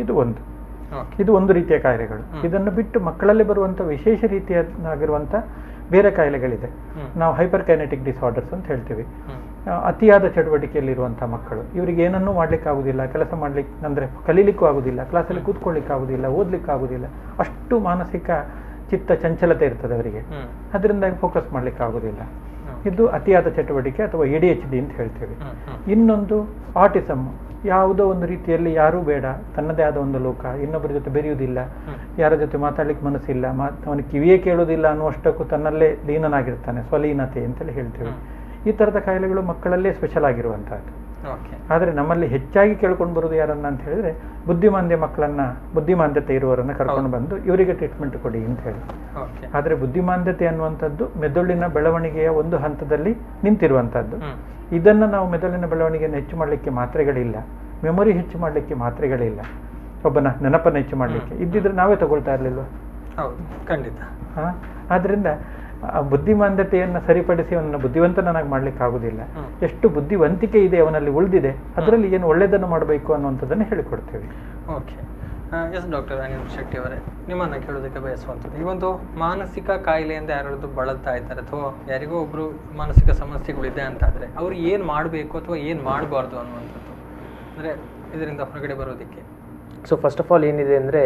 ಇದು ಒಂದು ರೀತಿಯ ಕಾಯಿಲೆಗಳು. ಇದನ್ನು ಬಿಟ್ಟು ಮಕ್ಕಳಲ್ಲಿ ಬರುವಂಥ ವಿಶೇಷ ರೀತಿಯಾಗಿರುವಂಥ ಬೇರೆ ಕಾಯಿಲೆಗಳಿದೆ. ನಾವು ಹೈಪರ್ ಕೈನೆಟಿಕ್ ಡಿಸಾರ್ಡರ್ಸ್ ಅಂತ ಹೇಳ್ತೀವಿ. ಅತಿಯಾದ ಚಟುವಟಿಕೆಯಲ್ಲಿರುವಂಥ ಮಕ್ಕಳು, ಇವರಿಗೆ ಏನನ್ನೂ ಮಾಡ್ಲಿಕ್ಕೆ ಆಗುದಿಲ್ಲ, ಕೆಲಸ ಮಾಡ್ಲಿಕ್ಕೆ ಅಂದರೆ ಕಲೀಲಿಕ್ಕೂ ಆಗುದಿಲ್ಲ, ಕ್ಲಾಸಲ್ಲಿ ಕೂತ್ಕೊಳ್ಳಿಕ್ಕೆ ಆಗುದಿಲ್ಲ, ಓದ್ಲಿಕ್ಕೆ ಆಗುದಿಲ್ಲ, ಅಷ್ಟು ಮಾನಸಿಕ ಚಿತ್ತ ಚಂಚಲತೆ ಇರ್ತದೆ ಅವರಿಗೆ. ಅದರಿಂದ ಫೋಕಸ್ ಮಾಡ್ಲಿಕ್ಕೆ ಆಗುದಿಲ್ಲ. ಇದು ಅತಿಯಾದ ಚಟುವಟಿಕೆ ಅಥವಾ ADHD ಅಂತ ಹೇಳ್ತೇವೆ. ಇನ್ನೊಂದು ಆಟಿಸಮ್, ಯಾವುದೋ ಒಂದು ರೀತಿಯಲ್ಲಿ ಯಾರೂ ಬೇಡ, ತನ್ನದೇ ಆದ ಒಂದು ಲೋಕ, ಇನ್ನೊಬ್ಬರ ಜೊತೆ ಬೆರೆಯುವುದಿಲ್ಲ, ಯಾರ ಜೊತೆ ಮಾತಾಡ್ಲಿಕ್ಕೆ ಮನಸ್ಸಿಲ್ಲ, ಅವನಿಗೆ ಕಿವಿಯೇ ಕೇಳೋದಿಲ್ಲ ಅನ್ನುವಷ್ಟಕ್ಕೂ ತನ್ನಲ್ಲೇ ಲೀನನಾಗಿರ್ತಾನೆ, ಸ್ವಲೀನತೆ ಅಂತೇಳಿ ಹೇಳ್ತೇವೆ. ಈ ಥರದ ಕಾಯಿಲೆಗಳು ಮಕ್ಕಳಲ್ಲೇ ಸ್ಪೆಷಲ್ ಆಗಿರುವಂಥದ್ದು. ಆದರೆ ನಮ್ಮಲ್ಲಿ ಹೆಚ್ಚಾಗಿ ಕೇಳ್ಕೊಂಡು ಬರೋದು ಯಾರನ್ನ ಅಂತ ಹೇಳಿದ್ರೆ, ಬುದ್ಧಿಮಾಂದ್ಯತೆ ಇರುವವರನ್ನ ಕರ್ಕೊಂಡು ಬಂದು ಇವರಿಗೆ ಟ್ರೀಟ್ಮೆಂಟ್ ಕೊಡಿ ಅಂತ ಹೇಳಿ. ಆದರೆ ಬುದ್ಧಿಮಾಂದ್ಯತೆ ಅನ್ನುವಂಥದ್ದು ಮೆದುಳಿನ ಬೆಳವಣಿಗೆಯ ಒಂದು ಹಂತದಲ್ಲಿ ನಿಂತಿರುವಂಥದ್ದು. ಇದನ್ನು ನಾವು ಮೆದುಳಿನ ಬೆಳವಣಿಗೆಯನ್ನು ಹೆಚ್ಚು ಮಾಡಲಿಕ್ಕೆ ಮಾತ್ರೆಗಳಿಲ್ಲ, ಮೆಮೊರಿ ಹೆಚ್ಚು ಮಾಡಲಿಕ್ಕೆ ಮಾತ್ರೆಗಳಿಲ್ಲ, ಒಬ್ಬನ ನೆನಪನ್ನು ಹೆಚ್ಚು ಮಾಡಲಿಕ್ಕೆ ಇದ್ದಿದ್ರೆ ನಾವೇ ತಗೊಳ್ತಾ ಇರಲಿಲ್ವ? ಖಂಡಿತ. ಆದ್ದರಿಂದ ಬುದ್ಧಿಮಾಂದ್ಯತೆಯನ್ನು ಸರಿಪಡಿಸಿ ಅವನನ್ನು ಬುದ್ಧಿವಂತನಾಗಿ ಮಾಡ್ಲಿಕ್ಕೆ ಆಗುದಿಲ್ಲ. ಎಷ್ಟು ಬುದ್ಧಿವಂತಿಕೆ ಇದೆ ಅವನಲ್ಲಿ ಉಳಿದಿದೆ, ಅದರಲ್ಲಿ ಏನು ಒಳ್ಳೆಯದನ್ನು ಮಾಡಬೇಕು ಅನ್ನುವಂಥದ್ದನ್ನು ಹೇಳಿಕೊಡ್ತೇವೆ. Okay. Yes doctor Anil Shetty ಅವರೇ, ನಿಮ್ಮನ್ನು ಕೇಳೋದಕ್ಕೆ ಬಯಸುವಂಥದ್ದು, ಈ ಒಂದು ಮಾನಸಿಕ ಕಾಯಿಲೆಯಿಂದ ಯಾರಾದ್ರು ಬಳಲ್ತಾ ಇದ್ದಾರೆ ಅಥವಾ ಯಾರಿಗೋ ಒಬ್ರು ಮಾನಸಿಕ ಸಮಸ್ಯೆಗಳಿದೆ ಅಂತಾದರೆ ಅವ್ರು ಏನು ಮಾಡಬೇಕು ಅಥವಾ ಏನು ಮಾಡಬಾರ್ದು ಅನ್ನುವಂಥದ್ದು, ಅಂದರೆ ಇದರಿಂದ ಹೊರಗಡೆ ಬರೋದಕ್ಕೆ? ಸೊ ಫಸ್ಟ್ ಆಫ್ ಆಲ್ ಏನಿದೆ ಅಂದರೆ,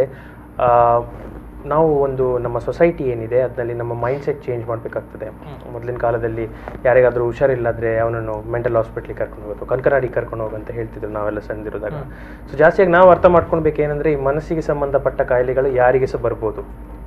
ನಾವು ಒಂದು ನಮ್ಮ ಸೊಸೈಟಿ ಏನಿದೆ ಅದರಲ್ಲಿ ನಮ್ಮ ಮೈಂಡ್ ಸೆಟ್ ಚೇಂಜ್ ಮಾಡಬೇಕಾಗ್ತದೆ. ಮೊದಲಿನ ಕಾಲದಲ್ಲಿ ಯಾರಿಗಾದರೂ ಹುಷಾರಿಲ್ಲಾದರೆ ಅವನನ್ನು ಮೆಂಟಲ್ ಹಾಸ್ಪಿಟ್ಲಿಗೆ ಕರ್ಕೊಂಡು ಹೋಗೋದು, ಕನಕನಾಡಿಗೆ ಕರ್ಕೊಂಡು ಹೋಗಂತ ಹೇಳ್ತಿದ್ರು ನಾವೆಲ್ಲ ಸಣ್ಣದಿರೋದಾಗ. ಸೊ ಜಾಸ್ತಿಯಾಗಿ ನಾವು ಅರ್ಥ ಮಾಡ್ಕೊಳ್ಬೇಕು ಏನಂದರೆ, ಈ ಮನಸ್ಸಿಗೆ ಸಂಬಂಧಪಟ್ಟ ಕಾಯಿಲೆಗಳು ಯಾರಿಗೆ ಸಹ ಬರ್ಬೋದು.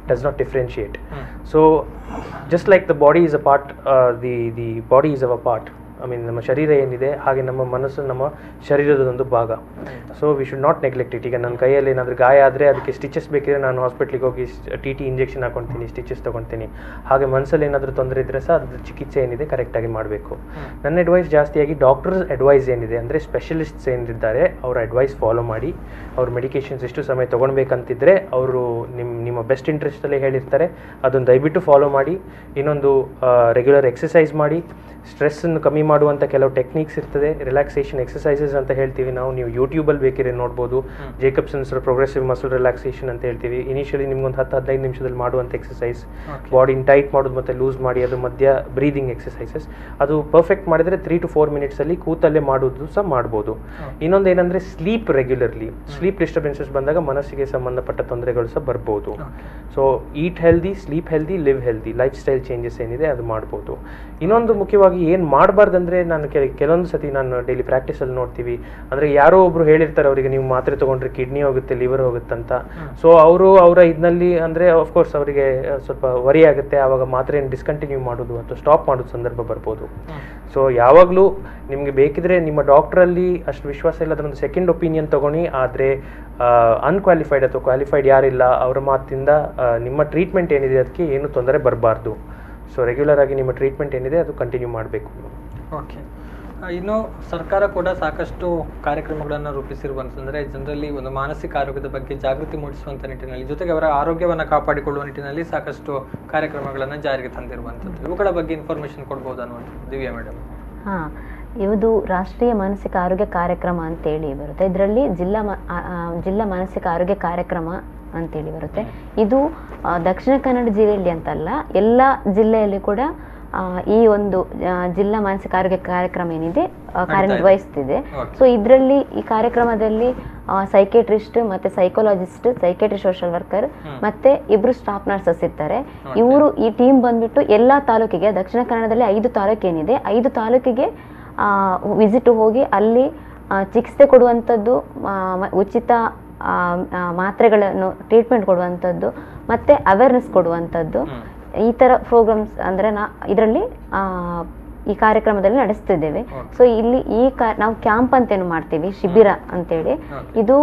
does not differentiate. So just like the body is a part, the body is our part. I mean, ನಮ್ಮ ಶರೀರ ಏನಿದೆ ಹಾಗೆ ನಮ್ಮ ಮನಸ್ಸು ನಮ್ಮ ಶರೀರದ ಒಂದು ಭಾಗ. So we should not neglect it. ಈಗ ನನ್ನ ಕೈಯಲ್ಲಿ ಏನಾದರೂ ಗಾಯ ಆದರೆ ಅದಕ್ಕೆ ಸ್ಟಿಚಸ್ ಬೇಕಿದ್ರೆ ನಾನು ಹಾಸ್ಪಿಟ್ಲಿಗೆ ಹೋಗಿ TT ಇಂಜೆಕ್ಷನ್ ಹಾಕೊಳ್ತೀನಿ, ಸ್ಟಿಚಸ್ ತೊಗೊಳ್ತೀನಿ. ಹಾಗೆ ಮನಸ್ಸಲ್ಲಿ ಏನಾದರೂ ತೊಂದರೆ ಇದ್ದರೆ ಸಹ ಅದ್ರ ಚಿಕಿತ್ಸೆ ಏನಿದೆ ಕರೆಕ್ಟಾಗಿ ಮಾಡಬೇಕು. ನನ್ನ ಅಡ್ವೈಸ್ ಜಾಸ್ತಿಯಾಗಿ ಡಾಕ್ಟರ್ಸ್ ಅಡ್ವೈಸ್ ಏನಿದೆ ಅಂದರೆ ಸ್ಪೆಷಲಿಸ್ಟ್ಸ್ ಏನಿದ್ದಾರೆ ಅವರ ಅಡ್ವೈಸ್ ಫಾಲೋ ಮಾಡಿ. ಅವ್ರ ಮೆಡಿಕೇಷನ್ಸ್ ಎಷ್ಟು ಸಮಯ ತೊಗೊಳ್ಬೇಕಂತಿದ್ರೆ ಅವರು ನಿಮ್ಮ ಬೆಸ್ಟ್ ಇಂಟ್ರೆಸ್ಟಲ್ಲೇ ಹೇಳಿರ್ತಾರೆ, ಅದನ್ನು ದಯವಿಟ್ಟು ಫಾಲೋ ಮಾಡಿ. ಇನ್ನೊಂದು ರೆಗ್ಯುಲರ್ ಎಕ್ಸಸೈಸ್ ಮಾಡಿ. ಸ್ಟ್ರೆಸ್ಸನ್ನು ಕಮ್ಮಿ ಮಾಡುವಂಥ ಕೆಲವು ಟೆಕ್ನಿಕ್ಸ್ ಇರ್ತದೆ, ರಿಲ್ಯಾಕ್ಸೇಷನ್ ಎಕ್ಸಸೈಸಸ್ ಅಂತ ಹೇಳ್ತೀವಿ ನಾವು. ನೀವು ಯೂಟ್ಯೂಬಲ್ಲಿ ಬೇಕಿದ್ರೆ ನೋಡ್ಬೋದು. ಜೇಕಬ್ಸನ್ಸ್ ಪ್ರೋಗ್ರೆಸಿವ್ ಮಸಲ್ ರಿಲ್ಯಾಕ್ಸೇಷನ್ ಅಂತ ಹೇಳ್ತೀವಿ. ಇನಿಷಿಯಲಿ ನಿಮ್ಗೊಂದು 10-15 ನಿಮಿಷದಲ್ಲಿ ಮಾಡುವಂಥ ಎಕ್ಸಸೈಸ್, ಬಾಡಿನ ಟೈಟ್ ಮಾಡೋದು ಮತ್ತು ಲೂಸ್ ಮಾಡಿ, ಅದು ಮಧ್ಯ ಬ್ರೀದಿಂಗ್ ಎಕ್ಸಸೈಸಸ್. ಅದು ಪರ್ಫೆಕ್ಟ್ ಮಾಡಿದರೆ 3 to 4 ಮಿನಿಟ್ಸಲ್ಲಿ ಕೂತಲ್ಲೇ ಮಾಡೋದು ಸಹ ಮಾಡ್ಬೋದು. ಇನ್ನೊಂದು ಏನಂದರೆ ಸ್ಲೀಪ್ ರೆಗ್ಯುಲರ್ಲಿ. ಸ್ಲೀಪ್ ಡಿಸ್ಟರ್ಬೆನ್ಸಸ್ ಬಂದಾಗ ಮನಸ್ಸಿಗೆ ಸಂಬಂಧಪಟ್ಟ ತೊಂದರೆಗಳು ಸಹ ಬರ್ಬೋದು. So eat healthy, sleep healthy, live healthy, life style changes ಏನಿದೆ ಅದು ಮಾಡ್ಬೋದು. ಇನ್ನೊಂದು ಮುಖ್ಯವಾಗಿ ಏನು ಮಾಡಬಾರ್ದಂದ್ರೆ, ನಾನು ಕೆಲವೊಂದು ಸತಿ ನಾನು ಡೈಲಿ ಪ್ರಾಕ್ಟೀಸಲ್ಲಿ ನೋಡ್ತೀವಿ, ಅಂದರೆ ಯಾರೋ ಒಬ್ರು ಹೇಳಿರ್ತಾರೆ ಅವರಿಗೆ ನೀವು ಮಾತ್ರೆ ತೊಗೊಂಡ್ರೆ ಕಿಡ್ನಿ ಹೋಗುತ್ತೆ, ಲಿವರ್ ಹೋಗುತ್ತಂತ. ಸೊ ಅವರ ಇದರಲ್ಲಿ ಅಂದರೆ ಆಫ್ಕೋರ್ಸ್ ಅವರಿಗೆ ಸ್ವಲ್ಪ ವರಿ ಆಗುತ್ತೆ. ಆವಾಗ ಮಾತ್ರೆಯನ್ನು ಡಿಸ್ಕಂಟಿನ್ಯೂ ಮಾಡೋದು ಅಥವಾ ಸ್ಟಾಪ್ ಮಾಡೋದು ಸಂದರ್ಭ ಬರ್ಬೋದು. ಸೊ ಯಾವಾಗಲೂ ನಿಮಗೆ ಬೇಕಿದ್ರೆ ನಿಮ್ಮ ಡಾಕ್ಟ್ರಲ್ಲಿ ಅಷ್ಟು ವಿಶ್ವಾಸ ಇಲ್ಲ ಅದರೊಂದು ಸೆಕೆಂಡ್ ಒಪಿನಿಯನ್ ತೊಗೊಳ್ಳಿ. ಆದರೆ ಅನ್ಕ್ವಾಲಿಫೈಡ್ ಅಥವಾ ಕ್ವಾಲಿಫೈಡ್ ಯಾರಿಲ್ಲ ಅವರ ಮಾತಿಂದ ನಿಮ್ಮ ಟ್ರೀಟ್ಮೆಂಟ್ ಏನಿದೆ ಅದಕ್ಕೆ ಏನು ತೊಂದರೆ ಬರಬಾರ್ದು. ಸೊ ರೆಗ್ಯುಲರ್ ಆಗಿ ನಿಮ್ಮ ಟ್ರೀಟ್ಮೆಂಟ್ ಏನಿದೆ ಅದು ಕಂಟಿನ್ಯೂ ಮಾಡಬೇಕು. ಓಕೆ. ಇನ್ನು ಸರ್ಕಾರ ಕೂಡ ಸಾಕಷ್ಟು ಕಾರ್ಯಕ್ರಮಗಳನ್ನು ರೂಪಿಸಿರುವಂತಂದರೆ ಜನರಲ್ಲಿ ಒಂದು ಮಾನಸಿಕ ಆರೋಗ್ಯದ ಬಗ್ಗೆ ಜಾಗೃತಿ ಮೂಡಿಸುವಂಥ ನಿಟ್ಟಿನಲ್ಲಿ, ಜೊತೆಗೆ ಅವರ ಆರೋಗ್ಯವನ್ನು ಕಾಪಾಡಿಕೊಳ್ಳುವ ನಿಟ್ಟಿನಲ್ಲಿ ಸಾಕಷ್ಟು ಕಾರ್ಯಕ್ರಮಗಳನ್ನು ಜಾರಿಗೆ ತಂದಿರುವಂಥದ್ದು. ಇವುಗಳ ಬಗ್ಗೆ ಇನ್ಫಾರ್ಮೇಷನ್ ಕೊಡ್ಬೋದು ಅನ್ನುವಂಥದ್ದು ದಿವ್ಯಾ ಮೇಡಮ್. ಹಾಂ, ಇದು ರಾಷ್ಟ್ರೀಯ ಮಾನಸಿಕ ಆರೋಗ್ಯ ಕಾರ್ಯಕ್ರಮ ಅಂತೇಳಿ ಬರುತ್ತೆ. ಇದರಲ್ಲಿ ಜಿಲ್ಲಾ ಮಾನಸಿಕ ಆರೋಗ್ಯ ಕಾರ್ಯಕ್ರಮ ಅಂತೇಳಿ ಬರುತ್ತೆ. ಇದು ದಕ್ಷಿಣ ಕನ್ನಡ ಜಿಲ್ಲೆಯಲ್ಲಿ ಅಂತಲ್ಲ, ಎಲ್ಲ ಜಿಲ್ಲೆಯಲ್ಲಿ ಕೂಡ ಈ ಒಂದು ಜಿಲ್ಲಾ ಮಾನಸಿಕ ಆರೋಗ್ಯ ಕಾರ್ಯಕ್ರಮ ಏನಿದೆ ಕಾರ್ಯನಿರ್ವಹಿಸ್ತಿದೆ. ಸೊ ಇದರಲ್ಲಿ ಈ ಕಾರ್ಯಕ್ರಮದಲ್ಲಿ ಸೈಕೇಟ್ರಿಸ್ಟ್ ಮತ್ತೆ ಸೈಕಾಲಜಿಸ್ಟ್, ಸೈಕೇಟ್ರಿಸ್ಟ್ ಸೋಷಿಯಲ್ ವರ್ಕರ್ ಮತ್ತೆ 2 ಸ್ಟಾಫ್ ನರ್ಸಸ್ ಇರ್ತಾರೆ. ಇವರು ಈ ಟೀಮ್ ಬಂದ್ಬಿಟ್ಟು ಎಲ್ಲ ತಾಲೂಕಿಗೆ, ದಕ್ಷಿಣ ಕನ್ನಡದಲ್ಲಿ 5 ತಾಲೂಕು ಏನಿದೆ 5 ತಾಲೂಕಿಗೆ ವಿಸಿಟ್ ಹೋಗಿ ಅಲ್ಲಿ ಚಿಕಿತ್ಸೆ ಕೊಡುವಂಥದ್ದು, ಉಚಿತ ಮಾತ್ರೆಗಳನ್ನು ಟ್ರೀಟ್ಮೆಂಟ್ ಕೊಡುವಂಥದ್ದು ಮತ್ತೆ ಅವೇರ್ನೆಸ್ ಕೊಡುವಂಥದ್ದು, ಈ ಥರ ಪ್ರೋಗ್ರಾಮ್ಸ್ ಅಂದರೆ ಇದರಲ್ಲಿ ಈ ಕಾರ್ಯಕ್ರಮದಲ್ಲಿ ನಡೆಸ್ತಿದ್ದೇವೆ. ಸೊ ಇಲ್ಲಿ ನಾವು ಕ್ಯಾಂಪ್ ಅಂತೇನು ಮಾಡ್ತೀವಿ, ಶಿಬಿರ ಅಂತೇಳಿ. ಇದು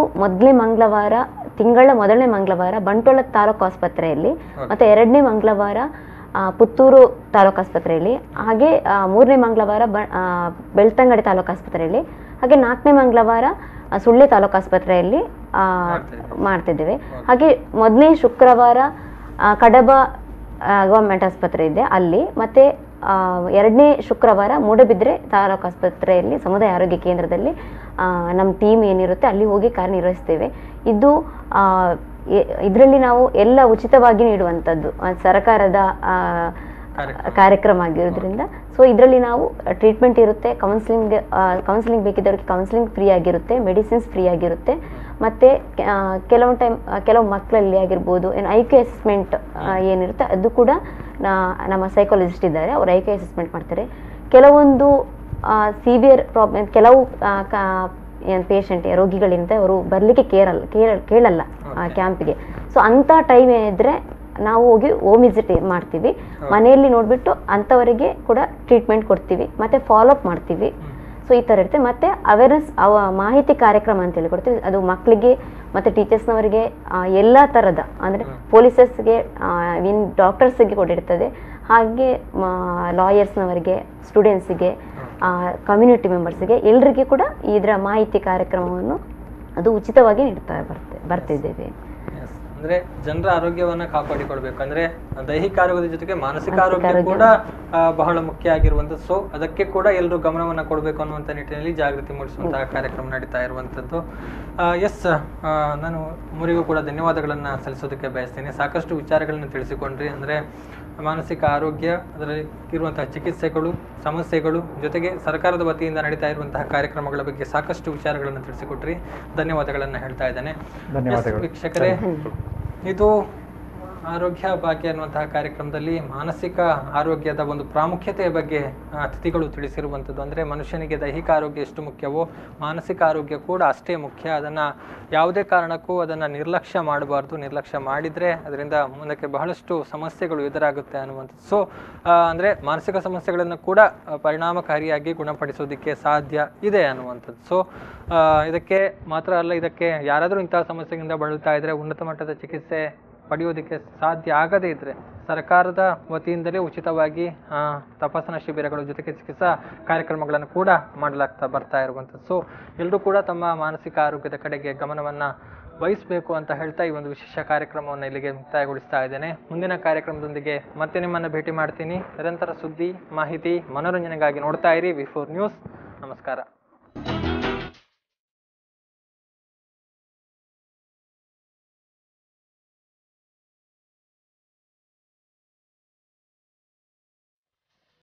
ತಿಂಗಳ ಮೊದಲನೇ ಮಂಗಳವಾರ ಬಂಟ್ವಾಳ ತಾಲೂಕು ಆಸ್ಪತ್ರೆಯಲ್ಲಿ, ಮತ್ತೆ 2ನೇ ಮಂಗಳವಾರ ಪುತ್ತೂರು ತಾಲೂಕು ಆಸ್ಪತ್ರೆಯಲ್ಲಿ, ಹಾಗೆ 3ನೇ ಮಂಗಳವಾರ ಬೆಳ್ತಂಗಡಿ ತಾಲೂಕು ಆಸ್ಪತ್ರೆಯಲ್ಲಿ, ಹಾಗೆ 4ನೇ ಮಂಗಳವಾರ ಸುಳ್ಳೆ ತಾಲೂಕು ಆಸ್ಪತ್ರೆಯಲ್ಲಿ ಮಾಡ್ತಿದ್ದೇವೆ. ಹಾಗೆ ಮೊದಲನೇ ಶುಕ್ರವಾರ ಕಡಬ ಗವರ್ಮೆಂಟ್ ಆಸ್ಪತ್ರೆ ಇದೆ ಅಲ್ಲಿ, ಮತ್ತೆ 2ನೇ ಶುಕ್ರವಾರ ಮೂಡಬಿದ್ರೆ ತಾಲೂಕು ಆಸ್ಪತ್ರೆಯಲ್ಲಿ ಸಮುದಾಯ ಆರೋಗ್ಯ ಕೇಂದ್ರದಲ್ಲಿ ನಮ್ಮ ಟೀಮ್ ಏನಿರುತ್ತೆ ಅಲ್ಲಿ ಹೋಗಿ ಕಾರ್ಯನಿರ್ವಹಿಸ್ತೇವೆ. ಇದರಲ್ಲಿ ನಾವು ಎಲ್ಲ ಉಚಿತವಾಗಿ ನೀಡುವಂಥದ್ದು ಸರ್ಕಾರದ ಕಾರ್ಯಕ್ರಮ ಆಗಿರೋದ್ರಿಂದ. ಸೊ ಇದರಲ್ಲಿ ನಾವು ಟ್ರೀಟ್ಮೆಂಟ್ ಇರುತ್ತೆ, ಕೌನ್ಸಿಲಿಂಗ್ ಬೇಕಿದ್ದವ್ರಿಗೆ ಕೌನ್ಸಿಲಿಂಗ್ ಫ್ರೀ ಆಗಿರುತ್ತೆ, ಮೆಡಿಸಿನ್ಸ್ ಫ್ರೀ ಆಗಿರುತ್ತೆ. ಮತ್ತು ಕೆಲವು ಮಕ್ಕಳಲ್ಲಿ ಆಗಿರ್ಬೋದು IQ ಅಸೆಸ್ಮೆಂಟ್ ಏನಿರುತ್ತೆ ಅದು ಕೂಡ ನಮ್ಮ ಸೈಕಾಲಜಿಸ್ಟ್ ಇದ್ದಾರೆ, ಅವರು IQ ಅಸೆಸ್ಮೆಂಟ್ ಮಾಡ್ತಾರೆ. ಕೆಲವೊಂದು ಸಿವಿಯರ್ ಪ್ರಾಬ್ಲಮ್, ಕೆಲವು ಪೇಷಂಟ್ ರೋಗಿಗಳಿಂದ ಅವರು ಬರಲಿಕ್ಕೆ ಕೇಳಲ್ಲ ಕ್ಯಾಂಪಿಗೆ. ಸೊ ಅಂಥ ಟೈಮ್ ಏನಿದ್ರೆ ನಾವು ಹೋಗಿ ಹೋಮ್ ವಿಸಿಟ್ ಮಾಡ್ತೀವಿ, ಮನೆಯಲ್ಲಿ ನೋಡಿಬಿಟ್ಟು ಅಂಥವರಿಗೆ ಕೂಡ ಟ್ರೀಟ್ಮೆಂಟ್ ಕೊಡ್ತೀವಿ, ಮತ್ತು ಫಾಲೋಅಪ್ ಮಾಡ್ತೀವಿ. ಸೊ ಈ ಥರ ಇರುತ್ತೆ. ಮತ್ತು ಅವೇರ್ನೆಸ್ ಮಾಹಿತಿ ಕಾರ್ಯಕ್ರಮ ಅಂತೇಳಿ ಕೊಡ್ತೀವಿ. ಅದು ಮಕ್ಕಳಿಗೆ ಮತ್ತು ಟೀಚರ್ಸ್ನವರಿಗೆ ಎಲ್ಲ ಥರದ, ಅಂದರೆ ಪೊಲೀಸಸ್ಗೆ, ಡಾಕ್ಟರ್ಸಿಗೆ ಕೊಟ್ಟಿರ್ತದೆ, ಹಾಗೆ ಲಾಯರ್ಸ್ನವರಿಗೆ, ಸ್ಟೂಡೆಂಟ್ಸಿಗೆ, ಕಮ್ಯುನಿಟಿ ಮೆಂಬರ್ಸಿಗೆ ಎಲ್ಲರಿಗೆ ಕೂಡ ಇದರ ಮಾಹಿತಿ ಕಾರ್ಯಕ್ರಮವನ್ನು ಅದು ಉಚಿತವಾಗಿ ನೀಡ್ತಾ ಬರ್ತಿದ್ದೇವೆ. ಅಂದ್ರೆ ಜನರ ಆರೋಗ್ಯವನ್ನ ಕಾಪಾಡಿಕೊಳ್ಬೇಕು, ಅಂದ್ರೆ ದೈಹಿಕ ಆರೋಗ್ಯದ ಜೊತೆಗೆ ಮಾನಸಿಕ ಆರೋಗ್ಯ ಕೂಡ ಬಹಳ ಮುಖ್ಯ ಆಗಿರುವಂಥದ್ದು. ಸೊ ಅದಕ್ಕೆ ಕೂಡ ಎಲ್ಲರೂ ಗಮನವನ್ನ ಕೊಡಬೇಕು ಅನ್ನುವಂಥ ನಿಟ್ಟಿನಲ್ಲಿ ಜಾಗೃತಿ ಮೂಡಿಸುವಂತಹ ಕಾರ್ಯಕ್ರಮ ನಡೀತಾ ಇರುವಂಥದ್ದು. ಎಸ್, ನಾನು ಮೂರಿಗೂ ಕೂಡ ಧನ್ಯವಾದಗಳನ್ನ ಸಲ್ಲಿಸೋದಕ್ಕೆ ಬಯಸ್ತೇನೆ. ಸಾಕಷ್ಟು ವಿಚಾರಗಳನ್ನ ತಿಳಿಸಿಕೊಂಡ್ರಿ. ಅಂದ್ರೆ ಮಾನಸಿಕ ಆರೋಗ್ಯ, ಅದರಲ್ಲಿ ಇರುವಂತಹ ಚಿಕಿತ್ಸೆಗಳು, ಸಮಸ್ಯೆಗಳು, ಜೊತೆಗೆ ಸರ್ಕಾರದ ವತಿಯಿಂದ ನಡೀತಾ ಇರುವಂತಹ ಕಾರ್ಯಕ್ರಮಗಳ ಬಗ್ಗೆ ಸಾಕಷ್ಟು ವಿಚಾರಗಳನ್ನು ತಿಳಿಸಿಕೊಟ್ರಿ. ಧನ್ಯವಾದಗಳನ್ನು ಹೇಳ್ತಾ ಇದ್ದೇನೆ. ವೀಕ್ಷಕರೇ, ಇದು ಆರೋಗ್ಯ ಭಾಗ್ಯ ಅನ್ನುವಂತಹ ಕಾರ್ಯಕ್ರಮದಲ್ಲಿ ಮಾನಸಿಕ ಆರೋಗ್ಯದ ಒಂದು ಪ್ರಾಮುಖ್ಯತೆಯ ಬಗ್ಗೆ ಅತಿಥಿಗಳು ತಿಳಿಸಿರುವಂಥದ್ದು. ಅಂದರೆ ಮನುಷ್ಯನಿಗೆ ದೈಹಿಕ ಆರೋಗ್ಯ ಎಷ್ಟು ಮುಖ್ಯವೋ ಮಾನಸಿಕ ಆರೋಗ್ಯ ಕೂಡ ಅಷ್ಟೇ ಮುಖ್ಯ. ಅದನ್ನು ಯಾವುದೇ ಕಾರಣಕ್ಕೂ ಅದನ್ನು ನಿರ್ಲಕ್ಷ್ಯ ಮಾಡಬಾರ್ದು. ನಿರ್ಲಕ್ಷ್ಯ ಮಾಡಿದರೆ ಅದರಿಂದ ಮುಂದಕ್ಕೆ ಬಹಳಷ್ಟು ಸಮಸ್ಯೆಗಳು ಎದುರಾಗುತ್ತೆ ಅನ್ನುವಂಥದ್ದು. ಸೊ ಅಂದರೆ ಮಾನಸಿಕ ಸಮಸ್ಯೆಗಳನ್ನು ಕೂಡ ಪರಿಣಾಮಕಾರಿಯಾಗಿ ಗುಣಪಡಿಸೋದಕ್ಕೆ ಸಾಧ್ಯ ಇದೆ ಅನ್ನುವಂಥದ್ದು. ಸೊ ಇದಕ್ಕೆ ಮಾತ್ರ ಅಲ್ಲ, ಇದಕ್ಕೆ ಯಾರಾದರೂ ಇಂತಹ ಸಮಸ್ಯೆಯಿಂದ ಬಳಲ್ತಾ ಇದ್ದರೆ ಉನ್ನತ ಮಟ್ಟದ ಚಿಕಿತ್ಸೆ ಪಡೆಯೋದಕ್ಕೆ ಸಾಧ್ಯ ಆಗದೇ ಇದ್ದರೆ ಸರ್ಕಾರದ ವತಿಯಿಂದಲೇ ಉಚಿತವಾಗಿ ತಪಾಸಣಾ ಶಿಬಿರಗಳು ಜೊತೆಗೆ ಚಿಕಿತ್ಸಾ ಕಾರ್ಯಕ್ರಮಗಳನ್ನು ಕೂಡ ಮಾಡಲಾಗ್ತಾ ಬರ್ತಾ ಇರುವಂಥದ್ದು. ಸೊ ಎಲ್ಲರೂ ಕೂಡ ತಮ್ಮ ಮಾನಸಿಕ ಆರೋಗ್ಯದ ಕಡೆಗೆ ಗಮನವನ್ನು ವಹಿಸಬೇಕು ಅಂತ ಹೇಳ್ತಾ ಈ ಒಂದು ವಿಶೇಷ ಕಾರ್ಯಕ್ರಮವನ್ನು ಇಲ್ಲಿಗೆ ಮುಕ್ತಾಯಗೊಳಿಸ್ತಾ ಇದ್ದೇನೆ. ಮುಂದಿನ ಕಾರ್ಯಕ್ರಮದೊಂದಿಗೆ ಮತ್ತೆ ನಿಮ್ಮನ್ನು ಭೇಟಿ ಮಾಡ್ತೀನಿ. ನಿರಂತರ ಸುದ್ದಿ, ಮಾಹಿತಿ, ಮನೋರಂಜನೆಗಾಗಿ ನೋಡ್ತಾ ಇರಿ V4 ನ್ಯೂಸ್. ನಮಸ್ಕಾರ.